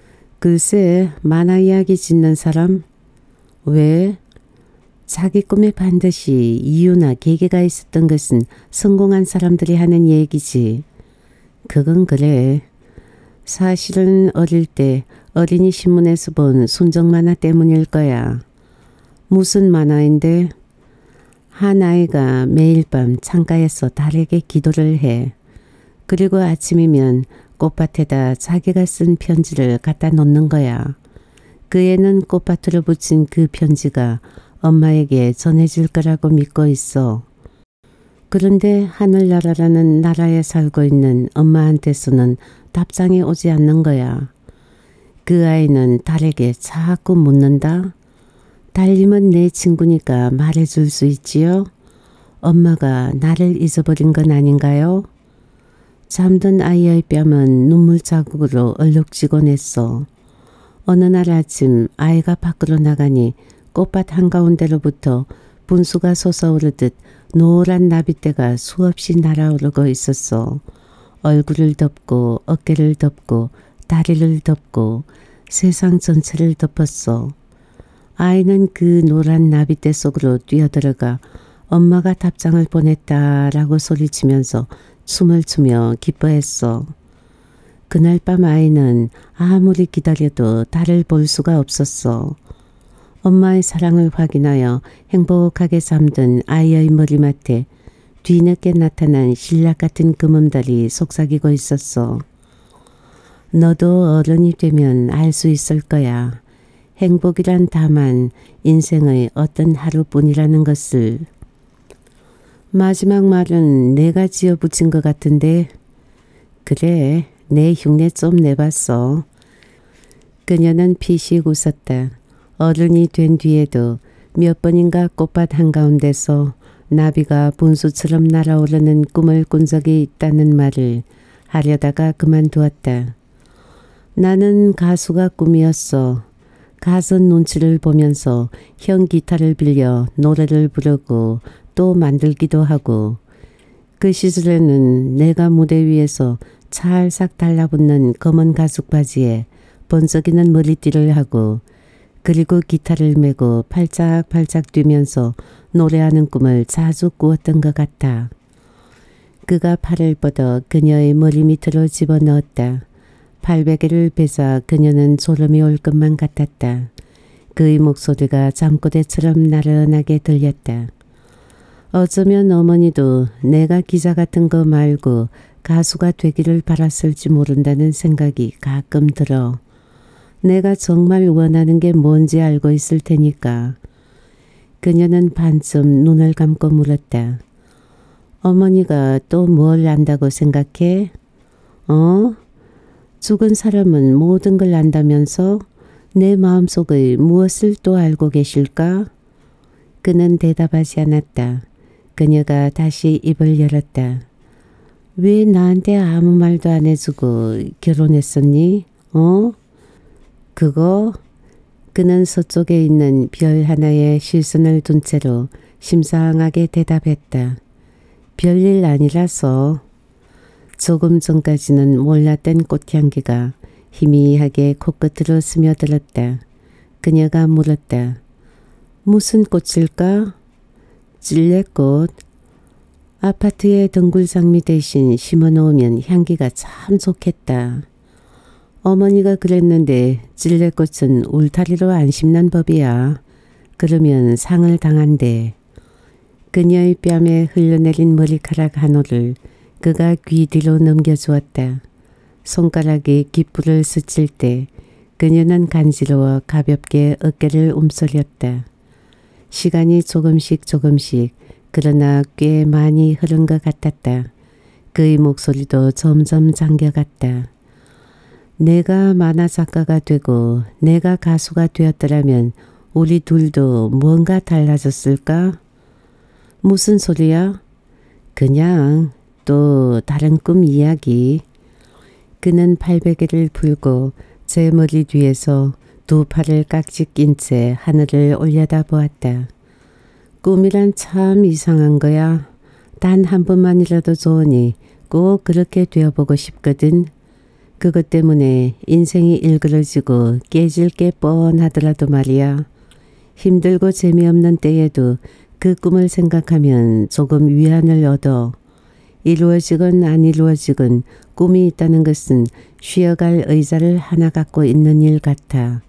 글쎄, 만화 이야기 짓는 사람? 왜? 자기 꿈에 반드시 이유나 계기가 있었던 것은 성공한 사람들이 하는 얘기지. 그건 그래. 사실은 어릴 때 어린이 신문에서 본 순정 만화 때문일 거야. 무슨 만화인데? 한 아이가 매일 밤 창가에서 달에게 기도를 해. 그리고 아침이면 꽃밭에다 자기가 쓴 편지를 갖다 놓는 거야. 그 애는 꽃밭으로 붙인 그 편지가 엄마에게 전해질 거라고 믿고 있어. 그런데 하늘나라라는 나라에 살고 있는 엄마한테서는 답장이 오지 않는 거야. 그 아이는 달에게 자꾸 묻는다. 달님은 내 친구니까 말해줄 수 있지요? 엄마가 나를 잊어버린 건 아닌가요? 잠든 아이의 뺨은 눈물 자국으로 얼룩지곤 했어. 어느 날 아침 아이가 밖으로 나가니 꽃밭 한가운데로부터 분수가 솟아오르듯 노란 나비떼가 수없이 날아오르고 있었어. 얼굴을 덮고 어깨를 덮고 다리를 덮고 세상 전체를 덮었어. 아이는 그 노란 나비떼 속으로 뛰어들어가 엄마가 답장을 보냈다라고 소리치면서 춤을 추며 기뻐했어. 그날 밤 아이는 아무리 기다려도 달을 볼 수가 없었어. 엄마의 사랑을 확인하여 행복하게 잠든 아이의 머리맡에 뒤늦게 나타난 신락 같은 금음달이 속삭이고 있었어. 너도 어른이 되면 알 수 있을 거야. 행복이란 다만 인생의 어떤 하루뿐이라는 것을. 마지막 말은 내가 지어붙인 것 같은데. 그래, 내 흉내 좀 내봤어. 그녀는 피식 웃었다. 어른이 된 뒤에도 몇 번인가 꽃밭 한가운데서 나비가 분수처럼 날아오르는 꿈을 꾼 적이 있다는 말을 하려다가 그만두었다. 나는 가수가 꿈이었어. 가수 눈치를 보면서 형 기타를 빌려 노래를 부르고 또 만들기도 하고, 그 시절에는 내가 무대 위에서 찰싹 달라붙는 검은 가죽 바지에 번쩍이는 머리띠를 하고 그리고 기타를 메고 팔짝팔짝 뛰면서 노래하는 꿈을 자주 꾸었던 것 같아. 그가 팔을 뻗어 그녀의 머리 밑으로 집어넣었다. 팔베개를 베자 그녀는 졸음이 올 것만 같았다. 그의 목소리가 잠꼬대처럼 나른하게 들렸다. 어쩌면 어머니도 내가 기자 같은 거 말고 가수가 되기를 바랐을지 모른다는 생각이 가끔 들어. 내가 정말 원하는 게 뭔지 알고 있을 테니까. 그녀는 반쯤 눈을 감고 물었다. 어머니가 또 뭘 안다고 생각해? 어? 죽은 사람은 모든 걸 안다면서 내 마음속의 무엇을 또 알고 계실까? 그는 대답하지 않았다. 그녀가 다시 입을 열었다. 왜 나한테 아무 말도 안 해주고 결혼했었니? 어? 그거? 그는 서쪽에 있는 별 하나에 시선을 둔 채로 심상하게 대답했다. 별일 아니라서. 조금 전까지는 몰랐던 꽃향기가 희미하게 코끝으로 스며들었다. 그녀가 물었다. 무슨 꽃일까? 찔레꽃. 아파트에 덩굴장미 대신 심어놓으면 향기가 참 좋겠다. 어머니가 그랬는데 찔레꽃은 울타리로 안 심는 법이야. 그러면 상을 당한대. 그녀의 뺨에 흘러내린 머리카락 한 올을 그가 귀 뒤로 넘겨주었다. 손가락이 깃불을 스칠 때 그녀는 간지러워 가볍게 어깨를 움츠렸다. 시간이 조금씩 조금씩 그러나 꽤 많이 흐른 것 같았다. 그의 목소리도 점점 잠겨갔다. 내가 만화 작가가 되고 내가 가수가 되었더라면 우리 둘도 뭔가 달라졌을까? 무슨 소리야? 그냥 또 다른 꿈 이야기. 그는 팔베개를 풀고 제 머리 뒤에서 두 팔을 깍지 낀 채 하늘을 올려다 보았다. 꿈이란 참 이상한 거야. 단 한 번만이라도 좋으니 꼭 그렇게 되어보고 싶거든. 그것 때문에 인생이 일그러지고 깨질 게 뻔하더라도 말이야. 힘들고 재미없는 때에도 그 꿈을 생각하면 조금 위안을 얻어. 이루어지건 안 이루어지건 꿈이 있다는 것은 쉬어갈 의자를 하나 갖고 있는 일 같아.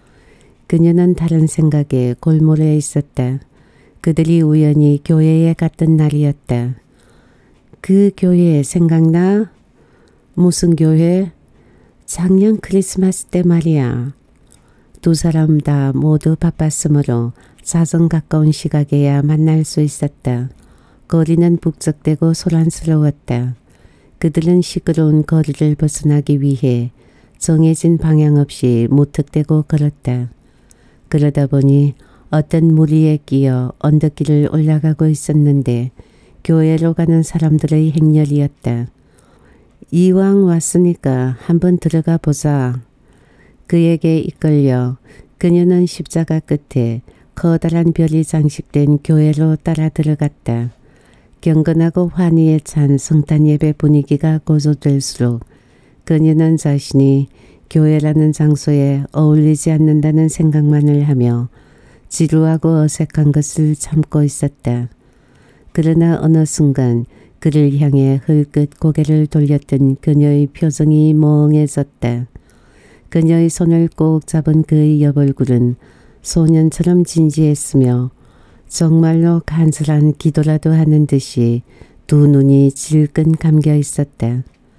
그녀는 다른 생각에 골몰해 있었다. 그들이 우연히 교회에 갔던 날이었다. 그 교회 생각나? 무슨 교회? 작년 크리스마스 때 말이야. 두 사람 다 모두 바빴으므로 사정 가까운 시각에야 만날 수 있었다. 거리는 북적대고 소란스러웠다. 그들은 시끄러운 거리를 벗어나기 위해 정해진 방향 없이 무턱대고 걸었다. 그러다 보니 어떤 무리에 끼어 언덕길을 올라가고 있었는데 교회로 가는 사람들의 행렬이었다. 이왕 왔으니까 한번 들어가 보자. 그에게 이끌려 그녀는 십자가 끝에 커다란 별이 장식된 교회로 따라 들어갔다. 경건하고 환희에 찬 성탄 예배 분위기가 고조될수록 그녀는 자신이 교회라는 장소에 어울리지 않는다는 생각만을 하며 지루하고 어색한 것을 참고 있었다. 그러나 어느 순간 그를 향해 흘끗 고개를 돌렸던 그녀의 표정이 멍해졌다. 그녀의 손을 꼭 잡은 그의 옆얼굴은 소년처럼 진지했으며 정말로 간절한 기도라도 하는 듯이 두 눈이 질끈 감겨 있었다.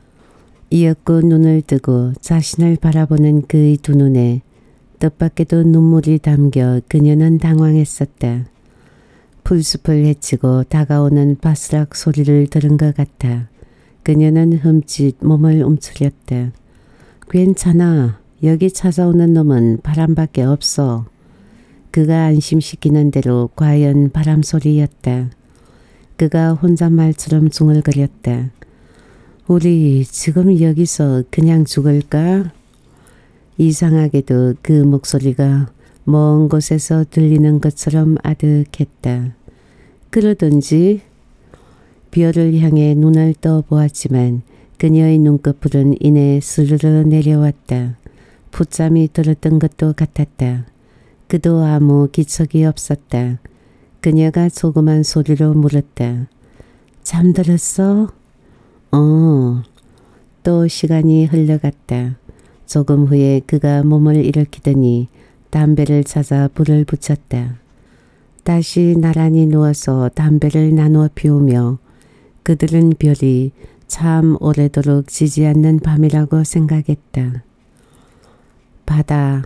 이윽고 눈을 뜨고 자신을 바라보는 그의 두 눈에 뜻밖에도 눈물이 담겨 그녀는 당황했었다. 풀숲을 헤치고 다가오는 바스락 소리를 들은 것 같아 그녀는 흠칫 몸을 움츠렸다. 괜찮아. 여기 찾아오는 놈은 바람밖에 없어. 그가 안심시키는 대로 과연 바람 소리였다. 그가 혼잣말처럼 중얼거렸다. 우리 지금 여기서 그냥 죽을까? 이상하게도 그 목소리가 먼 곳에서 들리는 것처럼 아득했다. 그러던지 별을 향해 눈을 떠보았지만 그녀의 눈꺼풀은 이내 스르르 내려왔다. 풋잠이 들었던 것도 같았다. 그도 아무 기척이 없었다. 그녀가 조그만 소리로 물었다. 잠들었어? 어. 또 시간이 흘러갔다. 조금 후에 그가 몸을 일으키더니 담배를 찾아 불을 붙였다. 다시 나란히 누워서 담배를 나누어 피우며 그들은 별이 참 오래도록 지지 않는 밤이라고 생각했다. 바다.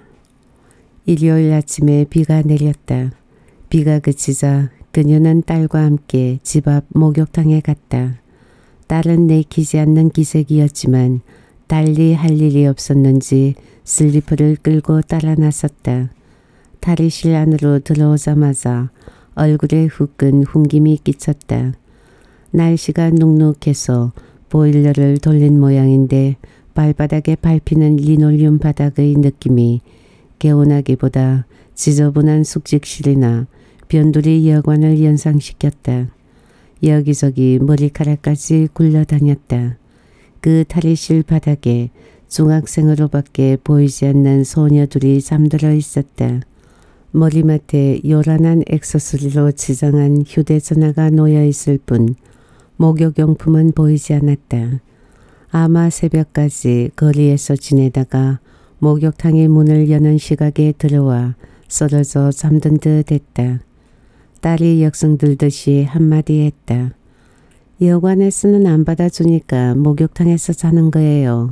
일요일 아침에 비가 내렸다. 비가 그치자 그녀는 딸과 함께 집 앞 목욕탕에 갔다. 딸은 내키지 않는 기색이었지만 달리 할 일이 없었는지 슬리퍼를 끌고 따라 나섰다. 탈의실 안으로 들어오자마자 얼굴에 후끈 훈김이 끼쳤다. 날씨가 눅눅해서 보일러를 돌린 모양인데 발바닥에 밟히는 리놀륨 바닥의 느낌이 개운하기보다 지저분한 숙직실이나 변두리 여관을 연상시켰다. 여기저기 머리카락까지 굴러다녔다. 그 탈의실 바닥에 중학생으로밖에 보이지 않는 소녀들이 잠들어 있었다. 머리맡에 요란한 액세서리로 지정한 휴대전화가 놓여있을 뿐 목욕용품은 보이지 않았다. 아마 새벽까지 거리에서 지내다가 목욕탕의 문을 여는 시각에 들어와 쓰러져 잠든 듯 했다. 딸이 역성들듯이 한마디 했다. 여관에서는 안 받아주니까 목욕탕에서 자는 거예요.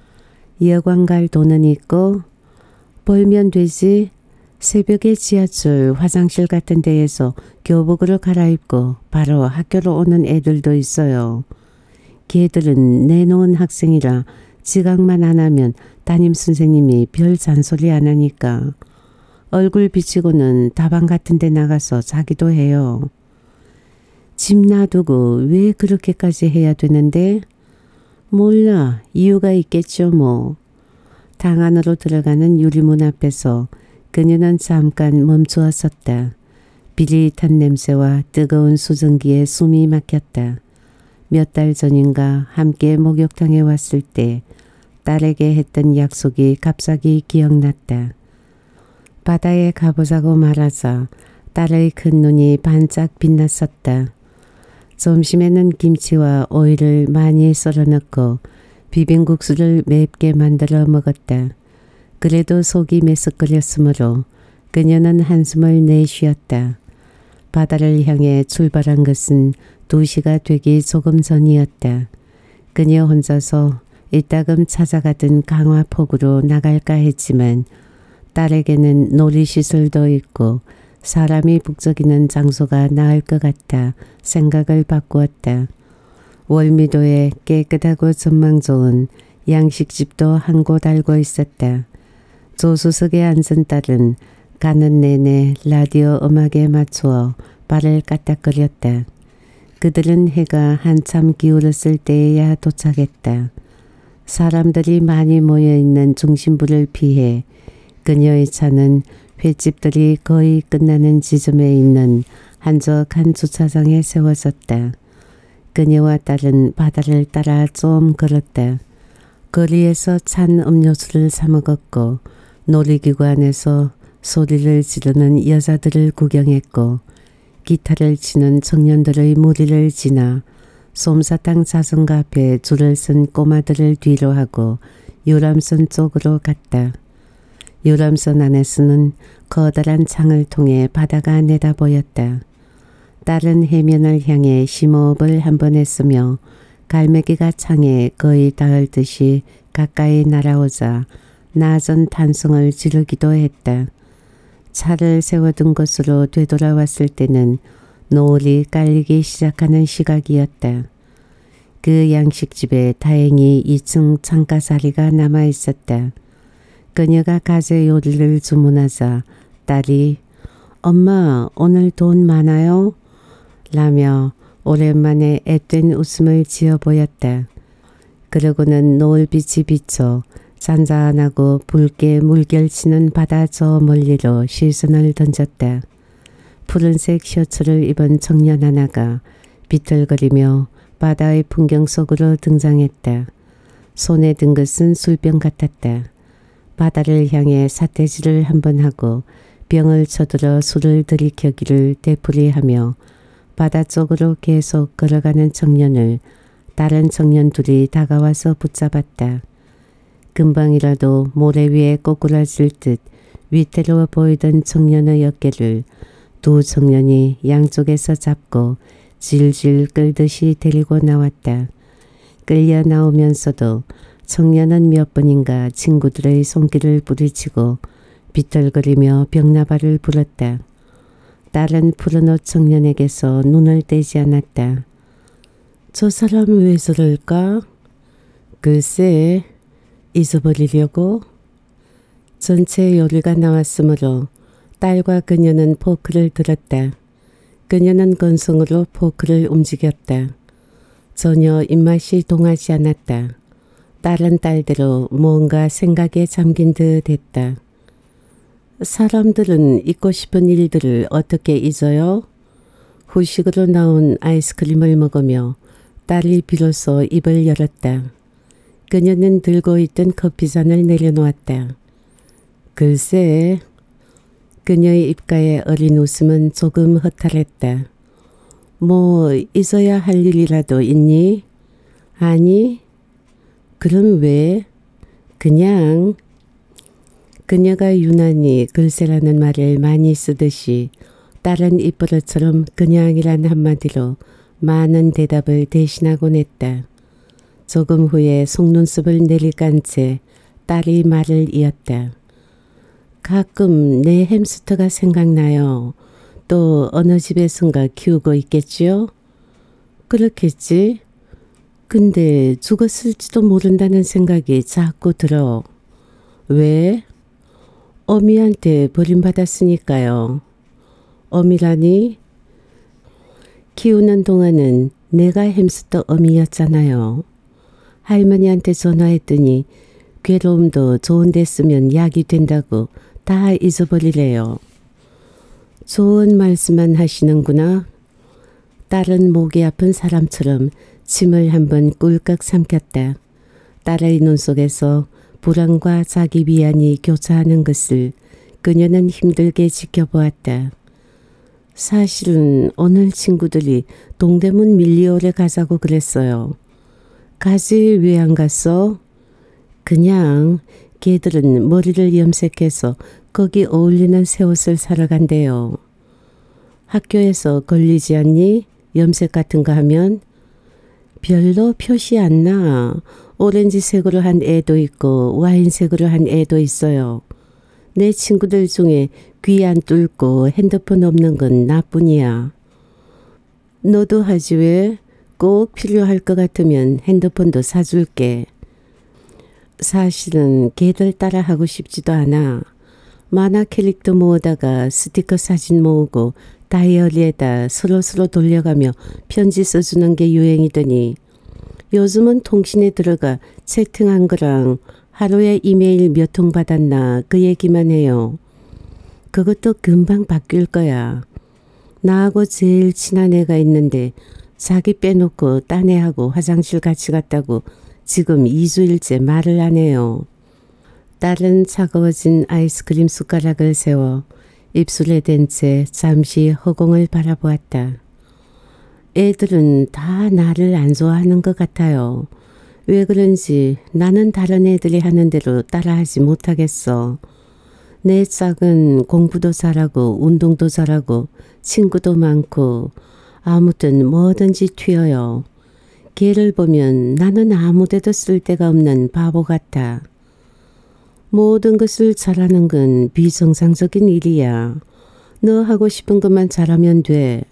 여관 갈 돈은 있고? 벌면 되지. 새벽에 지하철, 화장실 같은 데에서 교복으로 갈아입고 바로 학교로 오는 애들도 있어요. 걔들은 내놓은 학생이라 지각만 안 하면 담임선생님이 별 잔소리 안 하니까 얼굴 비치고는 다방 같은 데 나가서 자기도 해요. 집 놔두고 왜 그렇게까지 해야 되는데? 몰라. 이유가 있겠죠 뭐. 당 안으로 들어가는 유리문 앞에서 그녀는 잠깐 멈추어 섰다. 비릿한 냄새와 뜨거운 수증기에 숨이 막혔다. 몇 달 전인가 함께 목욕탕에 왔을 때 딸에게 했던 약속이 갑자기 기억났다. 바다에 가보자고 말하자 딸의 큰 눈이 반짝 빛났었다. 점심에는 김치와 오이를 많이 썰어 넣고 비빔국수를 맵게 만들어 먹었다. 그래도 속이 메스꺼렸으므로 그녀는 한숨을 내쉬었다. 바다를 향해 출발한 것은 두 시가 되기 조금 전이었다. 그녀 혼자서 이따금 찾아가던 강화폭으로 나갈까 했지만 딸에게는 놀이시설도 있고 사람이 북적이는 장소가 나을 것 같아 생각을 바꾸었다. 월미도에 깨끗하고 전망 좋은 양식집도 한 곳 알고 있었다. 조수석에 앉은 딸은 가는 내내 라디오 음악에 맞추어 발을 까딱거렸다. 그들은 해가 한참 기울었을 때에야 도착했다. 사람들이 많이 모여있는 중심부를 피해 그녀의 차는 횟집들이 거의 끝나는 지점에 있는 한적한 주차장에 세워졌다. 그녀와 딸은 바다를 따라 좀 걸었다. 거리에서 찬 음료수를 사 먹었고 놀이기구 안에서 소리를 지르는 여자들을 구경했고 기타를 치는 청년들의 무리를 지나 솜사탕 자전거 앞에 줄을 쓴 꼬마들을 뒤로 하고 유람선 쪽으로 갔다. 유람선 안에서는 커다란 창을 통해 바다가 내다 보였다. 딸은 해면을 향해 심호흡을 한번 했으며 갈매기가 창에 거의 닿을 듯이 가까이 날아오자 낮은 탄성을 지르기도 했다. 차를 세워둔 곳으로 되돌아왔을 때는 노을이 깔리기 시작하는 시각이었다. 그 양식집에 다행히 이 층 창가 자리가 남아 있었다. 그녀가 가재 요리를 주문하자 딸이 "엄마, 오늘 돈 많아요?" 라며 오랜만에 앳된 웃음을 지어 보였다. 그러고는 노을빛이 비쳐 잔잔하고 붉게 물결치는 바다 저 멀리로 시선을 던졌다. 푸른색 셔츠를 입은 청년 하나가 비틀거리며 바다의 풍경 속으로 등장했다. 손에 든 것은 술병 같았다. 바다를 향해 삿대질을 한번 하고 병을 쳐들어 술을 들이켜기를 되풀이하며 바다 쪽으로 계속 걸어가는 청년을 다른 청년 둘이 다가와서 붙잡았다. 금방이라도 모래 위에 꼬꾸라질 듯 위태로워 보이던 청년의 어깨를 두 청년이 양쪽에서 잡고 질질 끌듯이 데리고 나왔다. 끌려 나오면서도 청년은 몇 번인가 친구들의 손길을 부딪히고 비틀거리며 벽나발을 불었다. 딸은 푸른 옷 청년에게서 눈을 떼지 않았다. "저 사람 왜 저럴까?" "글쎄, 잊어버리려고?" 전체 요리가 나왔으므로 딸과 그녀는 포크를 들었다. 그녀는 건성으로 포크를 움직였다. 전혀 입맛이 동하지 않았다. 딸은 딸대로 뭔가 생각에 잠긴 듯 했다. 사람들은 잊고 싶은 일들을 어떻게 잊어요? 후식으로 나온 아이스크림을 먹으며 딸이 비로소 입을 열었다. 그녀는 들고 있던 커피잔을 내려놓았다. 글쎄, 그녀의 입가에 어린 웃음은 조금 허탈했다. 뭐 잊어야 할 일이라도 있니? 아니? 그럼 왜? 그냥. 그녀가 유난히 글쎄라는 말을 많이 쓰듯이 딸은 입버릇처럼 그냥이란 한마디로 많은 대답을 대신하곤 했다. 조금 후에 속눈썹을 내리깐 채 딸이 말을 이었다. 가끔 내 햄스터가 생각나요. 또 어느 집에선가 키우고 있겠지요? 그렇겠지. 근데 죽었을지도 모른다는 생각이 자꾸 들어. 왜? 어미한테 버림받았으니까요. 어미라니? 키우는 동안은 내가 햄스터 어미였잖아요. 할머니한테 전화했더니 괴로움도 좋은 데 쓰면 약이 된다고 다 잊어버리래요. 좋은 말씀만 하시는구나. 딸은 목이 아픈 사람처럼 침을 한번 꿀꺽 삼켰다. 딸의 눈 속에서 불안과 자기 미안이 교차하는 것을 그녀는 힘들게 지켜보았다. 사실은 오늘 친구들이 동대문 밀리오를 가자고 그랬어요. 가지 왜 안 갔어? 그냥 걔들은 머리를 염색해서 거기 어울리는 새 옷을 사러 간대요. 학교에서 걸리지 않니? 염색 같은 거 하면? 별로 표시 안 나. 오렌지색으로 한 애도 있고 와인색으로 한 애도 있어요. 내 친구들 중에 귀 안 뚫고 핸드폰 없는 건 나뿐이야. 너도 하지 왜? 꼭 필요할 것 같으면 핸드폰도 사줄게. 사실은 걔들 따라 하고 싶지도 않아. 만화 캐릭터 모으다가 스티커 사진 모으고 다이어리에다 서로서로 돌려가며 편지 써주는 게 유행이더니 요즘은 통신에 들어가 채팅한 거랑 하루에 이메일 몇 통 받았나 그 얘기만 해요. 그것도 금방 바뀔 거야. 나하고 제일 친한 애가 있는데 자기 빼놓고 딴 애하고 화장실 같이 갔다고 지금 이 주일째 말을 안 해요. 딸은 차가워진 아이스크림 숟가락을 세워 입술에 댄 채 잠시 허공을 바라보았다. 애들은 다 나를 안 좋아하는 것 같아요. 왜 그런지 나는 다른 애들이 하는 대로 따라하지 못하겠어. 내 짝은 공부도 잘하고 운동도 잘하고 친구도 많고 아무튼 뭐든지 튀어요. 걔를 보면 나는 아무데도 쓸 데가 없는 바보 같아. 모든 것을 잘하는 건 비정상적인 일이야. 너 하고 싶은 것만 잘하면 돼.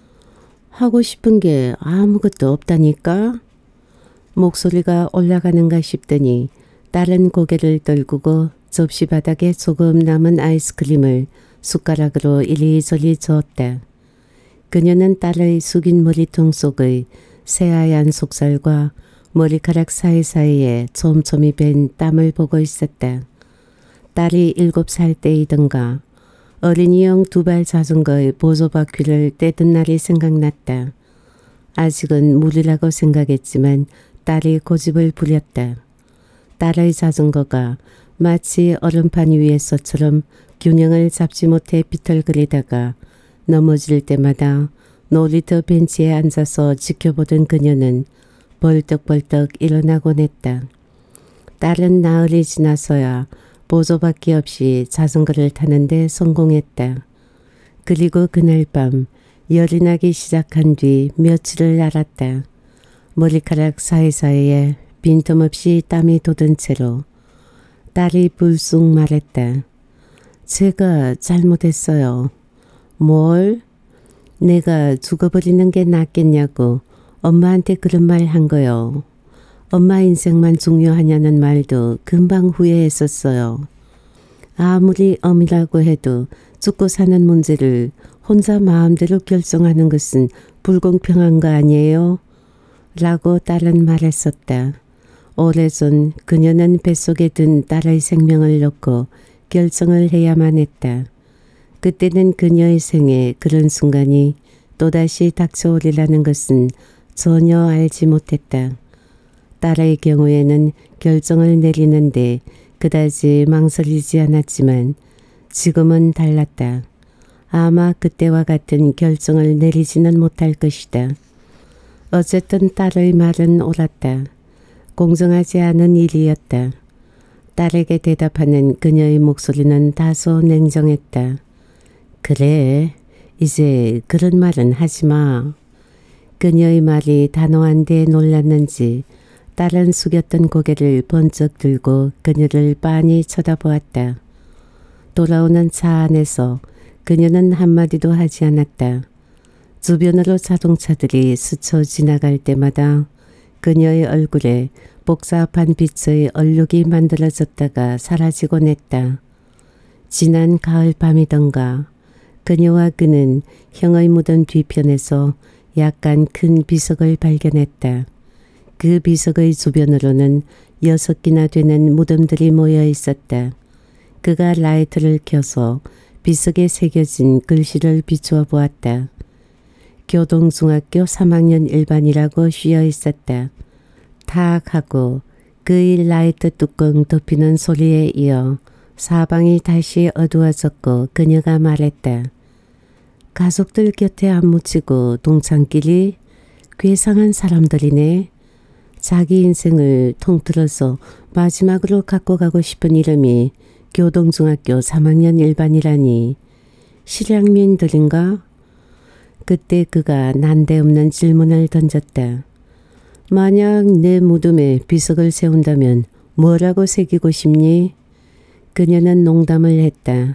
하고 싶은 게 아무것도 없다니까? 목소리가 올라가는가 싶더니 딸은 고개를 떨구고 접시 바닥에 조금 남은 아이스크림을 숟가락으로 이리저리 저었다. 그녀는 딸의 숙인 머리통 속의 새하얀 속살과 머리카락 사이사이에 촘촘히 밴 땀을 보고 있었다. 딸이 일곱 살 때이던가 어린이용 두발 자전거의 보조바퀴를 떼던 날이 생각났다. 아직은 무리라고 생각했지만 딸이 고집을 부렸다. 딸의 자전거가 마치 얼음판 위에서처럼 균형을 잡지 못해 비틀거리다가 넘어질 때마다 놀이터 벤치에 앉아서 지켜보던 그녀는 벌떡벌떡 일어나곤 했다. 딸은 나흘이 지나서야 보조바퀴 없이 자전거를 타는데 성공했다. 그리고 그날 밤 열이 나기 시작한 뒤 며칠을 알았다. 머리카락 사이사이에 빈틈없이 땀이 돋은 채로 딸이 불쑥 말했다. 제가 잘못했어요. 뭘? 내가 죽어버리는 게 낫겠냐고 엄마한테 그런 말 한 거요. 엄마 인생만 중요하냐는 말도 금방 후회했었어요. 아무리 엄이라고 해도 죽고 사는 문제를 혼자 마음대로 결정하는 것은 불공평한 거 아니에요? 라고 딸은 말했었다. 오래전 그녀는 뱃속에 든 딸의 생명을 놓고 결정을 해야만 했다. 그때는 그녀의 생에 그런 순간이 또다시 닥쳐오리라는 것은 전혀 알지 못했다. 딸의 경우에는 결정을 내리는데 그다지 망설이지 않았지만 지금은 달랐다. 아마 그때와 같은 결정을 내리지는 못할 것이다. 어쨌든 딸의 말은 옳았다. 공정하지 않은 일이었다. 딸에게 대답하는 그녀의 목소리는 다소 냉정했다. 그래, 이제 그런 말은 하지 마. 그녀의 말이 단호한데 놀랐는지 딸은 숙였던 고개를 번쩍 들고 그녀를 빤히 쳐다보았다. 돌아오는 차 안에서 그녀는 한마디도 하지 않았다. 주변으로 자동차들이 스쳐 지나갈 때마다 그녀의 얼굴에 복잡한 빛의 얼룩이 만들어졌다가 사라지곤 했다. 지난 가을 밤이던가 그녀와 그는 형의 무덤 뒤편에서 약간 큰 비석을 발견했다. 그 비석의 주변으로는 여섯 개나 되는 무덤들이 모여 있었다. 그가 라이트를 켜서 비석에 새겨진 글씨를 비추어 보았다. 교동중학교 삼 학년 일반이라고 쉬어 있었다. 탁 하고 그의 라이트 뚜껑 덮이는 소리에 이어 사방이 다시 어두워졌고 그녀가 말했다. 가족들 곁에 안 묻히고 동창끼리 괴상한 사람들이네. 자기 인생을 통틀어서 마지막으로 갖고 가고 싶은 이름이 교동중학교 삼 학년 일반이라니. 실향민들인가? 그때 그가 난데없는 질문을 던졌다. 만약 내 무덤에 비석을 세운다면 뭐라고 새기고 싶니? 그녀는 농담을 했다.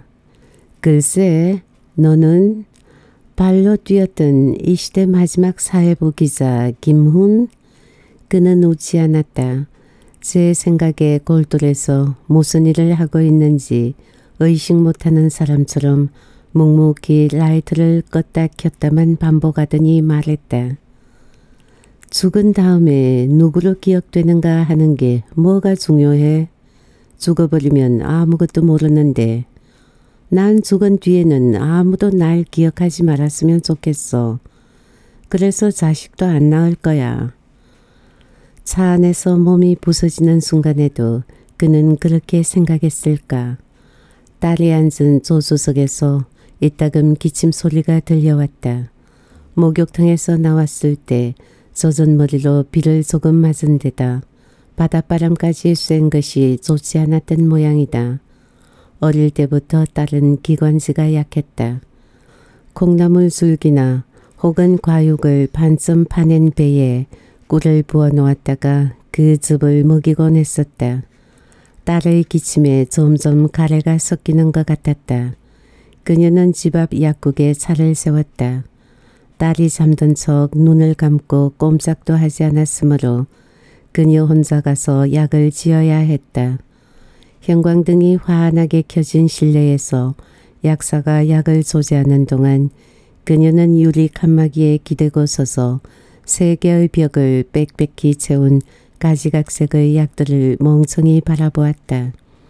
글쎄, 너는? 발로 뛰었던 이 시대 마지막 사회부 기자 김훈? 그는 웃지 않았다. 제 생각에 골똘해서 무슨 일을 하고 있는지 의식 못하는 사람처럼 묵묵히 라이트를 껐다 켰다만 반복하더니 말했다. 죽은 다음에 누구로 기억되는가 하는 게 뭐가 중요해? 죽어버리면 아무것도 모르는데 난 죽은 뒤에는 아무도 날 기억하지 말았으면 좋겠어. 그래서 자식도 안 낳을 거야. 차 안에서 몸이 부서지는 순간에도 그는 그렇게 생각했을까. 딸이 앉은 조수석에서 이따금 기침 소리가 들려왔다. 목욕탕에서 나왔을 때 젖은 머리로 비를 조금 맞은 데다 바닷바람까지 쐰 것이 좋지 않았던 모양이다. 어릴 때부터 딸은 기관지가 약했다. 콩나물 줄기나 혹은 과육을 반쯤 파낸 배에 꿀을 부어 놓았다가 그 즙을 먹이곤 했었다. 딸의 기침에 점점 가래가 섞이는 것 같았다. 그녀는 집 앞 약국에 차를 세웠다. 딸이 잠든 척 눈을 감고 꼼짝도 하지 않았으므로 그녀 혼자 가서 약을 지어야 했다. 형광등이 환하게 켜진 실내에서 약사가 약을 조제하는 동안 그녀는 유리 칸막이에 기대고 서서 세 개의 벽을 빽빽히 채운 가지각색의 약들을 멍청이 바라보았다.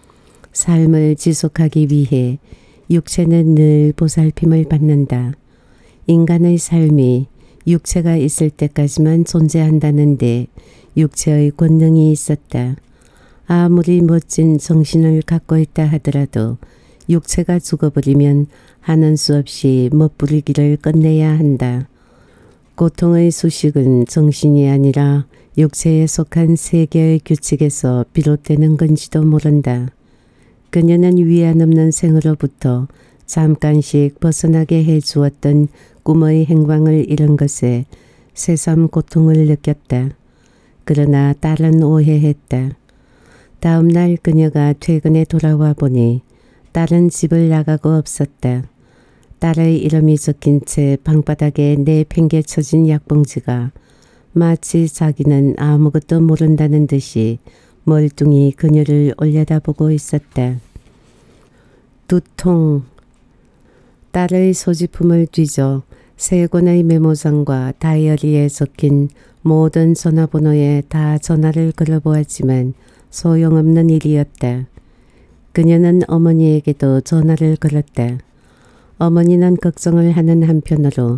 삶을 지속하기 위해 육체는 늘 보살핌을 받는다. 인간의 삶이 육체가 있을 때까지만 존재한다는데 육체의 권능이 있었다. 아무리 멋진 정신을 갖고 있다 하더라도 육체가 죽어버리면 하는 수 없이 멋부리기를 끝내야 한다. 고통의 수식은 정신이 아니라 육체에 속한 세계의 규칙에서 비롯되는 건지도 모른다. 그녀는 위안 없는 생으로부터 잠깐씩 벗어나게 해주었던 꿈의 행방을 잃은 것에 새삼 고통을 느꼈다. 그러나 딸은 오해했다. 다음 날 그녀가 퇴근에 돌아와 보니 딸은 집을 나가고 없었다. 딸의 이름이 적힌 채 방바닥에 내팽개쳐진 약봉지가 마치 자기는 아무것도 모른다는 듯이 멀뚱히 그녀를 올려다보고 있었다. 두통. 딸의 소지품을 뒤져 세 권의 메모장과 다이어리에 적힌 모든 전화번호에 다 전화를 걸어보았지만 소용없는 일이었다. 그녀는 어머니에게도 전화를 걸었다. 어머니는 걱정을 하는 한편으로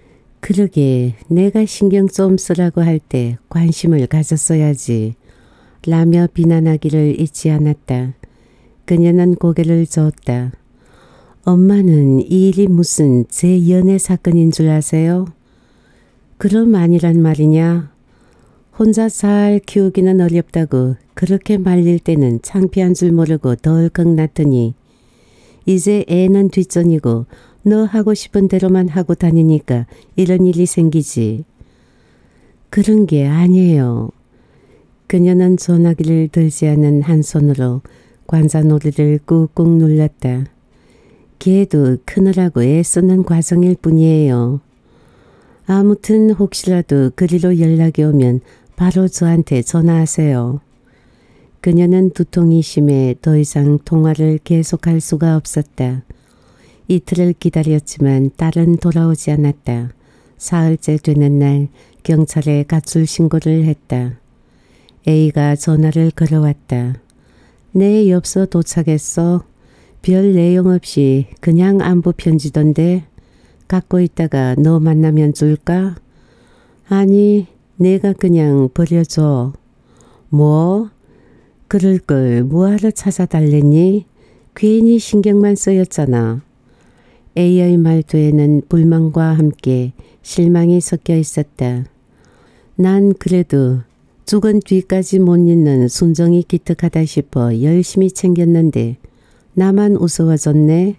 그러게 내가 신경 좀 쓰라고 할 때 관심을 가졌어야지 라며 비난하기를 잊지 않았다. 그녀는 고개를 저었다. 엄마는 이 일이 무슨 제 연애 사건인 줄 아세요? 그럼 아니란 말이냐? 혼자 잘 키우기는 어렵다고 그렇게 말릴 때는 창피한 줄 모르고 덜컥 낳더니 이제 애는 뒷전이고 너 하고 싶은 대로만 하고 다니니까 이런 일이 생기지. 그런 게 아니에요. 그녀는 전화기를 들지 않은 한 손으로 관자놀이를 꾹꾹 눌렀다. 걔도 크느라고 애쓰는 과정일 뿐이에요. 아무튼 혹시라도 그리로 연락이 오면 바로 저한테 전화하세요. 그녀는 두통이 심해 더 이상 통화를 계속할 수가 없었다. 이틀을 기다렸지만 딸은 돌아오지 않았다. 사흘째 되는 날 경찰에 가출 신고를 했다. A가 전화를 걸어왔다. 내 엽서 도착했어. 별 내용 없이 그냥 안부 편지던데 갖고 있다가 너 만나면 줄까? 아니 내가 그냥 버려줘. 뭐? 그럴 걸 뭐하러 찾아달랬니? 괜히 신경만 쓰였잖아. A의 말투에는 불만과 함께 실망이 섞여 있었다. 난 그래도 죽은 뒤까지 못 잊는 순정이 기특하다 싶어 열심히 챙겼는데 나만 우스워졌네.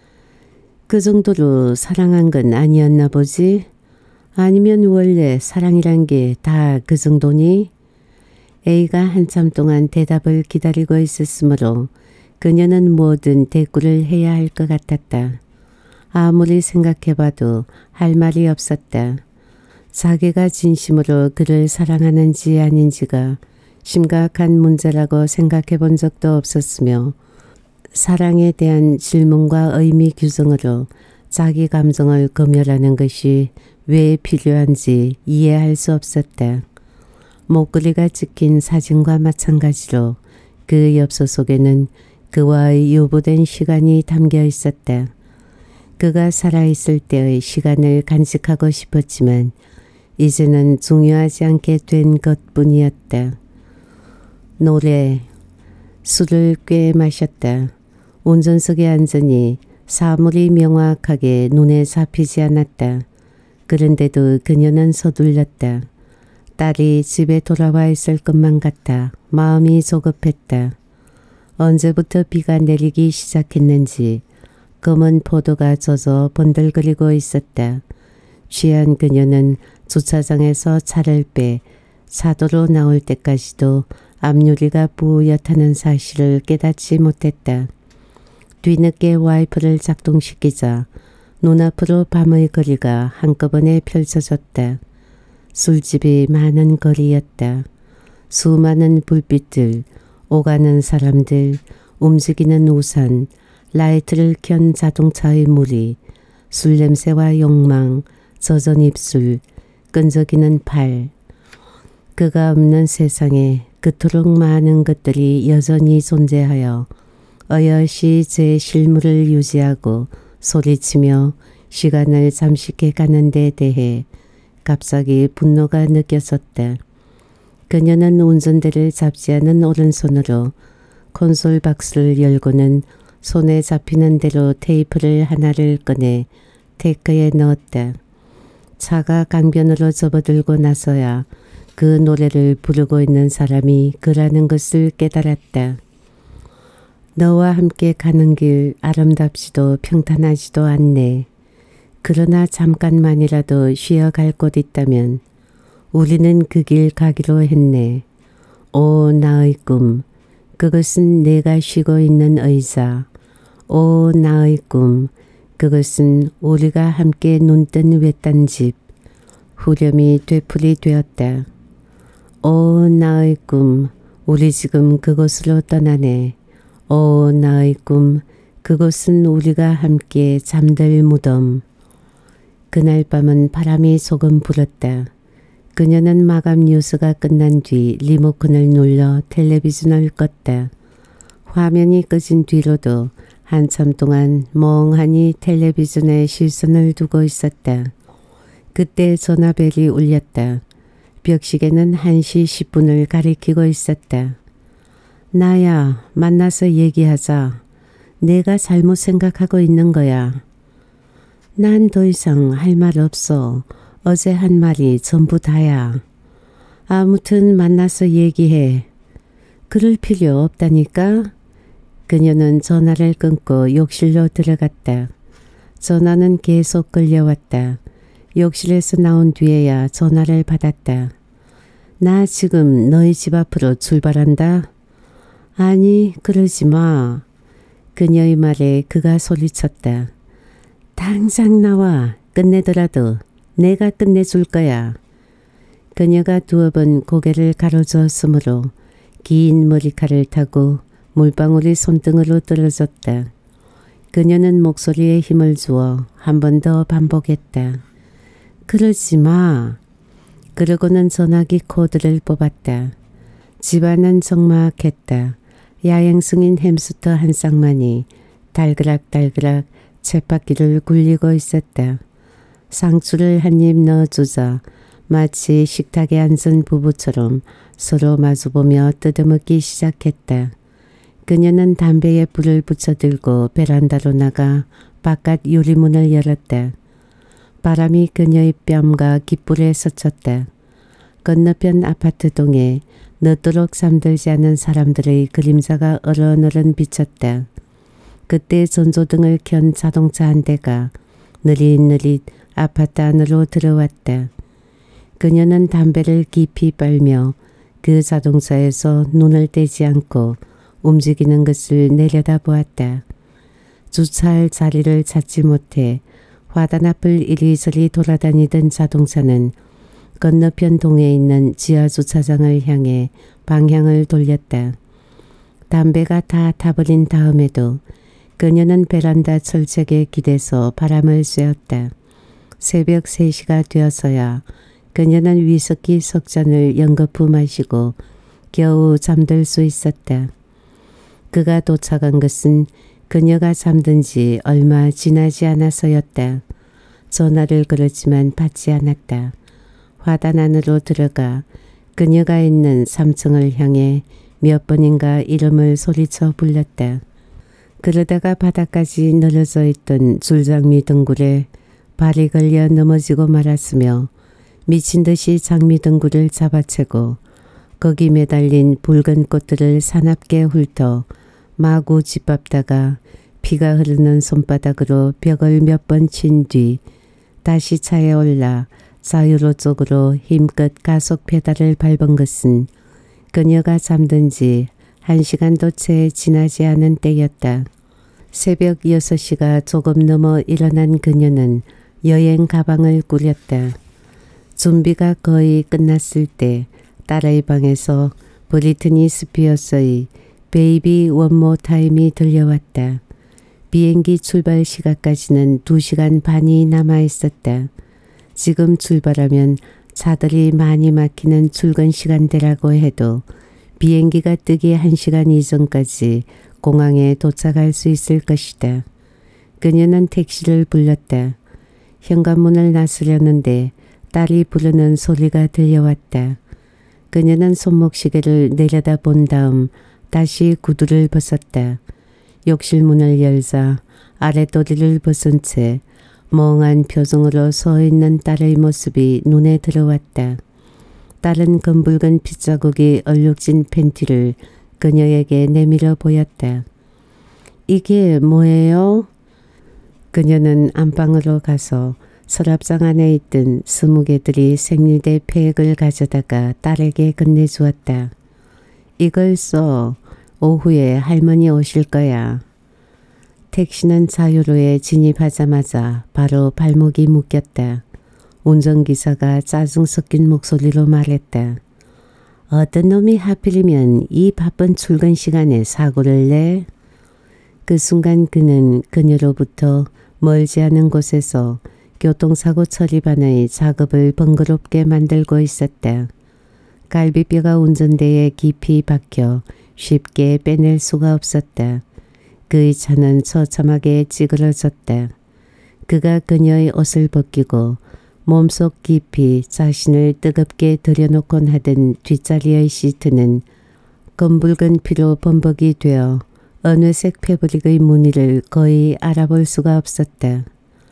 그 정도로 사랑한 건 아니었나 보지? 아니면 원래 사랑이란 게 다 그 정도니? A가 한참 동안 대답을 기다리고 있었으므로 그녀는 뭐든 대꾸를 해야 할 것 같았다. 아무리 생각해봐도 할 말이 없었다. 자기가 진심으로 그를 사랑하는지 아닌지가 심각한 문제라고 생각해 본 적도 없었으며 사랑에 대한 질문과 의미 규정으로 자기 감정을 검열하는 것이 왜 필요한지 이해할 수 없었다. 목걸이가 찍힌 사진과 마찬가지로 그 엽서 속에는 그와의 유보된 시간이 담겨 있었다. 그가 살아있을 때의 시간을 간직하고 싶었지만 이제는 중요하지 않게 된 것뿐이었다. 노래, 술을 꽤 마셨다. 운전석에 앉으니 사물이 명확하게 눈에 잡히지 않았다. 그런데도 그녀는 서둘렀다. 딸이 집에 돌아와 있을 것만 같아 마음이 조급했다. 언제부터 비가 내리기 시작했는지 검은 포도가 젖어 번들거리고 있었다. 취한 그녀는 주차장에서 차를 빼 차도로 나올 때까지도 앞유리가 뿌옇다는 사실을 깨닫지 못했다. 뒤늦게 와이퍼를 작동시키자 눈앞으로 밤의 거리가 한꺼번에 펼쳐졌다. 술집이 많은 거리였다. 수많은 불빛들, 오가는 사람들, 움직이는 우산, 라이트를 켠 자동차의 무리, 술 냄새와 욕망, 젖은 입술, 끈적이는 팔. 그가 없는 세상에 그토록 많은 것들이 여전히 존재하여 어여시 제 실물을 유지하고 소리치며 시간을 잠식해 가는 데 대해 갑자기 분노가 느껴졌다. 그녀는 운전대를 잡지 않은 오른손으로 콘솔 박스를 열고는 손에 잡히는 대로 테이프를 하나를 꺼내 테이크에 넣었다. 차가 강변으로 접어들고 나서야 그 노래를 부르고 있는 사람이 그라는 것을 깨달았다. 너와 함께 가는 길 아름답지도 평탄하지도 않네. 그러나 잠깐만이라도 쉬어갈 곳 있다면 우리는 그 길 가기로 했네. 오 나의 꿈, 그것은 내가 쉬고 있는 의자. 오 나의 꿈, 그것은 우리가 함께 눈뜬 외딴 집. 후렴이 되풀이 되었다. 오 나의 꿈, 우리 지금 그곳으로 떠나네. 오 나의 꿈, 그곳은 우리가 함께 잠들 무덤. 그날 밤은 바람이 조금 불었다. 그녀는 마감 뉴스가 끝난 뒤 리모컨을 눌러 텔레비전을 껐다. 화면이 꺼진 뒤로도 한참 동안 멍하니 텔레비전에 시선을 두고 있었다. 그때 전화벨이 울렸다. 벽시계는 한 시 십 분을 가리키고 있었다. 나야, 만나서 얘기하자. 내가 잘못 생각하고 있는 거야. 난 더 이상 할 말 없어. 어제 한 말이 전부 다야. 아무튼 만나서 얘기해. 그럴 필요 없다니까. 그녀는 전화를 끊고 욕실로 들어갔다. 전화는 계속 끌려왔다. 욕실에서 나온 뒤에야 전화를 받았다. 나 지금 너희 집 앞으로 출발한다. 아니, 그러지 마. 그녀의 말에 그가 소리쳤다. 당장 나와. 끝내더라도 내가 끝내줄 거야. 그녀가 두어 번 고개를 가로저었으므로 긴 머리칼을 타고 물방울이 손등으로 떨어졌다. 그녀는 목소리에 힘을 주어 한 번 더 반복했다. 그러지 마. 그러고는 전화기 코드를 뽑았다. 집안은 적막했다. 야행성인 햄스터 한 쌍만이 달그락달그락 쳇바퀴를 굴리고 있었다. 상추를 한 입 넣어주자 마치 식탁에 앉은 부부처럼 서로 마주보며 뜯어먹기 시작했다. 그녀는 담배에 불을 붙여들고 베란다로 나가 바깥 유리문을 열었다. 바람이 그녀의 뺨과 깃불에 스쳤다. 건너편 아파트 동에 늦도록 잠들지 않은 사람들의 그림자가 어른어른 비쳤다. 그때 전조등을 켠 자동차 한 대가 느릿느릿 아파트 안으로 들어왔다. 그녀는 담배를 깊이 빨며 그 자동차에서 눈을 떼지 않고 움직이는 것을 내려다보았다. 주차할 자리를 찾지 못해 화단 앞을 이리저리 돌아다니던 자동차는 건너편 동에 있는 지하 주차장을 향해 방향을 돌렸다. 담배가 다 타버린 다음에도 그녀는 베란다 철책에 기대서 바람을 쐬었다. 새벽 세 시가 되어서야 그녀는 위스키 석 잔을 연거푸 마시고 겨우 잠들 수 있었다. 그가 도착한 것은 그녀가 잠든 지 얼마 지나지 않아서였다. 전화를 걸었지만 받지 않았다. 화단 안으로 들어가 그녀가 있는 삼 층을 향해 몇 번인가 이름을 소리쳐 불렀다. 그러다가 바닥까지 늘어져 있던 줄장미 등굴에 발이 걸려 넘어지고 말았으며 미친 듯이 장미 등굴을 잡아채고 거기 매달린 붉은 꽃들을 사납게 훑어 마구 짓밟다가 피가 흐르는 손바닥으로 벽을 몇 번 친 뒤 다시 차에 올라 자유로 쪽으로 힘껏 가속 페달을 밟은 것은 그녀가 잠든 지 한 시간도 채 지나지 않은 때였다. 새벽 여섯 시가 조금 넘어 일어난 그녀는 여행 가방을 꾸렸다. 준비가 거의 끝났을 때 딸의 방에서 브리트니 스피어스의 베이비 원모 타임이 들려왔다. 비행기 출발 시각까지는 두 시간 반이 남아 있었다. 지금 출발하면 차들이 많이 막히는 출근 시간대라고 해도 비행기가 뜨기 한 시간 이전까지 공항에 도착할 수 있을 것이다. 그녀는 택시를 불렀다. 현관문을 나서려는데 딸이 부르는 소리가 들려왔다. 그녀는 손목시계를 내려다본 다음 다시 구두를 벗었다. 욕실 문을 열자 아랫도리를 벗은 채 멍한 표정으로 서 있는 딸의 모습이 눈에 들어왔다. 딸은 검붉은 핏자국이 얼룩진 팬티를 그녀에게 내밀어 보였다. 이게 뭐예요? 그녀는 안방으로 가서 서랍장 안에 있던 스무 개들이 생일대 팩을 가져다가 딸에게 건네주었다. 이걸 써. 오후에 할머니 오실 거야. 택시는 자유로에 진입하자마자 바로 발목이 묶였다. 운전기사가 짜증 섞인 목소리로 말했다. 어떤 놈이 하필이면 이 바쁜 출근 시간에 사고를 내? 그 순간 그는 그녀로부터 멀지 않은 곳에서 교통사고 처리반의 작업을 번거롭게 만들고 있었다. 갈비뼈가 운전대에 깊이 박혀 쉽게 빼낼 수가 없었다. 그의 차는 처참하게 찌그러졌다. 그가 그녀의 옷을 벗기고 몸속 깊이 자신을 뜨겁게 들여놓곤 하던 뒷자리의 시트는 검붉은 피로 범벅이 되어 은회색 패브릭의 무늬를 거의 알아볼 수가 없었다.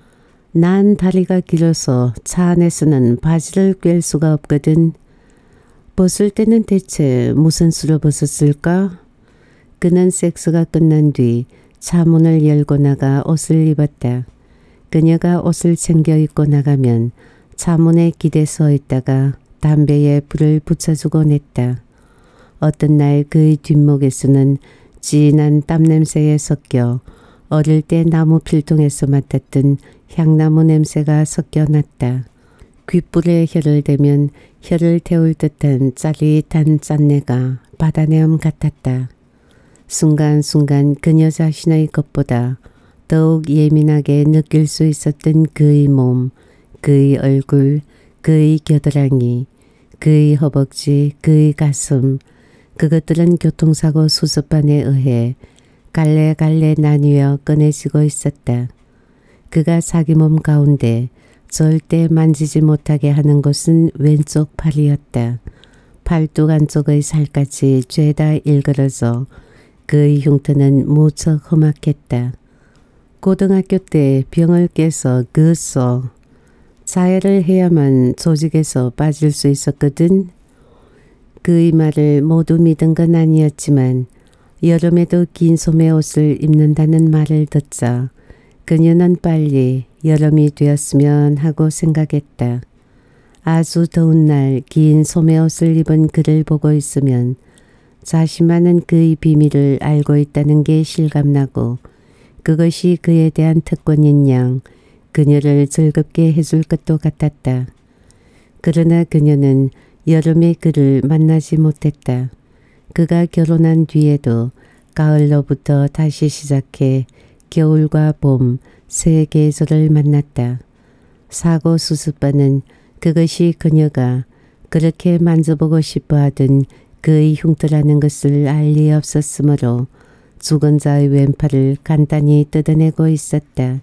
난 다리가 길어서 차 안에서는 바지를 꿰일 수가 없거든. 벗을 때는 대체 무슨 수로 벗었을까? 그는 섹스가 끝난 뒤 차 문을 열고 나가 옷을 입었다. 그녀가 옷을 챙겨 입고 나가면 차 문에 기대 서 있다가 담배에 불을 붙여주곤 했다. 어떤 날 그의 뒷목에서는 진한 땀냄새에 섞여 어릴 때 나무 필통에서 맡았던 향나무 냄새가 섞여 났다. 귓불에 혀를 대면 혀를 태울 듯한 짜릿한 짠내가 바다내음 같았다. 순간순간 그녀 자신의 것보다 더욱 예민하게 느낄 수 있었던 그의 몸, 그의 얼굴, 그의 겨드랑이, 그의 허벅지, 그의 가슴, 그것들은 교통사고 수습반에 의해 갈래갈래 나뉘어 꺼내지고 있었다. 그가 자기 몸 가운데 절대 만지지 못하게 하는 곳은 왼쪽 팔이었다. 팔뚝 안쪽의 살갗이 죄다 일그러져 그의 흉터는 무척 험악했다. 고등학교 때 병을 깨서 그었어. 자해를 해야만 조직에서 빠질 수 있었거든. 그의 말을 모두 믿은 건 아니었지만 여름에도 긴 소매 옷을 입는다는 말을 듣자 그녀는 빨리 여름이 되었으면 하고 생각했다. 아주 더운 날 긴 소매옷을 입은 그를 보고 있으면 자신만은 그의 비밀을 알고 있다는 게 실감나고 그것이 그에 대한 특권인 양 그녀를 즐겁게 해줄 것도 같았다. 그러나 그녀는 여름에 그를 만나지 못했다. 그가 결혼한 뒤에도 가을로부터 다시 시작해 겨울과 봄 세 계절을 만났다. 사고 수습반은 그것이 그녀가 그렇게 만져보고 싶어하던 그의 흉터라는 것을 알 리 없었으므로 죽은 자의 왼팔을 간단히 뜯어내고 있었다.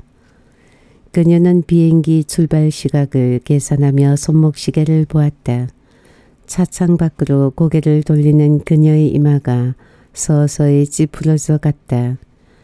그녀는 비행기 출발 시각을 계산하며 손목시계를 보았다. 차창 밖으로 고개를 돌리는 그녀의 이마가 서서히 찌푸려져 갔다.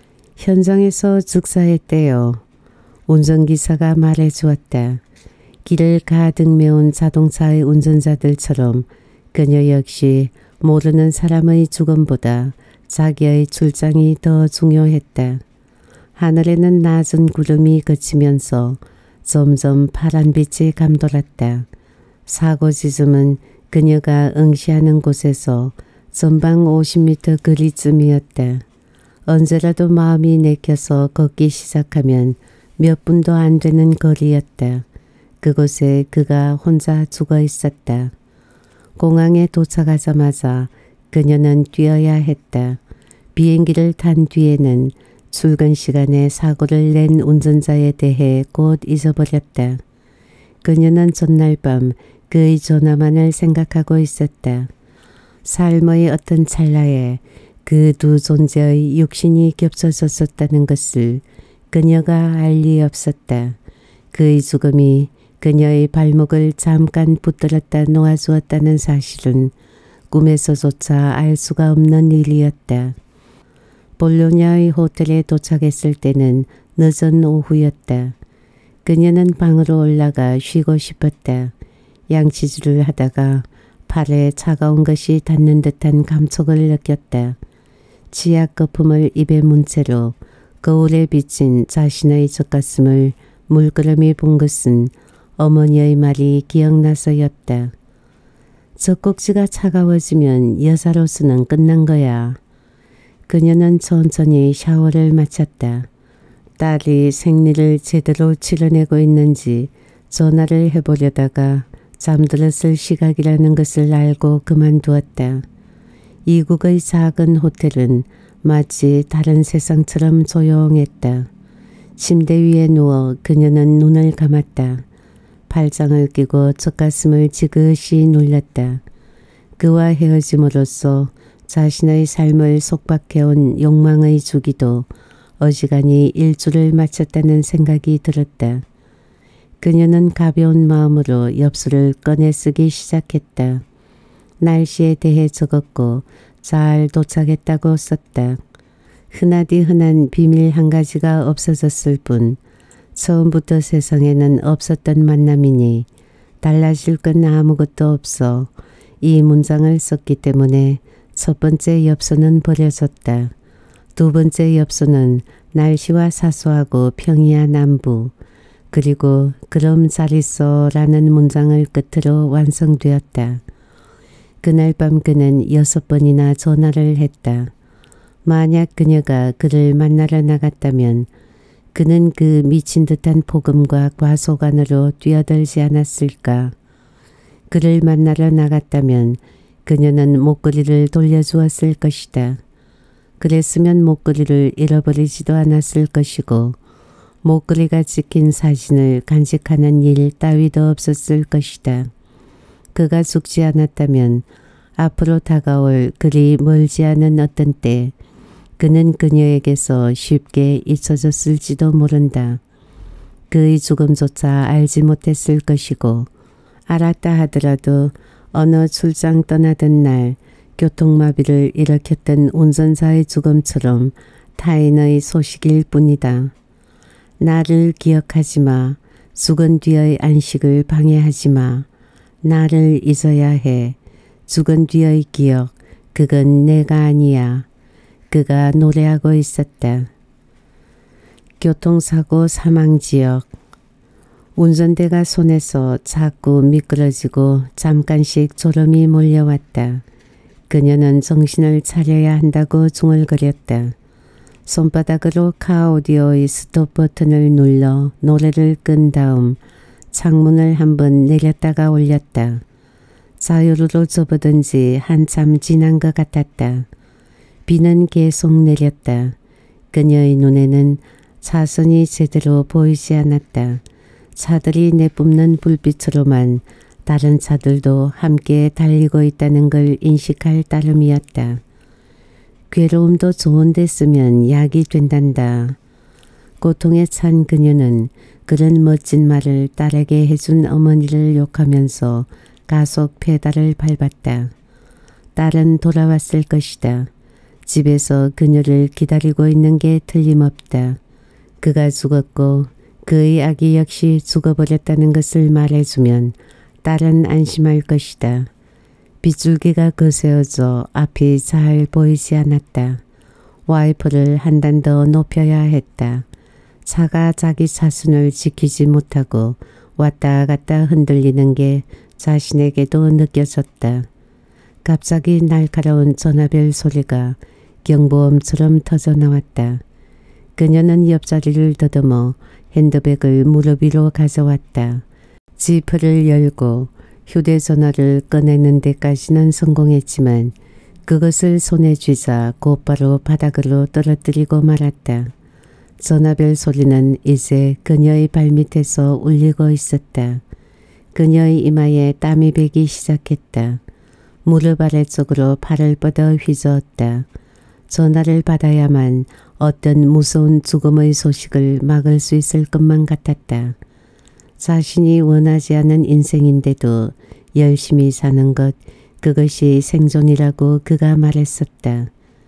현장에서 즉사했대요. 운전기사가 말해주었다. 길을 가득 메운 자동차의 운전자들처럼 그녀 역시 모르는 사람의 죽음보다 자기의 출장이 더 중요했다. 하늘에는 낮은 구름이 그치면서 점점 파란빛이 감돌았다. 사고 지점은 그녀가 응시하는 곳에서 전방 오십 미터 거리쯤이었다. 언제라도 마음이 내켜서 걷기 시작하면 몇 분도 안 되는 거리였다. 그곳에 그가 혼자 죽어 있었다. 공항에 도착하자마자 그녀는 뛰어야 했다. 비행기를 탄 뒤에는 출근 시간에 사고를 낸 운전자에 대해 곧 잊어버렸다. 그녀는 전날 밤 그의 전화만을 생각하고 있었다. 삶의 어떤 찰나에 그 두 존재의 육신이 겹쳐졌었다는 것을 그녀가 알 리 없었다. 그의 죽음이 그녀의 발목을 잠깐 붙들었다 놓아주었다는 사실은 꿈에서조차 알 수가 없는 일이었다. 볼로냐의 호텔에 도착했을 때는 늦은 오후였다. 그녀는 방으로 올라가 쉬고 싶었다. 양치질을 하다가 팔에 차가운 것이 닿는 듯한 감촉을 느꼈다. 치약 거품을 입에 문 채로 거울에 비친 자신의 젖가슴을 물끄러미 본 것은 어머니의 말이 기억나서였다. 젖꼭지가 차가워지면 여자로서는 끝난 거야. 그녀는 천천히 샤워를 마쳤다. 딸이 생리를 제대로 치러내고 있는지 전화를 해보려다가 잠들었을 시각이라는 것을 알고 그만두었다. 이국의 작은 호텔은 마치 다른 세상처럼 조용했다. 침대 위에 누워 그녀는 눈을 감았다. 팔짱을 끼고 젖가슴을 지그시 눌렸다. 그와 헤어짐으로써 자신의 삶을 속박해온 욕망의 주기도 어지간히 일주를 마쳤다는 생각이 들었다. 그녀는 가벼운 마음으로 엽서를 꺼내 쓰기 시작했다. 날씨에 대해 적었고 잘 도착했다고 썼다. 흔하디 흔한 비밀 한 가지가 없어졌을 뿐 처음부터 세상에는 없었던 만남이니 달라질 건 아무것도 없어 이 문장을 썼기 때문에 첫 번째 엽서는 버려졌다. 두 번째 엽서는 날씨와 사소하고 평이한 안부 그리고 그럼 잘 있어 라는 문장을 끝으로 완성되었다. 그날 밤 그는 여섯 번이나 전화를 했다. 만약 그녀가 그를 만나러 나갔다면 그는 그 미친 듯한 폭음과 과속 안으로 뛰어들지 않았을까. 그를 만나러 나갔다면 그녀는 목걸이를 돌려주었을 것이다. 그랬으면 목걸이를 잃어버리지도 않았을 것이고 목걸이가 찍힌 사진을 간직하는 일 따위도 없었을 것이다. 그가 죽지 않았다면 앞으로 다가올 그리 멀지 않은 어떤 때 그는 그녀에게서 쉽게 잊혀졌을지도 모른다. 그의 죽음조차 알지 못했을 것이고 알았다 하더라도 어느 출장 떠나던 날 교통마비를 일으켰던 운전자의 죽음처럼 타인의 소식일 뿐이다. 나를 기억하지 마. 죽은 뒤의 안식을 방해하지 마. 나를 잊어야 해. 죽은 뒤의 기억, 그건 내가 아니야. 그가 노래하고 있었다. 교통사고 사망지역. 운전대가 손에서 자꾸 미끄러지고 잠깐씩 졸음이 몰려왔다. 그녀는 정신을 차려야 한다고 중얼거렸다. 손바닥으로 카오디오의 스톱 버튼을 눌러 노래를 끈 다음 창문을 한번 내렸다가 올렸다. 자유로로 접어든 지 한참 지난 것 같았다. 비는 계속 내렸다. 그녀의 눈에는 차선이 제대로 보이지 않았다. 차들이 내뿜는 불빛으로만 다른 차들도 함께 달리고 있다는 걸 인식할 따름이었다. 괴로움도 좋은 데 쓰면 약이 된단다. 고통에 찬 그녀는 그런 멋진 말을 딸에게 해준 어머니를 욕하면서 가속 페달을 밟았다. 딸은 돌아왔을 것이다. 집에서 그녀를 기다리고 있는 게 틀림없다. 그가 죽었고 그의 아기 역시 죽어버렸다는 것을 말해주면 딸은 안심할 것이다. 빗줄기가 거세어져 앞이 잘 보이지 않았다. 와이퍼를 한 단 더 높여야 했다. 차가 자기 차순을 지키지 못하고 왔다 갔다 흔들리는 게 자신에게도 느껴졌다. 갑자기 날카로운 전화벨 소리가 경보음처럼 터져나왔다. 그녀는 옆자리를 더듬어 핸드백을 무릎 위로 가져왔다. 지퍼를 열고 휴대전화를 꺼내는 데까지는 성공했지만 그것을 손에 쥐자 곧바로 바닥으로 떨어뜨리고 말았다. 전화벨 소리는 이제 그녀의 발밑에서 울리고 있었다. 그녀의 이마에 땀이 배기 시작했다. 무릎 아래쪽으로 팔을 뻗어 휘저었다. 전화를 받아야만 어떤 무서운 죽음의 소식을 막을 수 있을 것만 같았다. 자신이 원하지 않은 인생인데도 열심히 사는 것, 그것이 생존이라고 그가 말했었다.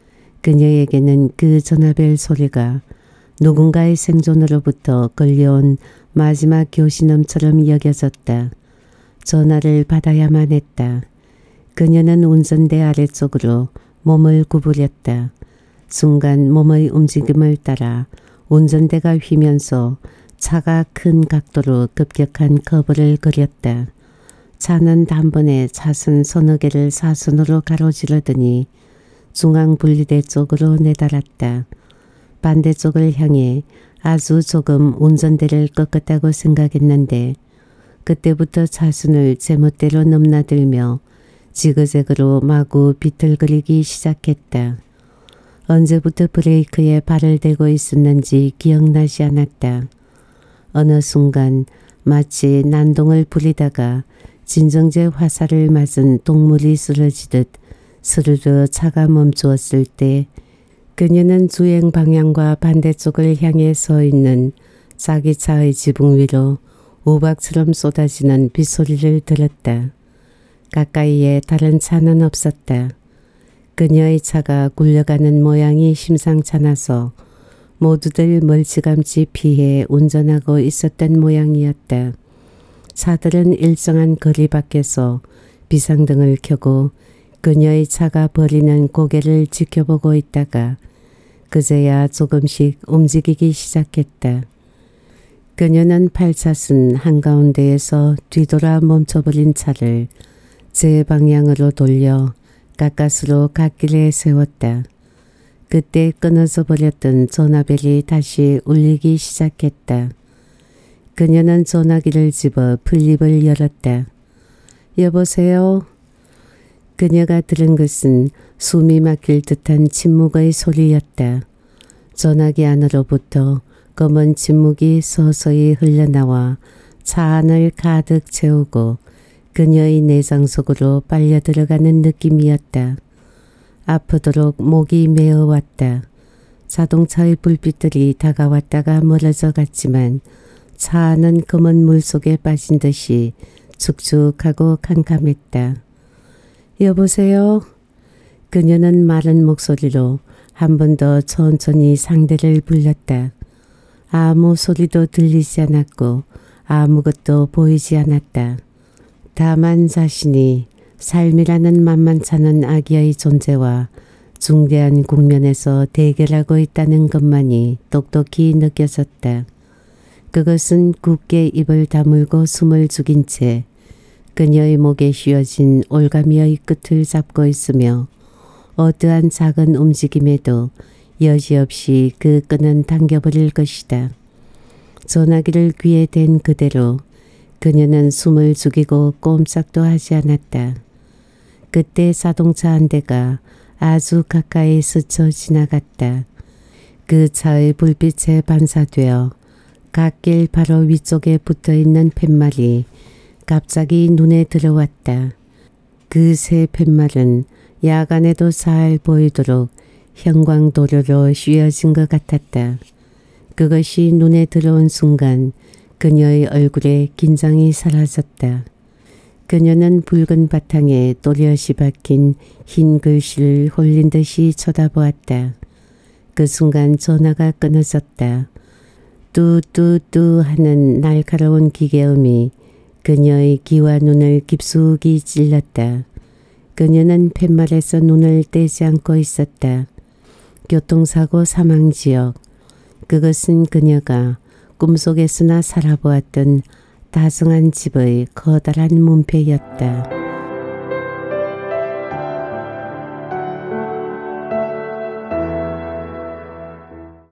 그녀에게는 그 전화벨 소리가 누군가의 생존으로부터 걸려온 마지막 교신음처럼 여겨졌다. 전화를 받아야만 했다. 그녀는 운전대 아래쪽으로 몸을 구부렸다. 순간 몸의 움직임을 따라 운전대가 휘면서 차가 큰 각도로 급격한 커브를 그렸다. 차는 단번에 차선 서너 개를 사선으로 가로지르더니 중앙분리대 쪽으로 내달았다. 반대쪽을 향해 아주 조금 운전대를 꺾었다고 생각했는데 그때부터 차순을 제멋대로 넘나들며 지그재그로 마구 비틀거리기 시작했다. 언제부터 브레이크에 발을 대고 있었는지 기억나지 않았다. 어느 순간 마치 난동을 부리다가 진정제 화살을 맞은 동물이 쓰러지듯 스르르 차가 멈추었을 때 그녀는 주행 방향과 반대쪽을 향해 서 있는 자기 차의 지붕 위로 우박처럼 쏟아지는 빗소리를 들었다. 가까이에 다른 차는 없었다. 그녀의 차가 굴려가는 모양이 심상찮아서 모두들 멀찌감치 피해 운전하고 있었던 모양이었다. 차들은 일정한 거리 밖에서 비상등을 켜고 그녀의 차가 버리는 고개를 지켜보고 있다가 그제야 조금씩 움직이기 시작했다. 그녀는 팔 차선 한가운데에서 뒤돌아 멈춰버린 차를 제 방향으로 돌려 가까스로 갓길에 세웠다. 그때 끊어져 버렸던 전화벨이 다시 울리기 시작했다. 그녀는 전화기를 집어 플립을 열었다. 여보세요? 그녀가 들은 것은 숨이 막힐 듯한 침묵의 소리였다. 전화기 안으로부터 검은 침묵이 서서히 흘러나와 차 안을 가득 채우고 그녀의 내장 속으로 빨려 들어가는 느낌이었다. 아프도록 목이 메어왔다. 자동차의 불빛들이 다가왔다가 멀어져 갔지만 차 안은 검은 물속에 빠진 듯이 축축하고 캄캄했다. 여보세요? 그녀는 마른 목소리로 한 번 더 천천히 상대를 불렀다. 아무 소리도 들리지 않았고 아무것도 보이지 않았다. 다만 자신이 삶이라는 만만찮은 악의의 존재와 중대한 국면에서 대결하고 있다는 것만이 똑똑히 느껴졌다. 그것은 굳게 입을 다물고 숨을 죽인 채 그녀의 목에 휘어진 올가미의 끝을 잡고 있으며 어떠한 작은 움직임에도 여지없이 그 끈은 당겨버릴 것이다. 전화기를 귀에 댄 그대로 그녀는 숨을 죽이고 꼼짝도 하지 않았다. 그때 자동차 한 대가 아주 가까이 스쳐 지나갔다. 그 차의 불빛에 반사되어 갓길 바로 위쪽에 붙어있는 팻말이 갑자기 눈에 들어왔다. 그 새 팻말은 야간에도 잘 보이도록 형광도료로 씌어진 것 같았다. 그것이 눈에 들어온 순간 그녀의 얼굴에 긴장이 사라졌다. 그녀는 붉은 바탕에 또렷이 박힌 흰 글씨를 홀린 듯이 쳐다보았다. 그 순간 전화가 끊어졌다. 뚜뚜뚜 하는 날카로운 기계음이 그녀의 귀와 눈을 깊숙이 찔렀다. 그녀는 팻말에서 눈을 떼지 않고 있었다. 교통사고 사망지역. 그것은 그녀가 꿈속에서나 살아보았던 다정한 집의 커다란 문패였다.